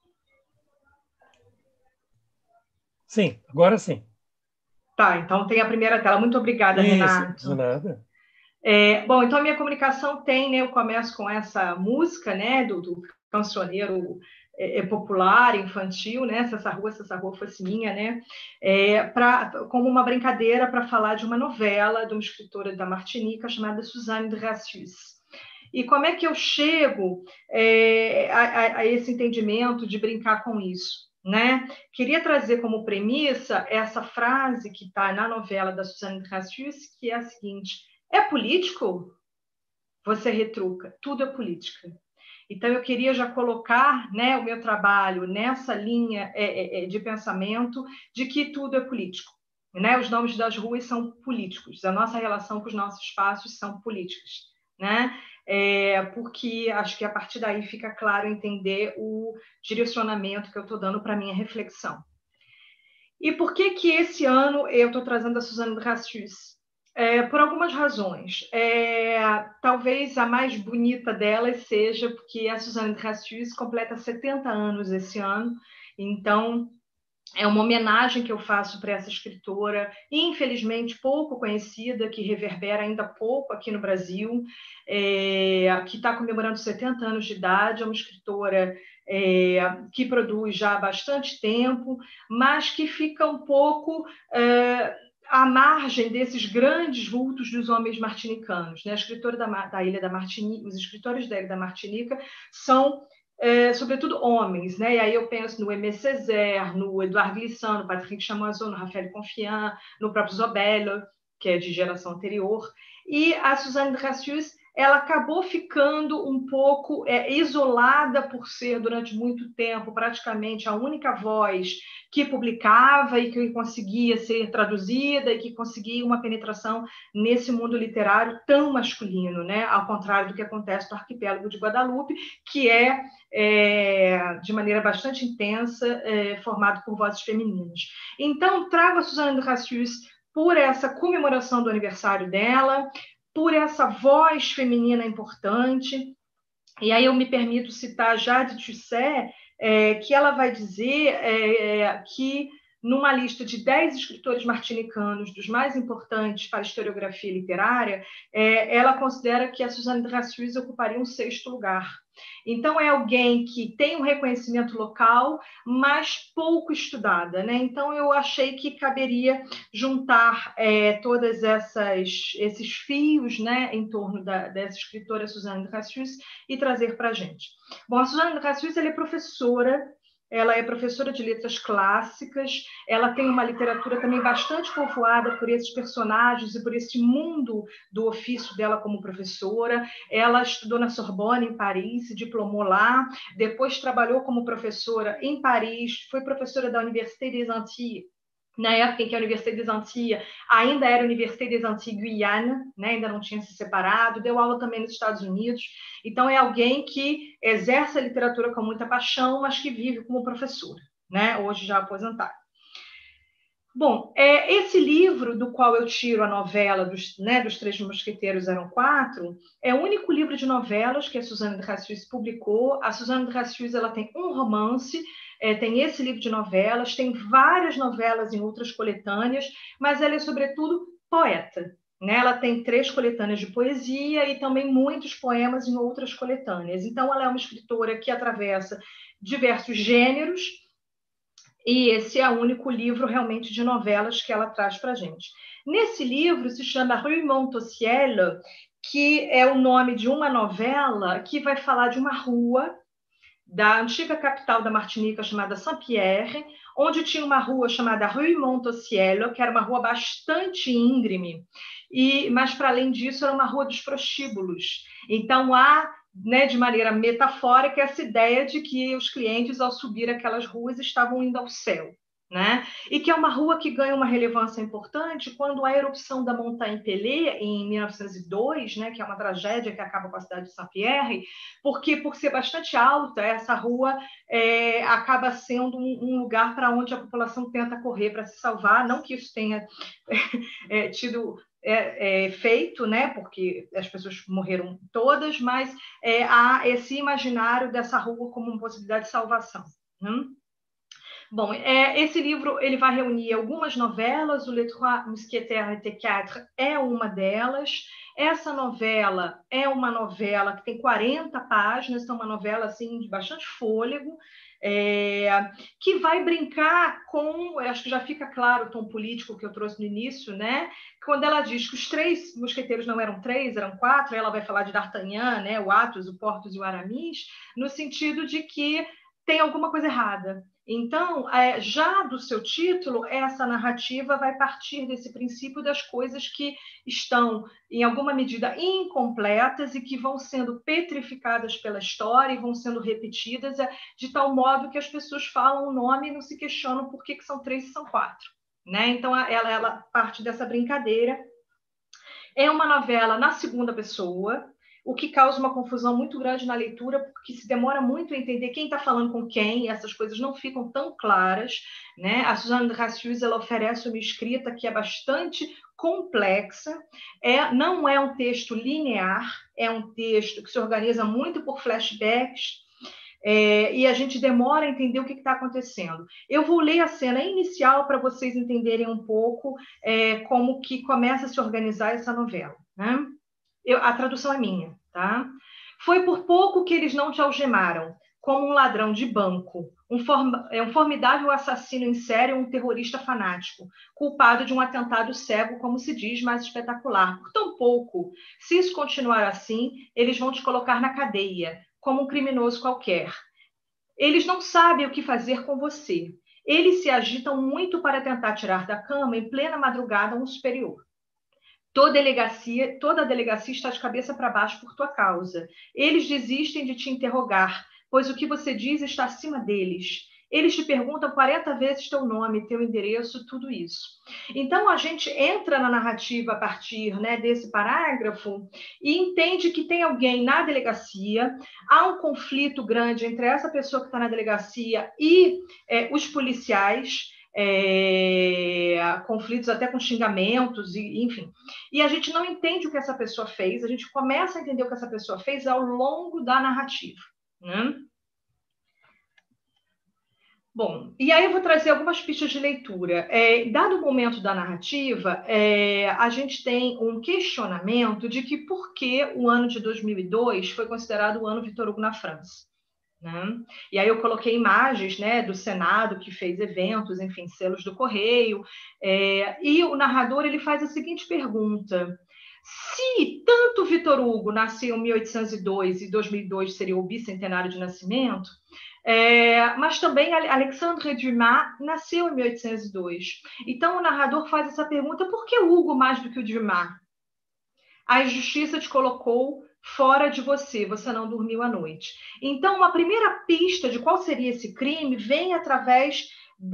Sim, agora sim. Tá, então tem a primeira tela. Muito obrigada, Isso, Renato. De nada. É, bom, então a minha comunicação tem, né? Eu começo com essa música, né? Do, do cancioneiro é, é popular, infantil, né? Se essa rua, se essa rua fosse minha, né? É, pra, como uma brincadeira para falar de uma novela de uma escritora da Martinica chamada Suzanne Dracius. E como é que eu chego é, a, a esse entendimento de brincar com isso, né? Queria trazer como premissa essa frase que está na novela da Suzanne Dracius, que é a seguinte: é político? Você retruca, tudo é política. Então, eu queria já colocar, né, o meu trabalho nessa linha é, é, de pensamento de que tudo é político, né? Os nomes das ruas são políticos, a nossa relação com os nossos espaços são políticas, né? É, porque acho que a partir daí fica claro entender o direcionamento que eu estou dando para a minha reflexão. E por que que esse ano eu estou trazendo a Suzanne Dracius? É, por algumas razões. É, talvez a mais bonita delas seja porque a Suzanne Dracius completa setenta anos esse ano, então é uma homenagem que eu faço para essa escritora, infelizmente pouco conhecida, que reverbera ainda pouco aqui no Brasil, é, que está comemorando setenta anos de idade. É uma escritora é, que produz já há bastante tempo, mas que fica um pouco... É, à margem desses grandes vultos dos homens martinicanos, né? A escritora da, da Ilha da Martinica, os escritores da Ilha da Martinica são, é, sobretudo, homens, né? E aí eu penso no Aimé Césaire, no Edouard Glissant, no Patrick Chamoiseau, no Raphaël Confiant, no próprio Zobel, que é de geração anterior. E a Suzanne Dracius, ela acabou ficando um pouco é, isolada por ser, durante muito tempo, praticamente a única voz que publicava e que conseguia ser traduzida e que conseguia uma penetração nesse mundo literário tão masculino, né? Ao contrário do que acontece no arquipélago de Guadalupe, que é, é de maneira bastante intensa, é, formado por vozes femininas. Então, trago a Suzanne Dracius por essa comemoração do aniversário dela, por essa voz feminina importante. E aí eu me permito citar Jade Tusset, é, que ela vai dizer é, que, numa lista de dez escritores martinicanos dos mais importantes para a historiografia literária, é, ela considera que a Suzanne Dracius ocuparia um sexto lugar. Então, é alguém que tem um reconhecimento local, mas pouco estudada, né? Então, eu achei que caberia juntar é, todas essas esses fios, né, em torno da, dessa escritora Suzanne Dracius e trazer para a gente. Bom, a Suzanne Dracius, ela é professora. Ela é professora de letras clássicas, ela tem uma literatura também bastante povoada por esses personagens e por esse mundo do ofício dela como professora. Ela estudou na Sorbonne, em Paris, se diplomou lá, depois trabalhou como professora em Paris, foi professora da Université des Antilles, na época em que a Université des Antilles ainda era a Université des Antilles Guyane, né? Ainda não tinha se separado, deu aula também nos Estados Unidos. Então, é alguém que exerce a literatura com muita paixão, mas que vive como professora, né? Hoje já aposentada. Bom, é, esse livro, do qual eu tiro a novela dos, né, dos Três Mosqueteiros Eram Quatro, é o único livro de novelas que a Suzanne Dracius publicou. A Suzanne Dracius, ela tem um romance, é, tem esse livro de novelas, tem várias novelas em outras coletâneas, mas ela é, sobretudo, poeta, né? Ela tem três coletâneas de poesia e também muitos poemas em outras coletâneas. Então, ela é uma escritora que atravessa diversos gêneros, e esse é o único livro realmente de novelas que ela traz para a gente. Nesse livro se chama Rue Montautiel, que é o nome de uma novela que vai falar de uma rua da antiga capital da Martinica, chamada Saint-Pierre, onde tinha uma rua chamada Rue Montautiel, que era uma rua bastante íngreme, e, mas, para além disso, era uma rua dos prostíbulos. Então, há, né, de maneira metafórica, essa ideia de que os clientes, ao subir aquelas ruas, estavam indo ao céu, né? E que é uma rua que ganha uma relevância importante quando a erupção da Montanha Pelée, em mil novecentos e dois, né, que é uma tragédia que acaba com a cidade de Saint-Pierre, porque, por ser bastante alta, essa rua é, acaba sendo um, um lugar para onde a população tenta correr para se salvar, não que isso tenha é, tido é, é, feito, né, porque as pessoas morreram todas, mas é, há esse imaginário dessa rua como uma possibilidade de salvação, né? Bom, é, esse livro ele vai reunir algumas novelas, o Les Trois Mousquetaires et Quatre é uma delas. Essa novela é uma novela que tem quarenta páginas, então uma novela assim, de bastante fôlego, é, que vai brincar com, acho que já fica claro o tom político que eu trouxe no início, né? Quando ela diz que os três mosqueteiros não eram três, eram quatro, ela vai falar de D'Artagnan, né? O Athos, o Porthos e o Aramis, no sentido de que tem alguma coisa errada. Então, já do seu título, essa narrativa vai partir desse princípio das coisas que estão, em alguma medida, incompletas e que vão sendo petrificadas pela história e vão sendo repetidas de tal modo que as pessoas falam o nome e não se questionam por que são três e são quatro, né? Então, ela, ela parte dessa brincadeira. É uma novela na segunda pessoa, o que causa uma confusão muito grande na leitura, porque se demora muito a entender quem está falando com quem, essas coisas não ficam tão claras, né? A Suzanne Dracius, ela oferece uma escrita que é bastante complexa, é, não é um texto linear, é um texto que se organiza muito por flashbacks, é, e a gente demora a entender o que está acontecendo. Eu vou ler a cena inicial para vocês entenderem um pouco é, como que começa a se organizar essa novela, né? Eu, a tradução é minha, tá? Foi por pouco que eles não te algemaram. como um ladrão de banco, um, form um formidável assassino em série, um terrorista fanático, culpado de um atentado cego, como se diz, mas espetacular. Por tão pouco, se isso continuar assim, eles vão te colocar na cadeia, como um criminoso qualquer. Eles não sabem o que fazer com você. Eles se agitam muito para tentar tirar da cama em plena madrugada um superior. Toda delegacia, toda a delegacia está de cabeça para baixo por tua causa. Eles desistem de te interrogar, pois o que você diz está acima deles. Eles te perguntam quarenta vezes teu nome, teu endereço, tudo isso. Então, a gente entra na narrativa a partir, né, desse parágrafo e entende que tem alguém na delegacia, há um conflito grande entre essa pessoa que está na delegacia e é, os policiais, é, conflitos até com xingamentos, e, enfim. E a gente não entende o que essa pessoa fez, a gente começa a entender o que essa pessoa fez ao longo da narrativa, né? Bom, e aí eu vou trazer algumas pistas de leitura. É, dado o momento da narrativa, é, a gente tem um questionamento de que por que o ano de dois mil e dois foi considerado o ano Victor Hugo na França, né? E aí eu coloquei imagens, né, do Senado, que fez eventos, enfim, selos do Correio, é, e o narrador ele faz a seguinte pergunta: se tanto Victor Hugo nasceu em mil oitocentos e dois e dois mil e dois seria o bicentenário de nascimento, É, mas também Alexandre Dumas nasceu em mil oitocentos e dois. Então, o narrador faz essa pergunta: por que Hugo mais do que o Dumas? A justiça te colocou fora de você, você não dormiu à noite. Então, uma primeira pista de qual seria esse crime vem através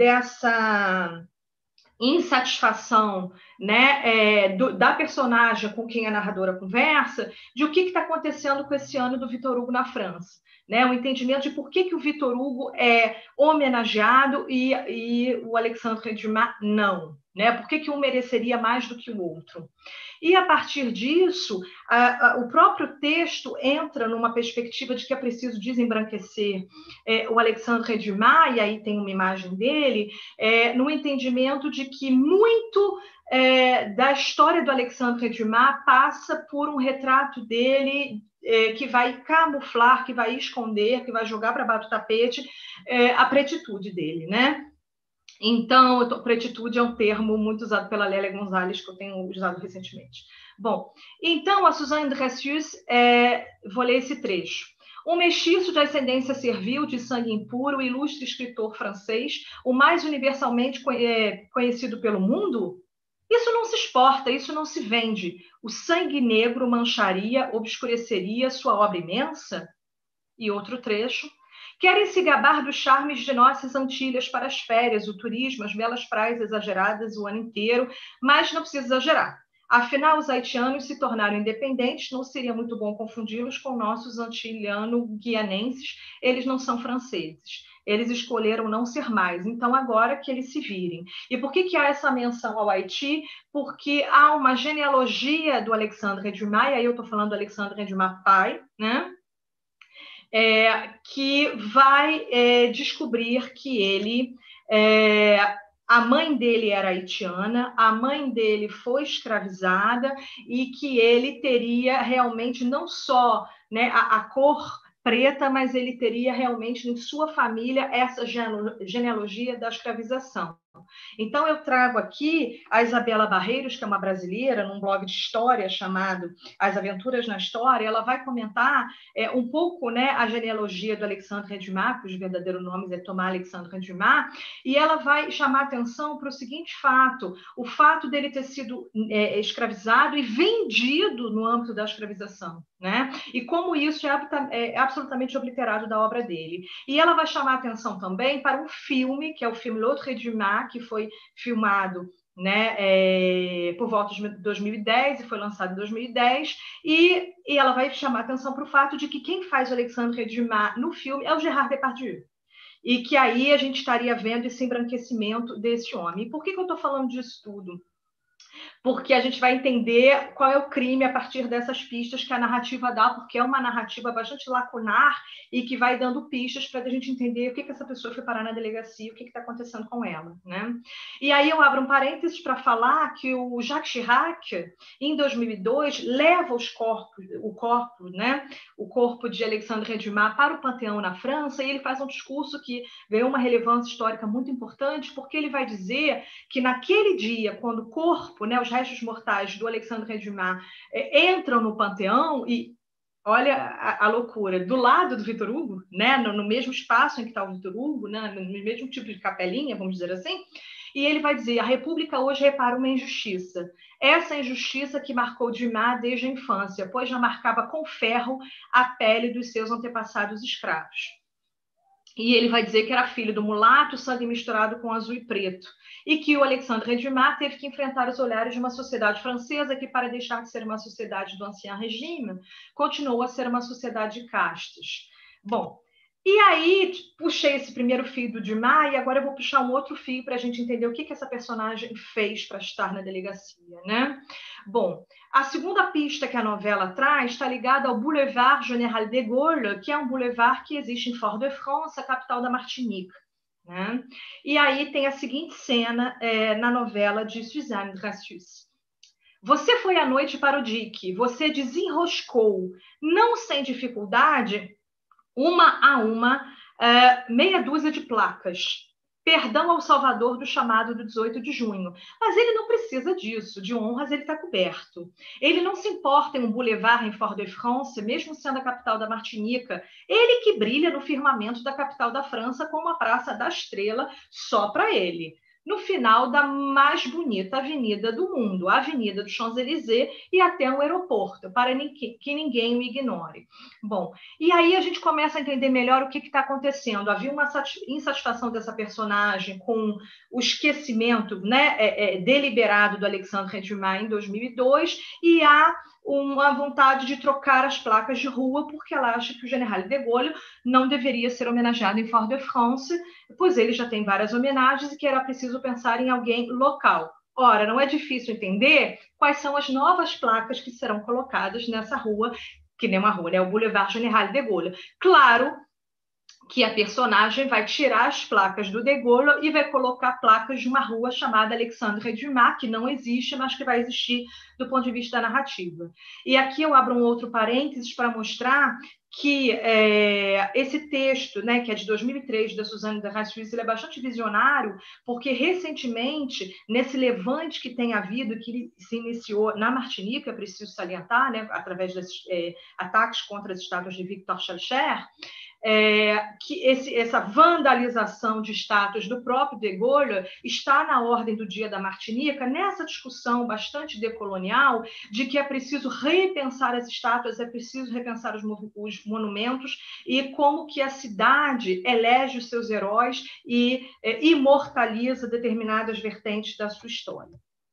dessa insatisfação, né, é, do, da personagem com quem a narradora conversa, de o que está acontecendo com esse ano do Victor Hugo na França. Né, o entendimento de por que, que o Victor Hugo é homenageado e, e o Alexandre Dumas não. Né? Por que, que um mereceria mais do que o outro? E, a partir disso, a, a, o próprio texto entra numa perspectiva de que é preciso desembranquecer é, o Alexandre Dumas, e aí tem uma imagem dele, é, no entendimento de que muito é, da história do Alexandre Dumas passa por um retrato dele É, que vai camuflar, que vai esconder, que vai jogar para baixo do tapete é, a pretitude dele, né? Então, tô, pretitude é um termo muito usado pela Lélia Gonzalez, que eu tenho usado recentemente. Bom, então, a Suzanne Dreyfus, é, vou ler esse trecho. Um mestiço de ascendência servil, de sangue impuro, ilustre escritor francês, o mais universalmente conhecido pelo mundo? Isso não se exporta, isso não se vende. O sangue negro mancharia, obscureceria sua obra imensa? E outro trecho. Querem se gabar dos charmes de nossas Antilhas para as férias, o turismo, as belas praias exageradas o ano inteiro, mas não precisa exagerar. Afinal, os haitianos se tornaram independentes, não seria muito bom confundi-los com nossos antiliano-guianenses, eles não são franceses. Eles escolheram não ser mais, então agora que eles se virem. E por que, que há essa menção ao Haiti? Porque há uma genealogia do Alexandre Dumas, e aí eu estou falando do Alexandre Dumas pai, né? É, que vai é, descobrir que ele... É, a mãe dele era haitiana, a mãe dele foi escravizada e que ele teria realmente não só, né, a, a cor preta, mas ele teria realmente em sua família essa genealogia da escravização. Então, eu trago aqui a Isabela Barreiros, que é uma brasileira, num blog de história chamado As Aventuras na História. Ela vai comentar é, um pouco, né, a genealogia do Alexandre Dumas, cujo verdadeiro nome é Thomas Alexandre Dumas, e ela vai chamar atenção para o seguinte fato: o fato dele ter sido é, escravizado e vendido no âmbito da escravização, né? E como isso é, é absolutamente obliterado da obra dele. E ela vai chamar atenção também para um filme, que é o filme L'Autre Dumas, que foi filmado, né, é, por volta de dois mil e dez e foi lançado em dois mil e dez, e, e ela vai chamar atenção para o fato de que quem faz o Alexandre Dumas no filme é o Gérard Depardieu. E que aí a gente estaria vendo esse embranquecimento desse homem. E por que, que eu estou falando disso tudo? porque a gente vai entender qual é o crime a partir dessas pistas que a narrativa dá, porque é uma narrativa bastante lacunar e que vai dando pistas para a gente entender o que, que essa pessoa foi parar na delegacia, o que está acontecendo com ela, né? E aí eu abro um parênteses para falar que o Jacques Chirac, em dois mil e dois, leva os corpos, o corpo, né? O corpo de Alexandre Dumas para o Panteão na França, e ele faz um discurso que ganhou uma relevância histórica muito importante, porque ele vai dizer que naquele dia, quando o corpo, né, os restos mortais do Alexandre Dumas é, entram no Panteão, e olha a, a loucura, do lado do Victor Hugo, né, no, no mesmo espaço em que está o Victor Hugo, né, no mesmo tipo de capelinha, vamos dizer assim, e ele vai dizer, a República hoje repara uma injustiça, essa injustiça que marcou Dumas desde a infância, pois já marcava com ferro a pele dos seus antepassados escravos. E ele vai dizer que era filho do mulato, sangue misturado com azul e preto, e que o Alexandre Dumas teve que enfrentar os olhares de uma sociedade francesa que, para deixar de ser uma sociedade do Ancien Regime, continuou a ser uma sociedade de castas. Bom, e aí puxei esse primeiro fio do Dumas e agora eu vou puxar um outro fio para a gente entender o que, que essa personagem fez para estar na delegacia, né? Bom, a segunda pista que a novela traz está ligada ao Boulevard Général de Gaulle, que é um boulevard que existe em Fort-de-France, a capital da Martinique, né? E aí tem a seguinte cena é, na novela de Suzanne Dracius. Você foi à noite para o dique, você desenroscou, não sem dificuldade, uma a uma, uh, meia dúzia de placas. Perdão ao Salvador do chamado do dezoito de junho. Mas ele não precisa disso, de honras ele está coberto. Ele não se importa em um boulevard em Fort-de-France, mesmo sendo a capital da Martinica, ele que brilha no firmamento da capital da França com uma praça da Estrela só para ele. No final da mais bonita avenida do mundo, a Avenida do Champs-Élysées, e até um aeroporto, para que ninguém o ignore. Bom, e aí a gente começa a entender melhor o que está acontecendo. Havia uma insatisfação dessa personagem com o esquecimento, né, é, é, deliberado do Alexandre Dumas em dois mil e dois, e há uma vontade de trocar as placas de rua, porque ela acha que o General de Gaulle não deveria ser homenageado em Fort-de-France, pois ele já tem várias homenagens e que era preciso pensar em alguém local. Ora, não é difícil entender quais são as novas placas que serão colocadas nessa rua, que nem uma rua, né? O Boulevard Général de Gaulle. Claro que a personagem vai tirar as placas do de Gaulle e vai colocar placas de uma rua chamada Alexandre Dumas, que não existe, mas que vai existir do ponto de vista da narrativa. E aqui eu abro um outro parênteses para mostrar que é, esse texto, né, que é de dois mil e três, da Suzanne Dracius, ele é bastante visionário, porque recentemente, nesse levante que tem havido, que se iniciou na Martinica, é preciso salientar, né, através desses é, ataques contra as estátuas de Victor Schœlcher, É, que esse, essa vandalização de estátuas do próprio de Gaulle está na ordem do dia da Martinica, nessa discussão bastante decolonial de que é preciso repensar as estátuas, é preciso repensar os, os monumentos e como que a cidade elege os seus heróis e é, imortaliza determinadas vertentes da sua história.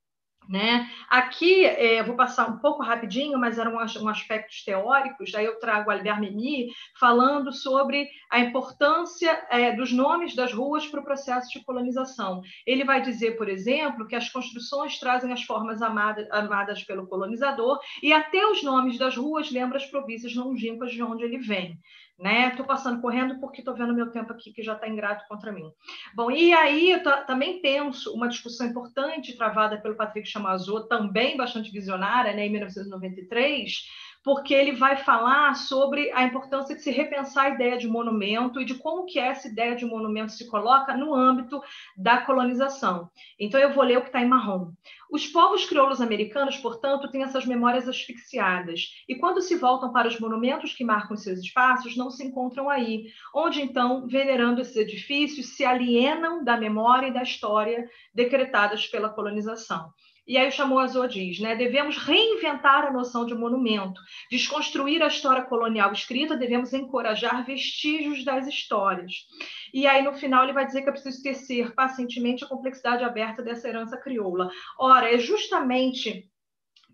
Né? Aqui, é, vou passar um pouco rapidinho, mas eram um aspectos teóricos, aí eu trago Albert Memmi falando sobre a importância é, dos nomes das ruas para o processo de colonização. Ele vai dizer, por exemplo, que as construções trazem as formas amadas, amadas pelo colonizador e até os nomes das ruas lembram as províncias longínquas de onde ele vem. Estou né? passando correndo porque estou vendo meu tempo aqui que já está ingrato contra mim. Bom, e aí eu também penso uma discussão importante travada pelo Patrick Chamoiseau, também bastante visionária, né, em mil novecentos e noventa e três, porque ele vai falar sobre a importância de se repensar a ideia de monumento e de como que essa ideia de monumento se coloca no âmbito da colonização. Então, eu vou ler o que está em marrom. Os povos crioulos americanos, portanto, têm essas memórias asfixiadas, e quando se voltam para os monumentos que marcam seus espaços, não se encontram aí, onde, então, venerando esses edifícios, se alienam da memória e da história decretadas pela colonização. E aí o Chamoiseau diz, né, devemos reinventar a noção de monumento, desconstruir a história colonial escrita, devemos encorajar vestígios das histórias. E aí, no final, ele vai dizer que é preciso tecer pacientemente a complexidade aberta dessa herança crioula. Ora, é justamente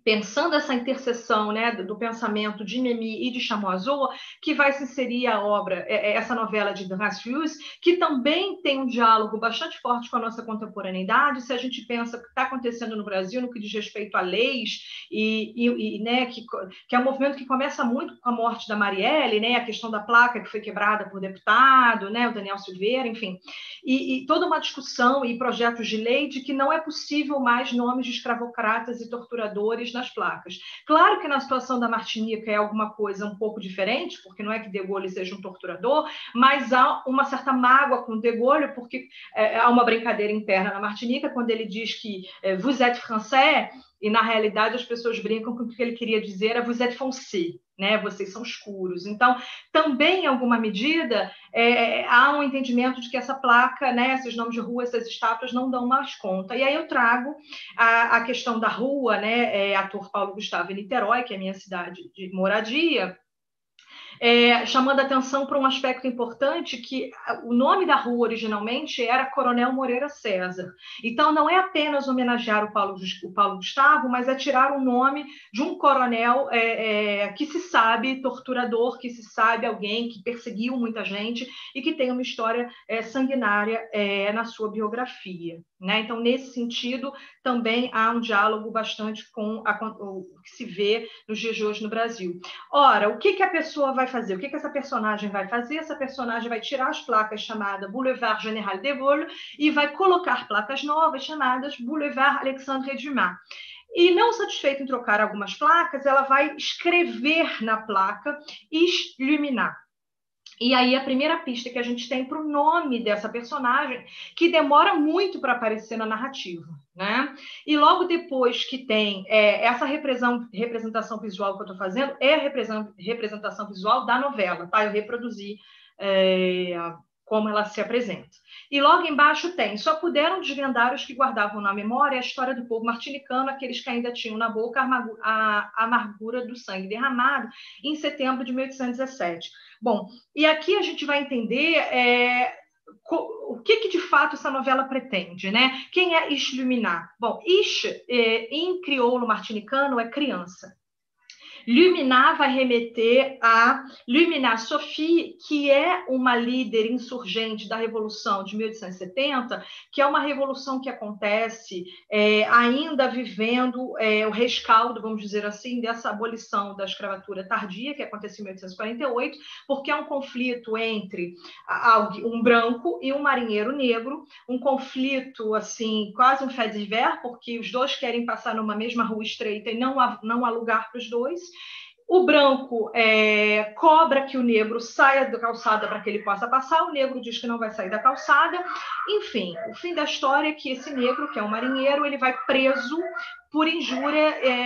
pensando essa interseção, né, do, do pensamento de Memmi e de Chamoiseau, que vai se inserir a obra, essa novela de Dracius, que também tem um diálogo bastante forte com a nossa contemporaneidade, se a gente pensa o que está acontecendo no Brasil no que diz respeito a leis, e, e, e né, que, que é um movimento que começa muito com a morte da Marielle, né, a questão da placa que foi quebrada por deputado, né, o Daniel Silveira, enfim, e, e toda uma discussão e projetos de lei de que não é possível mais nomes de escravocratas e torturadores nas placas. Claro que na situação da Martinica é alguma coisa um pouco diferente, porque não é que de Gaulle seja um torturador, mas há uma certa mágoa com de Gaulle, porque é, há uma brincadeira interna na Martinica, quando ele diz que é, vous êtes français, e na realidade as pessoas brincam com o que ele queria dizer é vous êtes foncé, né? Vocês são escuros. Então, também, em alguma medida, é, há um entendimento de que essa placa, né, esses nomes de rua, essas estátuas não dão mais conta. E aí eu trago a, a questão da rua, né, é, ator Paulo Gustavo em Niterói, que é a minha cidade de moradia, É, chamando a atenção para um aspecto importante, que o nome da rua originalmente era Coronel Moreira César. Então, não é apenas homenagear o Paulo, o Paulo Gustavo, mas é tirar o nome de um coronel é, é, que se sabe torturador, que se sabe alguém que perseguiu muita gente e que tem uma história é, sanguinária é, na sua biografia. Né? Então, nesse sentido, também há um diálogo bastante com a, o que se vê nos dias de hoje no Brasil. Ora, o que, que a pessoa vai fazer? O que, que essa personagem vai fazer? Essa personagem vai tirar as placas chamadas Boulevard Général de Gaulle e vai colocar placas novas chamadas Boulevard Alexandre Dumas. E não satisfeita em trocar algumas placas, ela vai escrever na placa Iluminar. E aí a primeira pista que a gente tem para o nome dessa personagem, que demora muito para aparecer na narrativa, né? E logo depois que tem é, essa representação visual que eu estou fazendo, é a representação visual da novela, tá? Eu reproduzi é, como ela se apresenta. E logo embaixo tem, só puderam desvendar os que guardavam na memória a história do povo martinicano, aqueles que ainda tinham na boca a amargura do sangue derramado em setembro de mil oitocentos e dezessete. Bom, e aqui a gente vai entender é, o que, que de fato essa novela pretende, né? Quem é Iluminar? Bom, Ish, é, em crioulo martinicano, é criança. Luminar vai remeter a Luminar Sophie, que é uma líder insurgente da Revolução de mil oitocentos e setenta, que é uma revolução que acontece é, ainda vivendo é, o rescaldo, vamos dizer assim, dessa abolição da escravatura tardia, que aconteceu em mil oitocentos e quarenta e oito, porque é um conflito entre um branco e um marinheiro negro, um conflito, assim, quase um fait divers, porque os dois querem passar numa mesma rua estreita e não há, não há lugar para os dois. O branco é, cobra que o negro saia da calçada para que ele possa passar, o negro diz que não vai sair da calçada. Enfim, o fim da história é que esse negro, que é um marinheiro, ele vai preso por injúria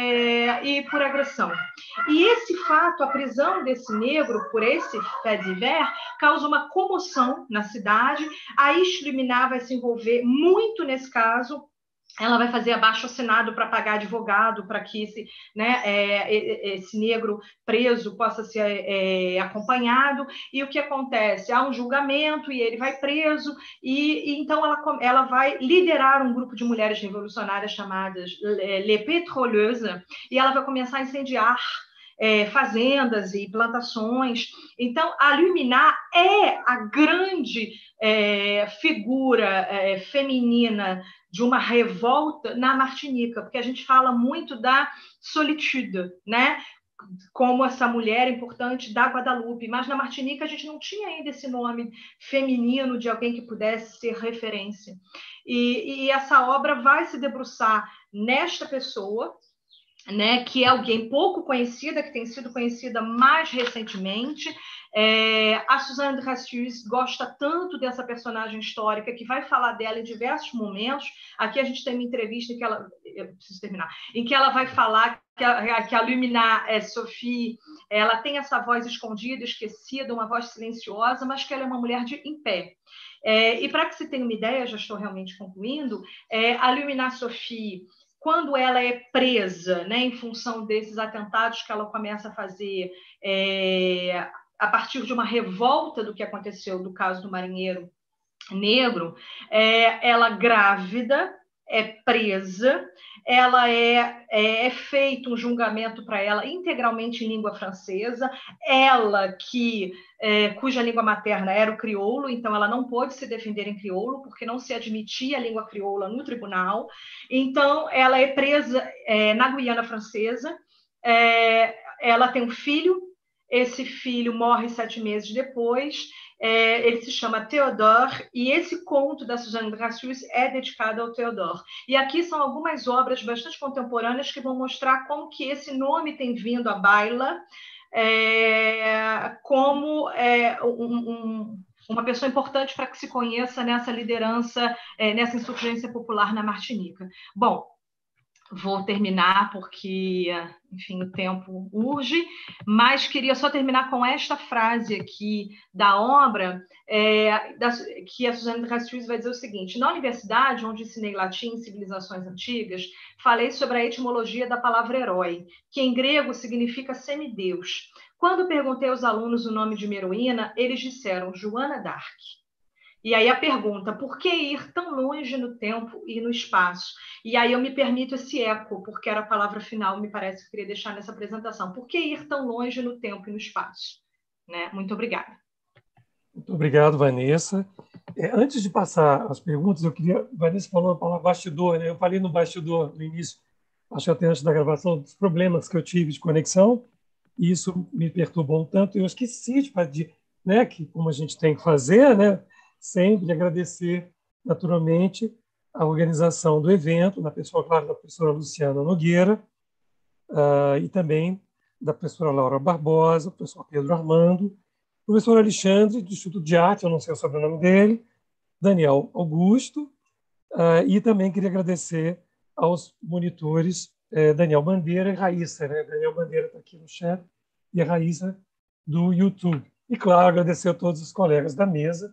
é, e por agressão. E esse fato, a prisão desse negro por esse fait divers, causa uma comoção na cidade. A Iluminar vai se envolver muito nesse caso. Ela vai fazer abaixo-assinado para pagar advogado, para que esse, né, é, esse negro preso possa ser é, acompanhado. E o que acontece? Há um julgamento e ele vai preso, e, e então ela, ela vai liderar um grupo de mulheres revolucionárias chamadas Les Pétroleuses, e ela vai começar a incendiar É, fazendas e plantações. Então, a Luminar é a grande é, figura é, feminina de uma revolta na Martinica, porque a gente fala muito da solitude, né? Como essa mulher importante da Guadalupe, mas na Martinica a gente não tinha ainda esse nome feminino de alguém que pudesse ser referência. E, e essa obra vai se debruçar nesta pessoa, né, que é alguém pouco conhecida, que tem sido conhecida mais recentemente. É, a Suzanne Dracius gosta tanto dessa personagem histórica que vai falar dela em diversos momentos. Aqui a gente tem uma entrevista em que ela, eu preciso terminar, em que ela vai falar que a, que a Luminar é, Sophie, ela tem essa voz escondida, esquecida, uma voz silenciosa, mas que ela é uma mulher de em pé. É, e para que se tenha uma ideia, já estou realmente concluindo, é, a Luminar Sophie, quando ela é presa, né, em função desses atentados que ela começa a fazer é, a partir de uma revolta do que aconteceu do caso do marinheiro negro, é, ela grávida, é presa, ela é, é, é feito um julgamento para ela integralmente em língua francesa, ela que é, cuja língua materna era o crioulo, então ela não pôde se defender em crioulo, porque não se admitia a língua crioula no tribunal, então ela é presa é, na Guiana Francesa, é, ela tem um filho, esse filho morre sete meses depois, é, ele se chama Théodore, e esse conto da Suzanne Dracius é dedicado ao Théodore. E aqui são algumas obras bastante contemporâneas que vão mostrar como que esse nome tem vindo à baila, é, como é, um, um, uma pessoa importante para que se conheça nessa liderança, é, nessa insurgência popular na Martinica. Bom, vou terminar porque, enfim, o tempo urge, mas queria só terminar com esta frase aqui da obra, é, da, que a Suzanne Dracius vai dizer o seguinte: na universidade, onde ensinei latim em civilizações antigas, falei sobre a etimologia da palavra herói, que em grego significa semideus. Quando perguntei aos alunos o nome de uma heroína, eles disseram Joana d'Arc. E aí a pergunta, por que ir tão longe no tempo e no espaço? E aí eu me permito esse eco, porque era a palavra final, me parece, que eu queria deixar nessa apresentação. Por que ir tão longe no tempo e no espaço? Né? Muito obrigada. Muito obrigado, Vanessa. É, antes de passar as perguntas, eu queria... Vanessa falou a palavra bastidor, né? Eu falei no bastidor no início, acho que até antes da gravação, dos problemas que eu tive de conexão, e isso me perturbou um tanto. Eu esqueci de fazer, né, que como a gente tem que fazer, né, sempre agradecer, naturalmente, a organização do evento, na pessoa, claro, da professora Luciana Nogueira, uh, e também da professora Laura Barbosa, do professor Pedro Armando, do professor Alexandre, do Instituto de Arte, eu não sei o sobrenome dele, Daniel Augusto, uh, e também queria agradecer aos monitores eh, Daniel Bandeira e Raíssa. Né? Daniel Bandeira está aqui no chat, e a Raíssa do YouTube. E, claro, agradecer a todos os colegas da mesa.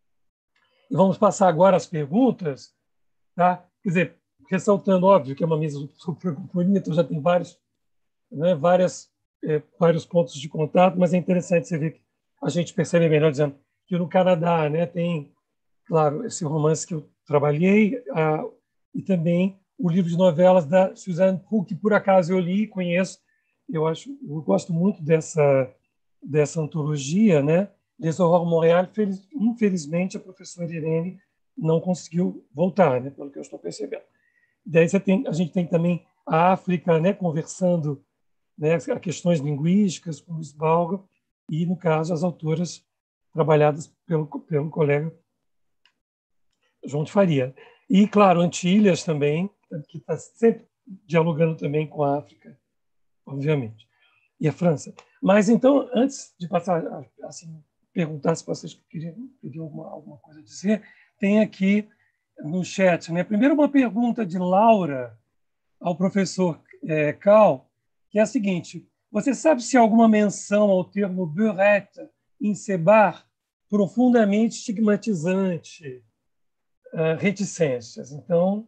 E vamos passar agora às perguntas, tá? Quer dizer, ressaltando, óbvio, que é uma mesa super bonita, já tem vários, né, várias, é, vários pontos de contato, mas é interessante você ver que a gente percebe melhor, dizendo que no Canadá, né, tem, claro, esse romance que eu trabalhei, a, e também o livro de novelas da Suzanne Proulx, que por acaso eu li e conheço. Eu, acho, eu gosto muito dessa, dessa antologia, né? Les Aurores Montréal. Infelizmente, a professora Irene não conseguiu voltar, né, pelo que eu estou percebendo. Daí você tem, a gente tem também a África, né, conversando, né, a questões linguísticas com Luiz Balga, e, no caso, as autoras trabalhadas pelo, pelo colega João de Faria. E, claro, Antilhas também, que está sempre dialogando também com a África, obviamente, e a França. Mas, então, antes de passar, assim, perguntar se vocês queriam pedir alguma, alguma coisa a dizer, tem aqui no chat, né? Primeiro, uma pergunta de Laura ao professor é, Cal, que é a seguinte: você sabe se há alguma menção ao termo beurette em Sebar profundamente estigmatizante, uh, reticências? Então,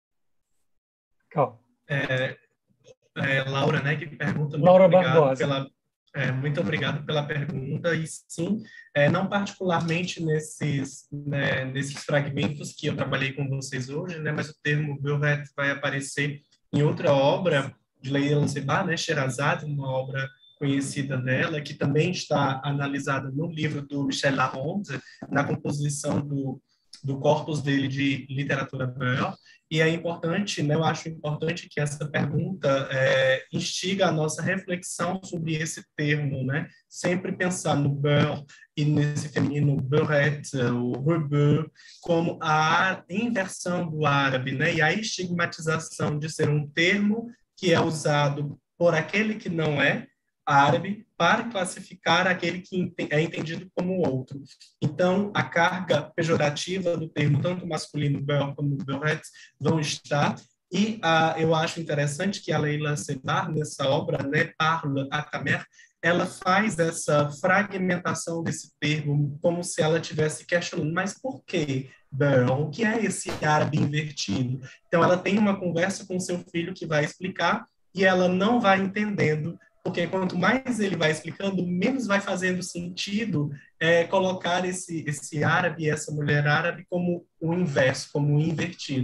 Cal. É, é, Laura, né, que pergunta. Muito Laura obrigado Barbosa. Pela, é, muito obrigado pela pergunta. E sim, é, não particularmente nesses, né, nesses fragmentos que eu trabalhei com vocês hoje, né, mas o termo beurette vai aparecer em outra obra de Leila Sebar, né, Sherazade, uma obra conhecida dela, que também está analisada no livro do Michel Laronde, na composição do, do corpus dele de literatura beurre. E é importante, né, eu acho importante que essa pergunta é, instiga a nossa reflexão sobre esse termo, né? Sempre pensar no beurre e nesse feminino beurette, o rebeu, como a inversão do árabe, né? E a estigmatização de ser um termo que é usado por aquele que não é árabe para classificar aquele que é entendido como outro. Então, a carga pejorativa do termo, tanto masculino beurre como beurette, vão estar. E ah, eu acho interessante que a Leila Sebar, nessa obra, né, Parle à Camère, ela faz essa fragmentação desse termo como se ela estivesse questionando, mas por que beurre? O que é esse árabe invertido? Então, ela tem uma conversa com seu filho que vai explicar e ela não vai entendendo, porque quanto mais ele vai explicando, menos vai fazendo sentido é, colocar esse, esse árabe, essa mulher árabe, como o inverso, como o invertido.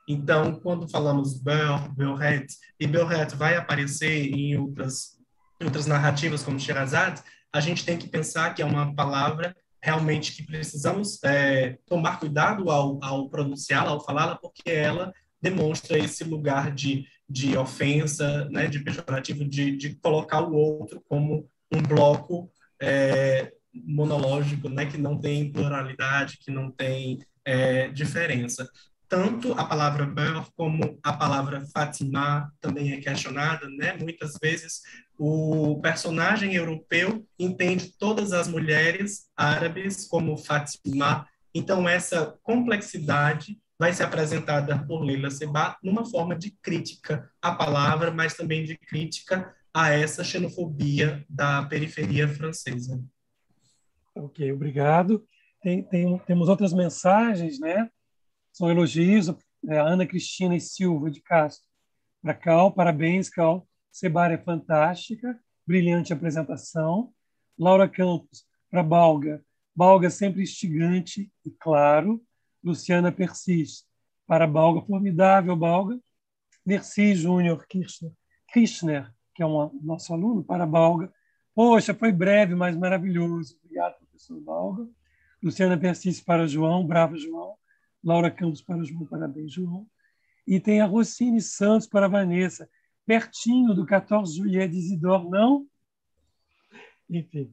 Então, quando falamos Beur, Beurret, e Beurret vai aparecer em outras, outras narrativas como Sherazade, a gente tem que pensar que é uma palavra realmente que precisamos é, tomar cuidado ao, ao pronunciá-la, ao falá-la, porque ela demonstra esse lugar de, de ofensa, né, de pejorativo, de, de colocar o outro como um bloco é, monológico, né, que não tem pluralidade, que não tem é, diferença. Tanto a palavra Beur como a palavra Fatima também é questionada, né? Muitas vezes o personagem europeu entende todas as mulheres árabes como Fatima. Então essa complexidade vai ser apresentada por Leila Sebag numa forma de crítica à palavra, mas também de crítica a essa xenofobia da periferia francesa. Ok, obrigado. Tem, tem, temos outras mensagens, né? São elogios. É, a Ana Cristina e Silva de Castro. Para Cal, parabéns, Cal. Sebag é fantástica, brilhante apresentação. Laura Campos, para Balga. Balga sempre instigante e claro. Luciana Persis, para Balga, formidável Balga. Nerci Júnior Kirchner, Kirchner, que é um nosso aluno, para Balga. Poxa, foi breve, mas maravilhoso. Obrigado, professor Balga. Luciana Persis para João, bravo João. Laura Campos para João, parabéns, João. E tem a Rocine Santos para a Vanessa, pertinho do quatorze juillet de Isidore, não? Enfim.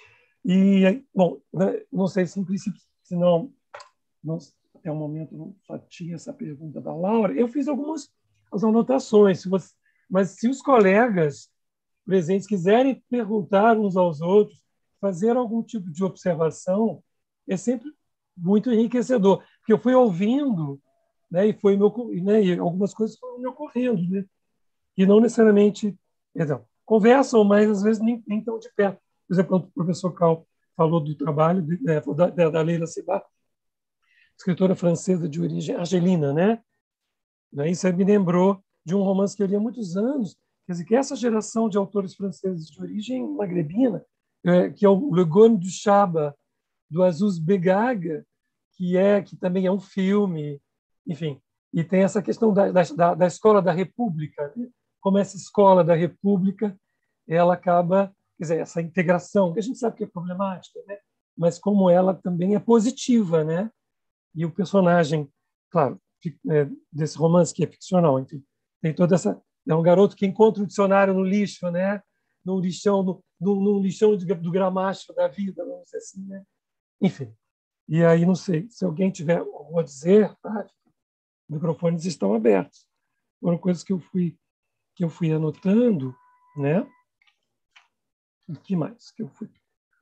E, bom, não sei se em princípio, se não, até o momento só tinha essa pergunta da Laura. Eu fiz algumas as anotações, mas se os colegas presentes quiserem perguntar uns aos outros, fazer algum tipo de observação, é sempre muito enriquecedor, porque eu fui ouvindo, né, e foi meu, né, e algumas coisas foram me ocorrendo, né, e não necessariamente, então, conversam, mas às vezes nem, nem tão de perto. Por exemplo, o professor Cal falou do trabalho de, é, da, da Leila Sebag, escritora francesa de origem argelina, né? Isso me lembrou de um romance que eu li há muitos anos, quer dizer, que essa geração de autores franceses de origem magrebina, é, que é o Le Gonne du Chaba, do Azouz Begag, que é que também é um filme, enfim, e tem essa questão da, da, da escola da República, né? Como essa escola da República ela acaba, quer dizer, essa integração, que a gente sabe que é problemática, né? Mas como ela também é positiva, né? E o personagem, claro, desse romance que é ficcional, enfim, tem toda essa, é um garoto que encontra um dicionário no lixo, né? No lixão, no, no, no lixão do gramacho da vida, vamos dizer assim, né? Enfim. E aí, não sei, se alguém tiver algo a dizer, tá? Os microfones estão abertos. Foram coisas que eu fui, que eu fui anotando, né? O que mais que eu fui?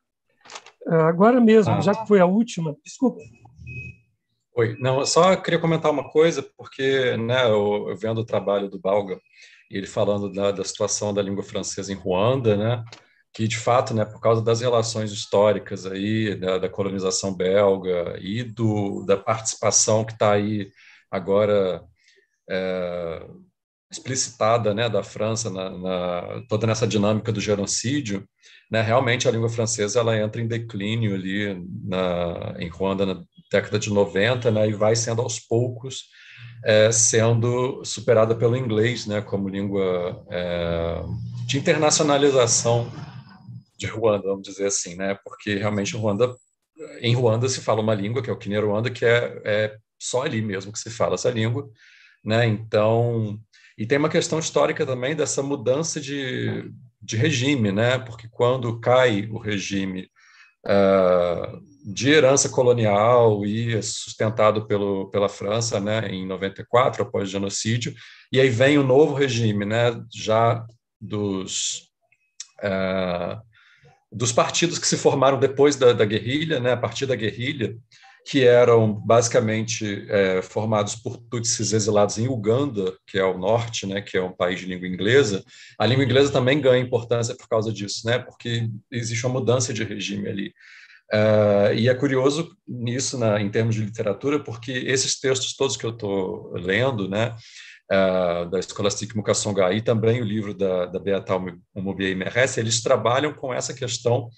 Agora mesmo, ah. já que foi a última, desculpa. Oi, não, eu só queria comentar uma coisa, porque, né, eu, eu vendo o trabalho do Balga, ele falando da, da situação da língua francesa em Ruanda, né, que, de fato, né, por causa das relações históricas aí, da, da colonização belga e do, da participação que está aí agora é, explicitada, né, da França, na, na, toda nessa dinâmica do genocídio, né, realmente a língua francesa ela entra em declínio ali na, em Ruanda na década de noventa, né, e vai sendo aos poucos é, sendo superada pelo inglês, né, como língua é, de internacionalização de Ruanda, vamos dizer assim, né, porque realmente Ruanda, em Ruanda se fala uma língua, que é o Kinyarwanda, que é, é só ali mesmo que se fala essa língua, né, então, e tem uma questão histórica também dessa mudança de, de regime, né, porque quando cai o regime uh, de herança colonial e sustentado pelo, pela França, né, em noventa e quatro, após o genocídio, e aí vem o novo regime, né, já dos, uh, dos partidos que se formaram depois da, da guerrilha, né, a partir da guerrilha, que eram basicamente é, formados por tutsis exilados em Uganda, que é o norte, né, que é um país de língua inglesa. A língua inglesa também ganha importância por causa disso, né, porque existe uma mudança de regime ali. Uh, e é curioso nisso, na, em termos de literatura, porque esses textos todos que eu estou lendo, né, uh, da Scholastique Mukasonga e também o livro da, da Beata Umubiei Meresse, eles trabalham com essa questão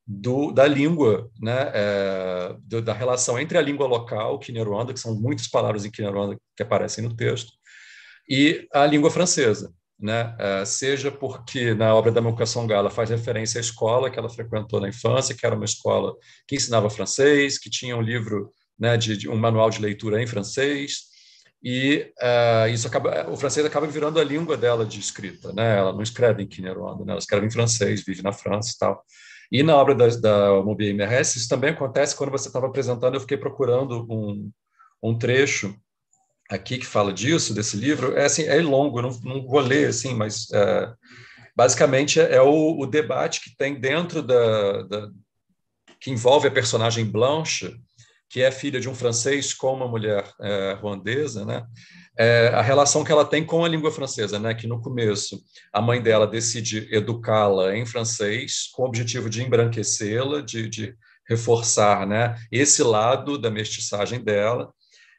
do, da língua, né, é, do, da relação entre a língua local, Kinyarwanda, que são muitas palavras em Kinyarwanda que aparecem no texto, e a língua francesa, né, é, seja porque na obra da Mukasonga ela faz referência à escola que ela frequentou na infância, que era uma escola que ensinava francês, que tinha um livro, né, de, de um manual de leitura em francês, e uh, isso acaba, o francês acaba virando a língua dela de escrita, né? Ela não escreve em Kinyarwanda, né? Ela escreve em francês, vive na França e tal. E na obra da, da Mobier Meresse, isso também acontece. Quando você estava apresentando, eu fiquei procurando um, um trecho aqui que fala disso, desse livro. É, assim, é longo, não, não vou ler, assim, mas é, basicamente é o, o debate que tem dentro da, da... que envolve a personagem Blanche, que é filha de um francês com uma mulher é, ruandesa, né? É, a relação que ela tem com a língua francesa, né? Que no começo a mãe dela decide educá-la em francês com o objetivo de embranquecê-la, de, de reforçar, né, esse lado da mestiçagem dela,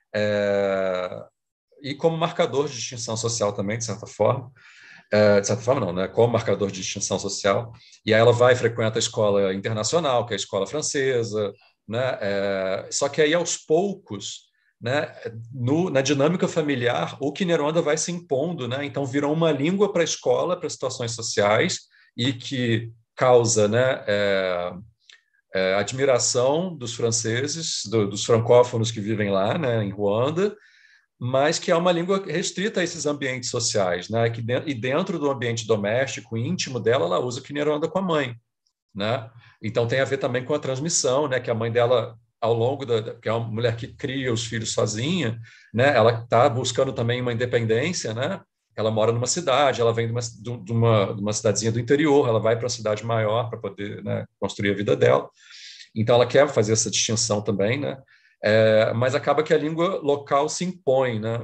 é, e como marcador de distinção social também, de certa forma. É, de certa forma não, né? Como marcador de distinção social. E aí ela vai e frequenta a escola internacional, que é a escola francesa, né? É, só que aí, aos poucos, né, no, na dinâmica familiar, o Kinyarwanda vai se impondo, né? Então virou uma língua para a escola, para situações sociais, e que causa, né, é, é, admiração dos franceses, do, dos francófonos que vivem lá, né, em Ruanda, mas que é uma língua restrita a esses ambientes sociais, né? Que de, e dentro do ambiente doméstico, íntimo dela, ela usa o Kinyarwanda com a mãe, né? Então tem a ver também com a transmissão, né? Que a mãe dela, ao longo da, que é uma mulher que cria os filhos sozinha, né? Ela está buscando também uma independência, né? Ela mora numa cidade, ela vem de uma, de uma, de uma cidadezinha do interior, ela vai para uma cidade maior para poder, né, construir a vida dela. Então ela quer fazer essa distinção também, né? É, mas acaba que a língua local se impõe, né?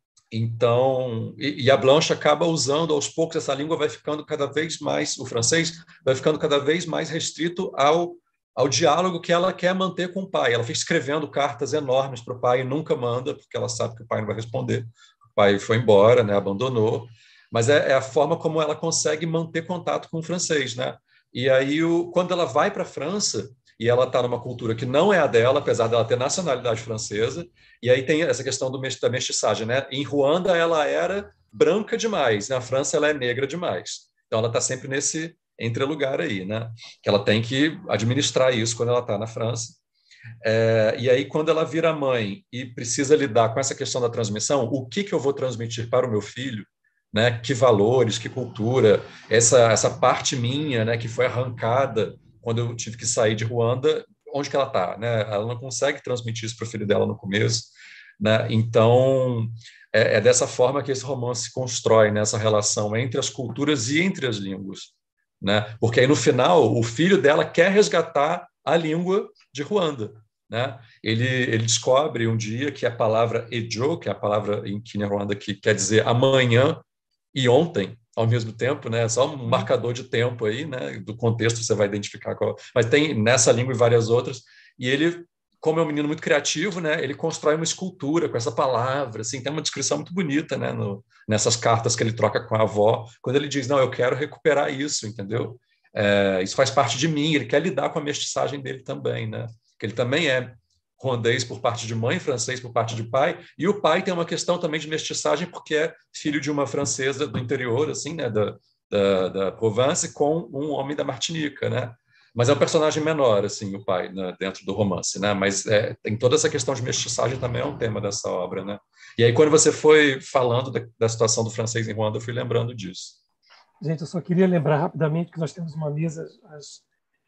Então, e, e a Blanche acaba usando aos poucos, essa língua vai ficando cada vez mais, o francês vai ficando cada vez mais restrito ao, ao diálogo que ela quer manter com o pai. Ela fica escrevendo cartas enormes para o pai e nunca manda, porque ela sabe que o pai não vai responder. O pai foi embora, né, abandonou, mas é, é a forma como ela consegue manter contato com o francês, né? E aí, o, quando ela vai para a França, e ela está numa cultura que não é a dela, apesar dela ter nacionalidade francesa, e aí tem essa questão do, da mestiçagem, né? Em Ruanda, ela era branca demais, na França, ela é negra demais. Então, ela está sempre nesse entrelugar aí, né? Que ela tem que administrar isso quando ela está na França. É, e aí, quando ela vira mãe e precisa lidar com essa questão da transmissão, o que, que eu vou transmitir para o meu filho, né? Que valores, que cultura, essa, essa parte minha, né? Que foi arrancada quando eu tive que sair de Ruanda, onde que ela está, né? Ela não consegue transmitir isso para o filho dela no começo, né? Então, é, é dessa forma que esse romance se constrói, nessa, né? Relação entre as culturas e entre as línguas, né? Porque aí, no final, o filho dela quer resgatar a língua de Ruanda, né? Ele, ele descobre um dia que a palavra ejo, que é a palavra em Kinyarwanda que quer dizer amanhã e ontem, ao mesmo tempo, né? Só um marcador de tempo aí, né? Do contexto você vai identificar qual. Mas tem nessa língua e várias outras. E ele, como é um menino muito criativo, né? Ele constrói uma escultura com essa palavra, assim, tem uma descrição muito bonita, né? No, nessas cartas que ele troca com a avó, quando ele diz, não, eu quero recuperar isso, entendeu? É, isso faz parte de mim. Ele quer lidar com a mestiçagem dele também, né? Que ele também é ruandês por parte de mãe, francês por parte de pai, e o pai tem uma questão também de mestiçagem porque é filho de uma francesa do interior, assim, né, da, da, da Provence, com um homem da Martinica, né? Mas é um personagem menor, assim, o pai, né, dentro do romance, né? Mas é, tem toda essa questão de mestiçagem também é um tema dessa obra, né? E aí, quando você foi falando da, da situação do francês em Ruanda, eu fui lembrando disso. Gente, eu só queria lembrar rapidamente que nós temos uma mesa às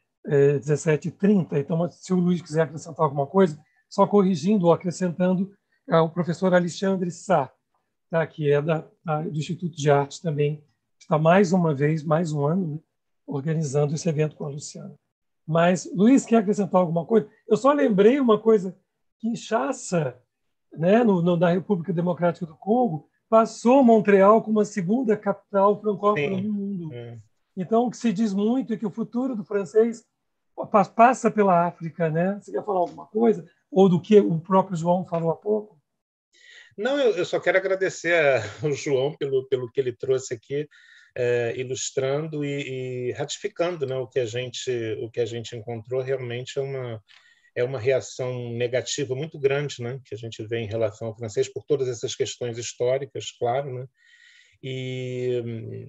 é, dezessete e trinta, então, se o Luiz quiser acrescentar alguma coisa, só corrigindo ou acrescentando, é o professor Alexandre Sá, tá, que é da, da, do Instituto de Artes também, está mais uma vez, mais um ano, né, organizando esse evento com a Luciana. Mas, Luiz, quer acrescentar alguma coisa? Eu só lembrei uma coisa, Kinshasa, né, no, no, na República Democrática do Congo, passou Montreal como a segunda capital francófona do mundo. É. Então, o que se diz muito é que o futuro do francês passa pela África, né? Você quer falar alguma coisa? Ou do que o próprio João falou há pouco? Não, eu, eu só quero agradecer ao João pelo, pelo que ele trouxe aqui. é, ilustrando e, e ratificando, né, o que a gente o que a gente encontrou. Realmente é uma é uma reação negativa muito grande, né, que a gente vê em relação ao francês por todas essas questões históricas, claro, né? E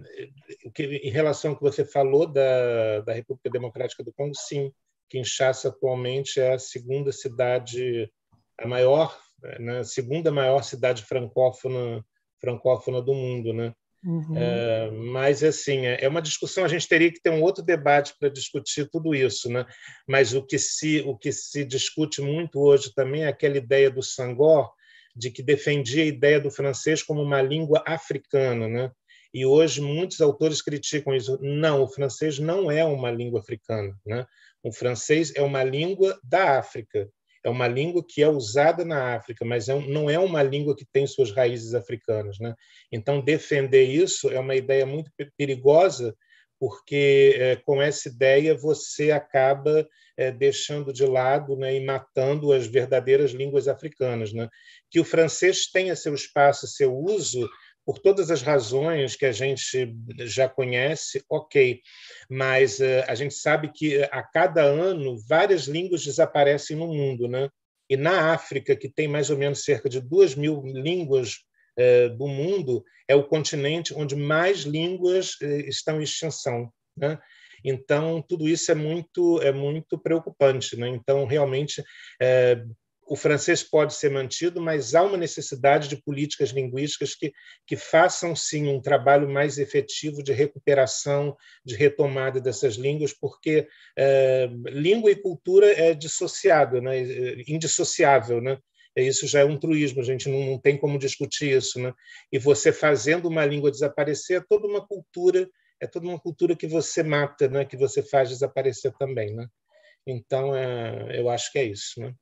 em relação ao que você falou da, da República Democrática do Congo, sim, Kinshasa atualmente é a segunda cidade, a maior, né, a segunda maior cidade francófona, francófona do mundo, né? Uhum. É, mas assim, é uma discussão, a gente teria que ter um outro debate para discutir tudo isso, né? Mas o que se o que se discute muito hoje também é aquela ideia do Senghor, de que defendia a ideia do francês como uma língua africana, né? E hoje muitos autores criticam isso. Não, o francês não é uma língua africana, né? O francês é uma língua da África, é uma língua que é usada na África, mas é um, não é uma língua que tem suas raízes africanas, né? Então, defender isso é uma ideia muito perigosa, porque é, com essa ideia você acaba é, deixando de lado, né, e matando as verdadeiras línguas africanas, né? Que o francês tenha seu espaço, seu uso, por todas as razões que a gente já conhece, ok, mas uh, a gente sabe que a cada ano várias línguas desaparecem no mundo, né? E na África, que tem mais ou menos cerca de duas mil línguas uh, do mundo, é o continente onde mais línguas uh, estão em extinção, né? Então, tudo isso é muito, é muito preocupante, né? Então, realmente, uh, o francês pode ser mantido, mas há uma necessidade de políticas linguísticas que, que façam, sim, um trabalho mais efetivo de recuperação, de retomada dessas línguas, porque é, língua e cultura é dissociado, né? Indissociável, né? Isso já é um truísmo, a gente não, não tem como discutir isso, né? E você fazendo uma língua desaparecer, é toda uma cultura, é toda uma cultura que você mata, né? Que você faz desaparecer também, né? Então, é, eu acho que é isso, né?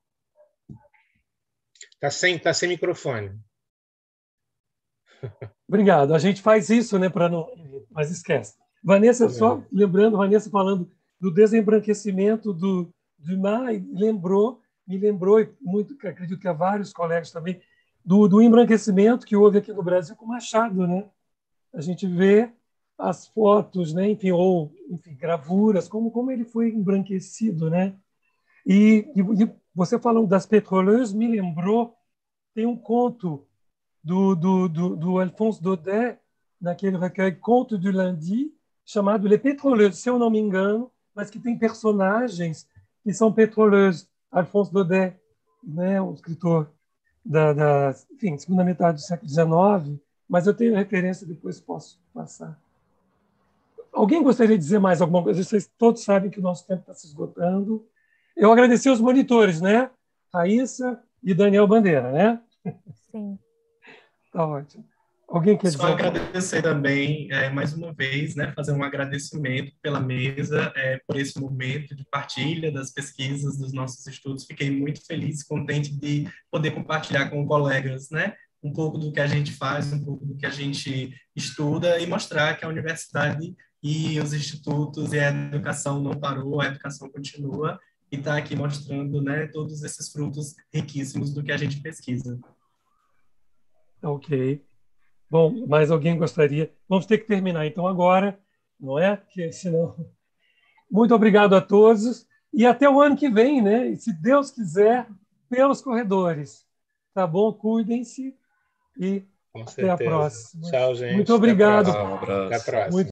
Está sem, tá sem microfone. Obrigado. A gente faz isso, né, para não... Mas esquece. Vanessa, só lembrando, Vanessa falando do desembranquecimento do Dumas, lembrou, me lembrou, muito, acredito que há vários colegas também, do, do embranquecimento que houve aqui no Brasil com Machado, né? A gente vê as fotos, né, enfim, ou enfim, gravuras, como, como ele foi embranquecido, né? E, e você falando das petroleuses, me lembrou, tem um conto do, do, do, do Alphonse Daudet, naquele recueil Conto du Lundi, chamado Les Pétroleuses, se eu não me engano, mas que tem personagens que são petroleuses. Alphonse Daudet, né, um escritor da, da enfim, segunda metade do século dezenove, mas eu tenho referência, depois posso passar. Alguém gostaria de dizer mais alguma coisa? Vocês todos sabem que o nosso tempo está se esgotando. Eu agradeci aos monitores, né? Raíssa e Daniel Bandeira, né? Sim. Tá ótimo. Alguém quer dizer? Só agradecer também, é, mais uma vez, né, fazer um agradecimento pela mesa, é, por esse momento de partilha das pesquisas, dos nossos estudos. Fiquei muito feliz e contente de poder compartilhar com colegas, né, um pouco do que a gente faz, um pouco do que a gente estuda e mostrar que a universidade e os institutos e a educação não parou, a educação continua, e está aqui mostrando, né, todos esses frutos riquíssimos do que a gente pesquisa. Ok. Bom, mais alguém gostaria? Vamos ter que terminar então agora, não é? Porque senão... Muito obrigado a todos e até o ano que vem, né? E se Deus quiser, pelos corredores. Tá bom? Cuidem-se e Com até a certeza. próxima. Tchau, gente. Muito obrigado. Um abraço. Até a próxima. Muito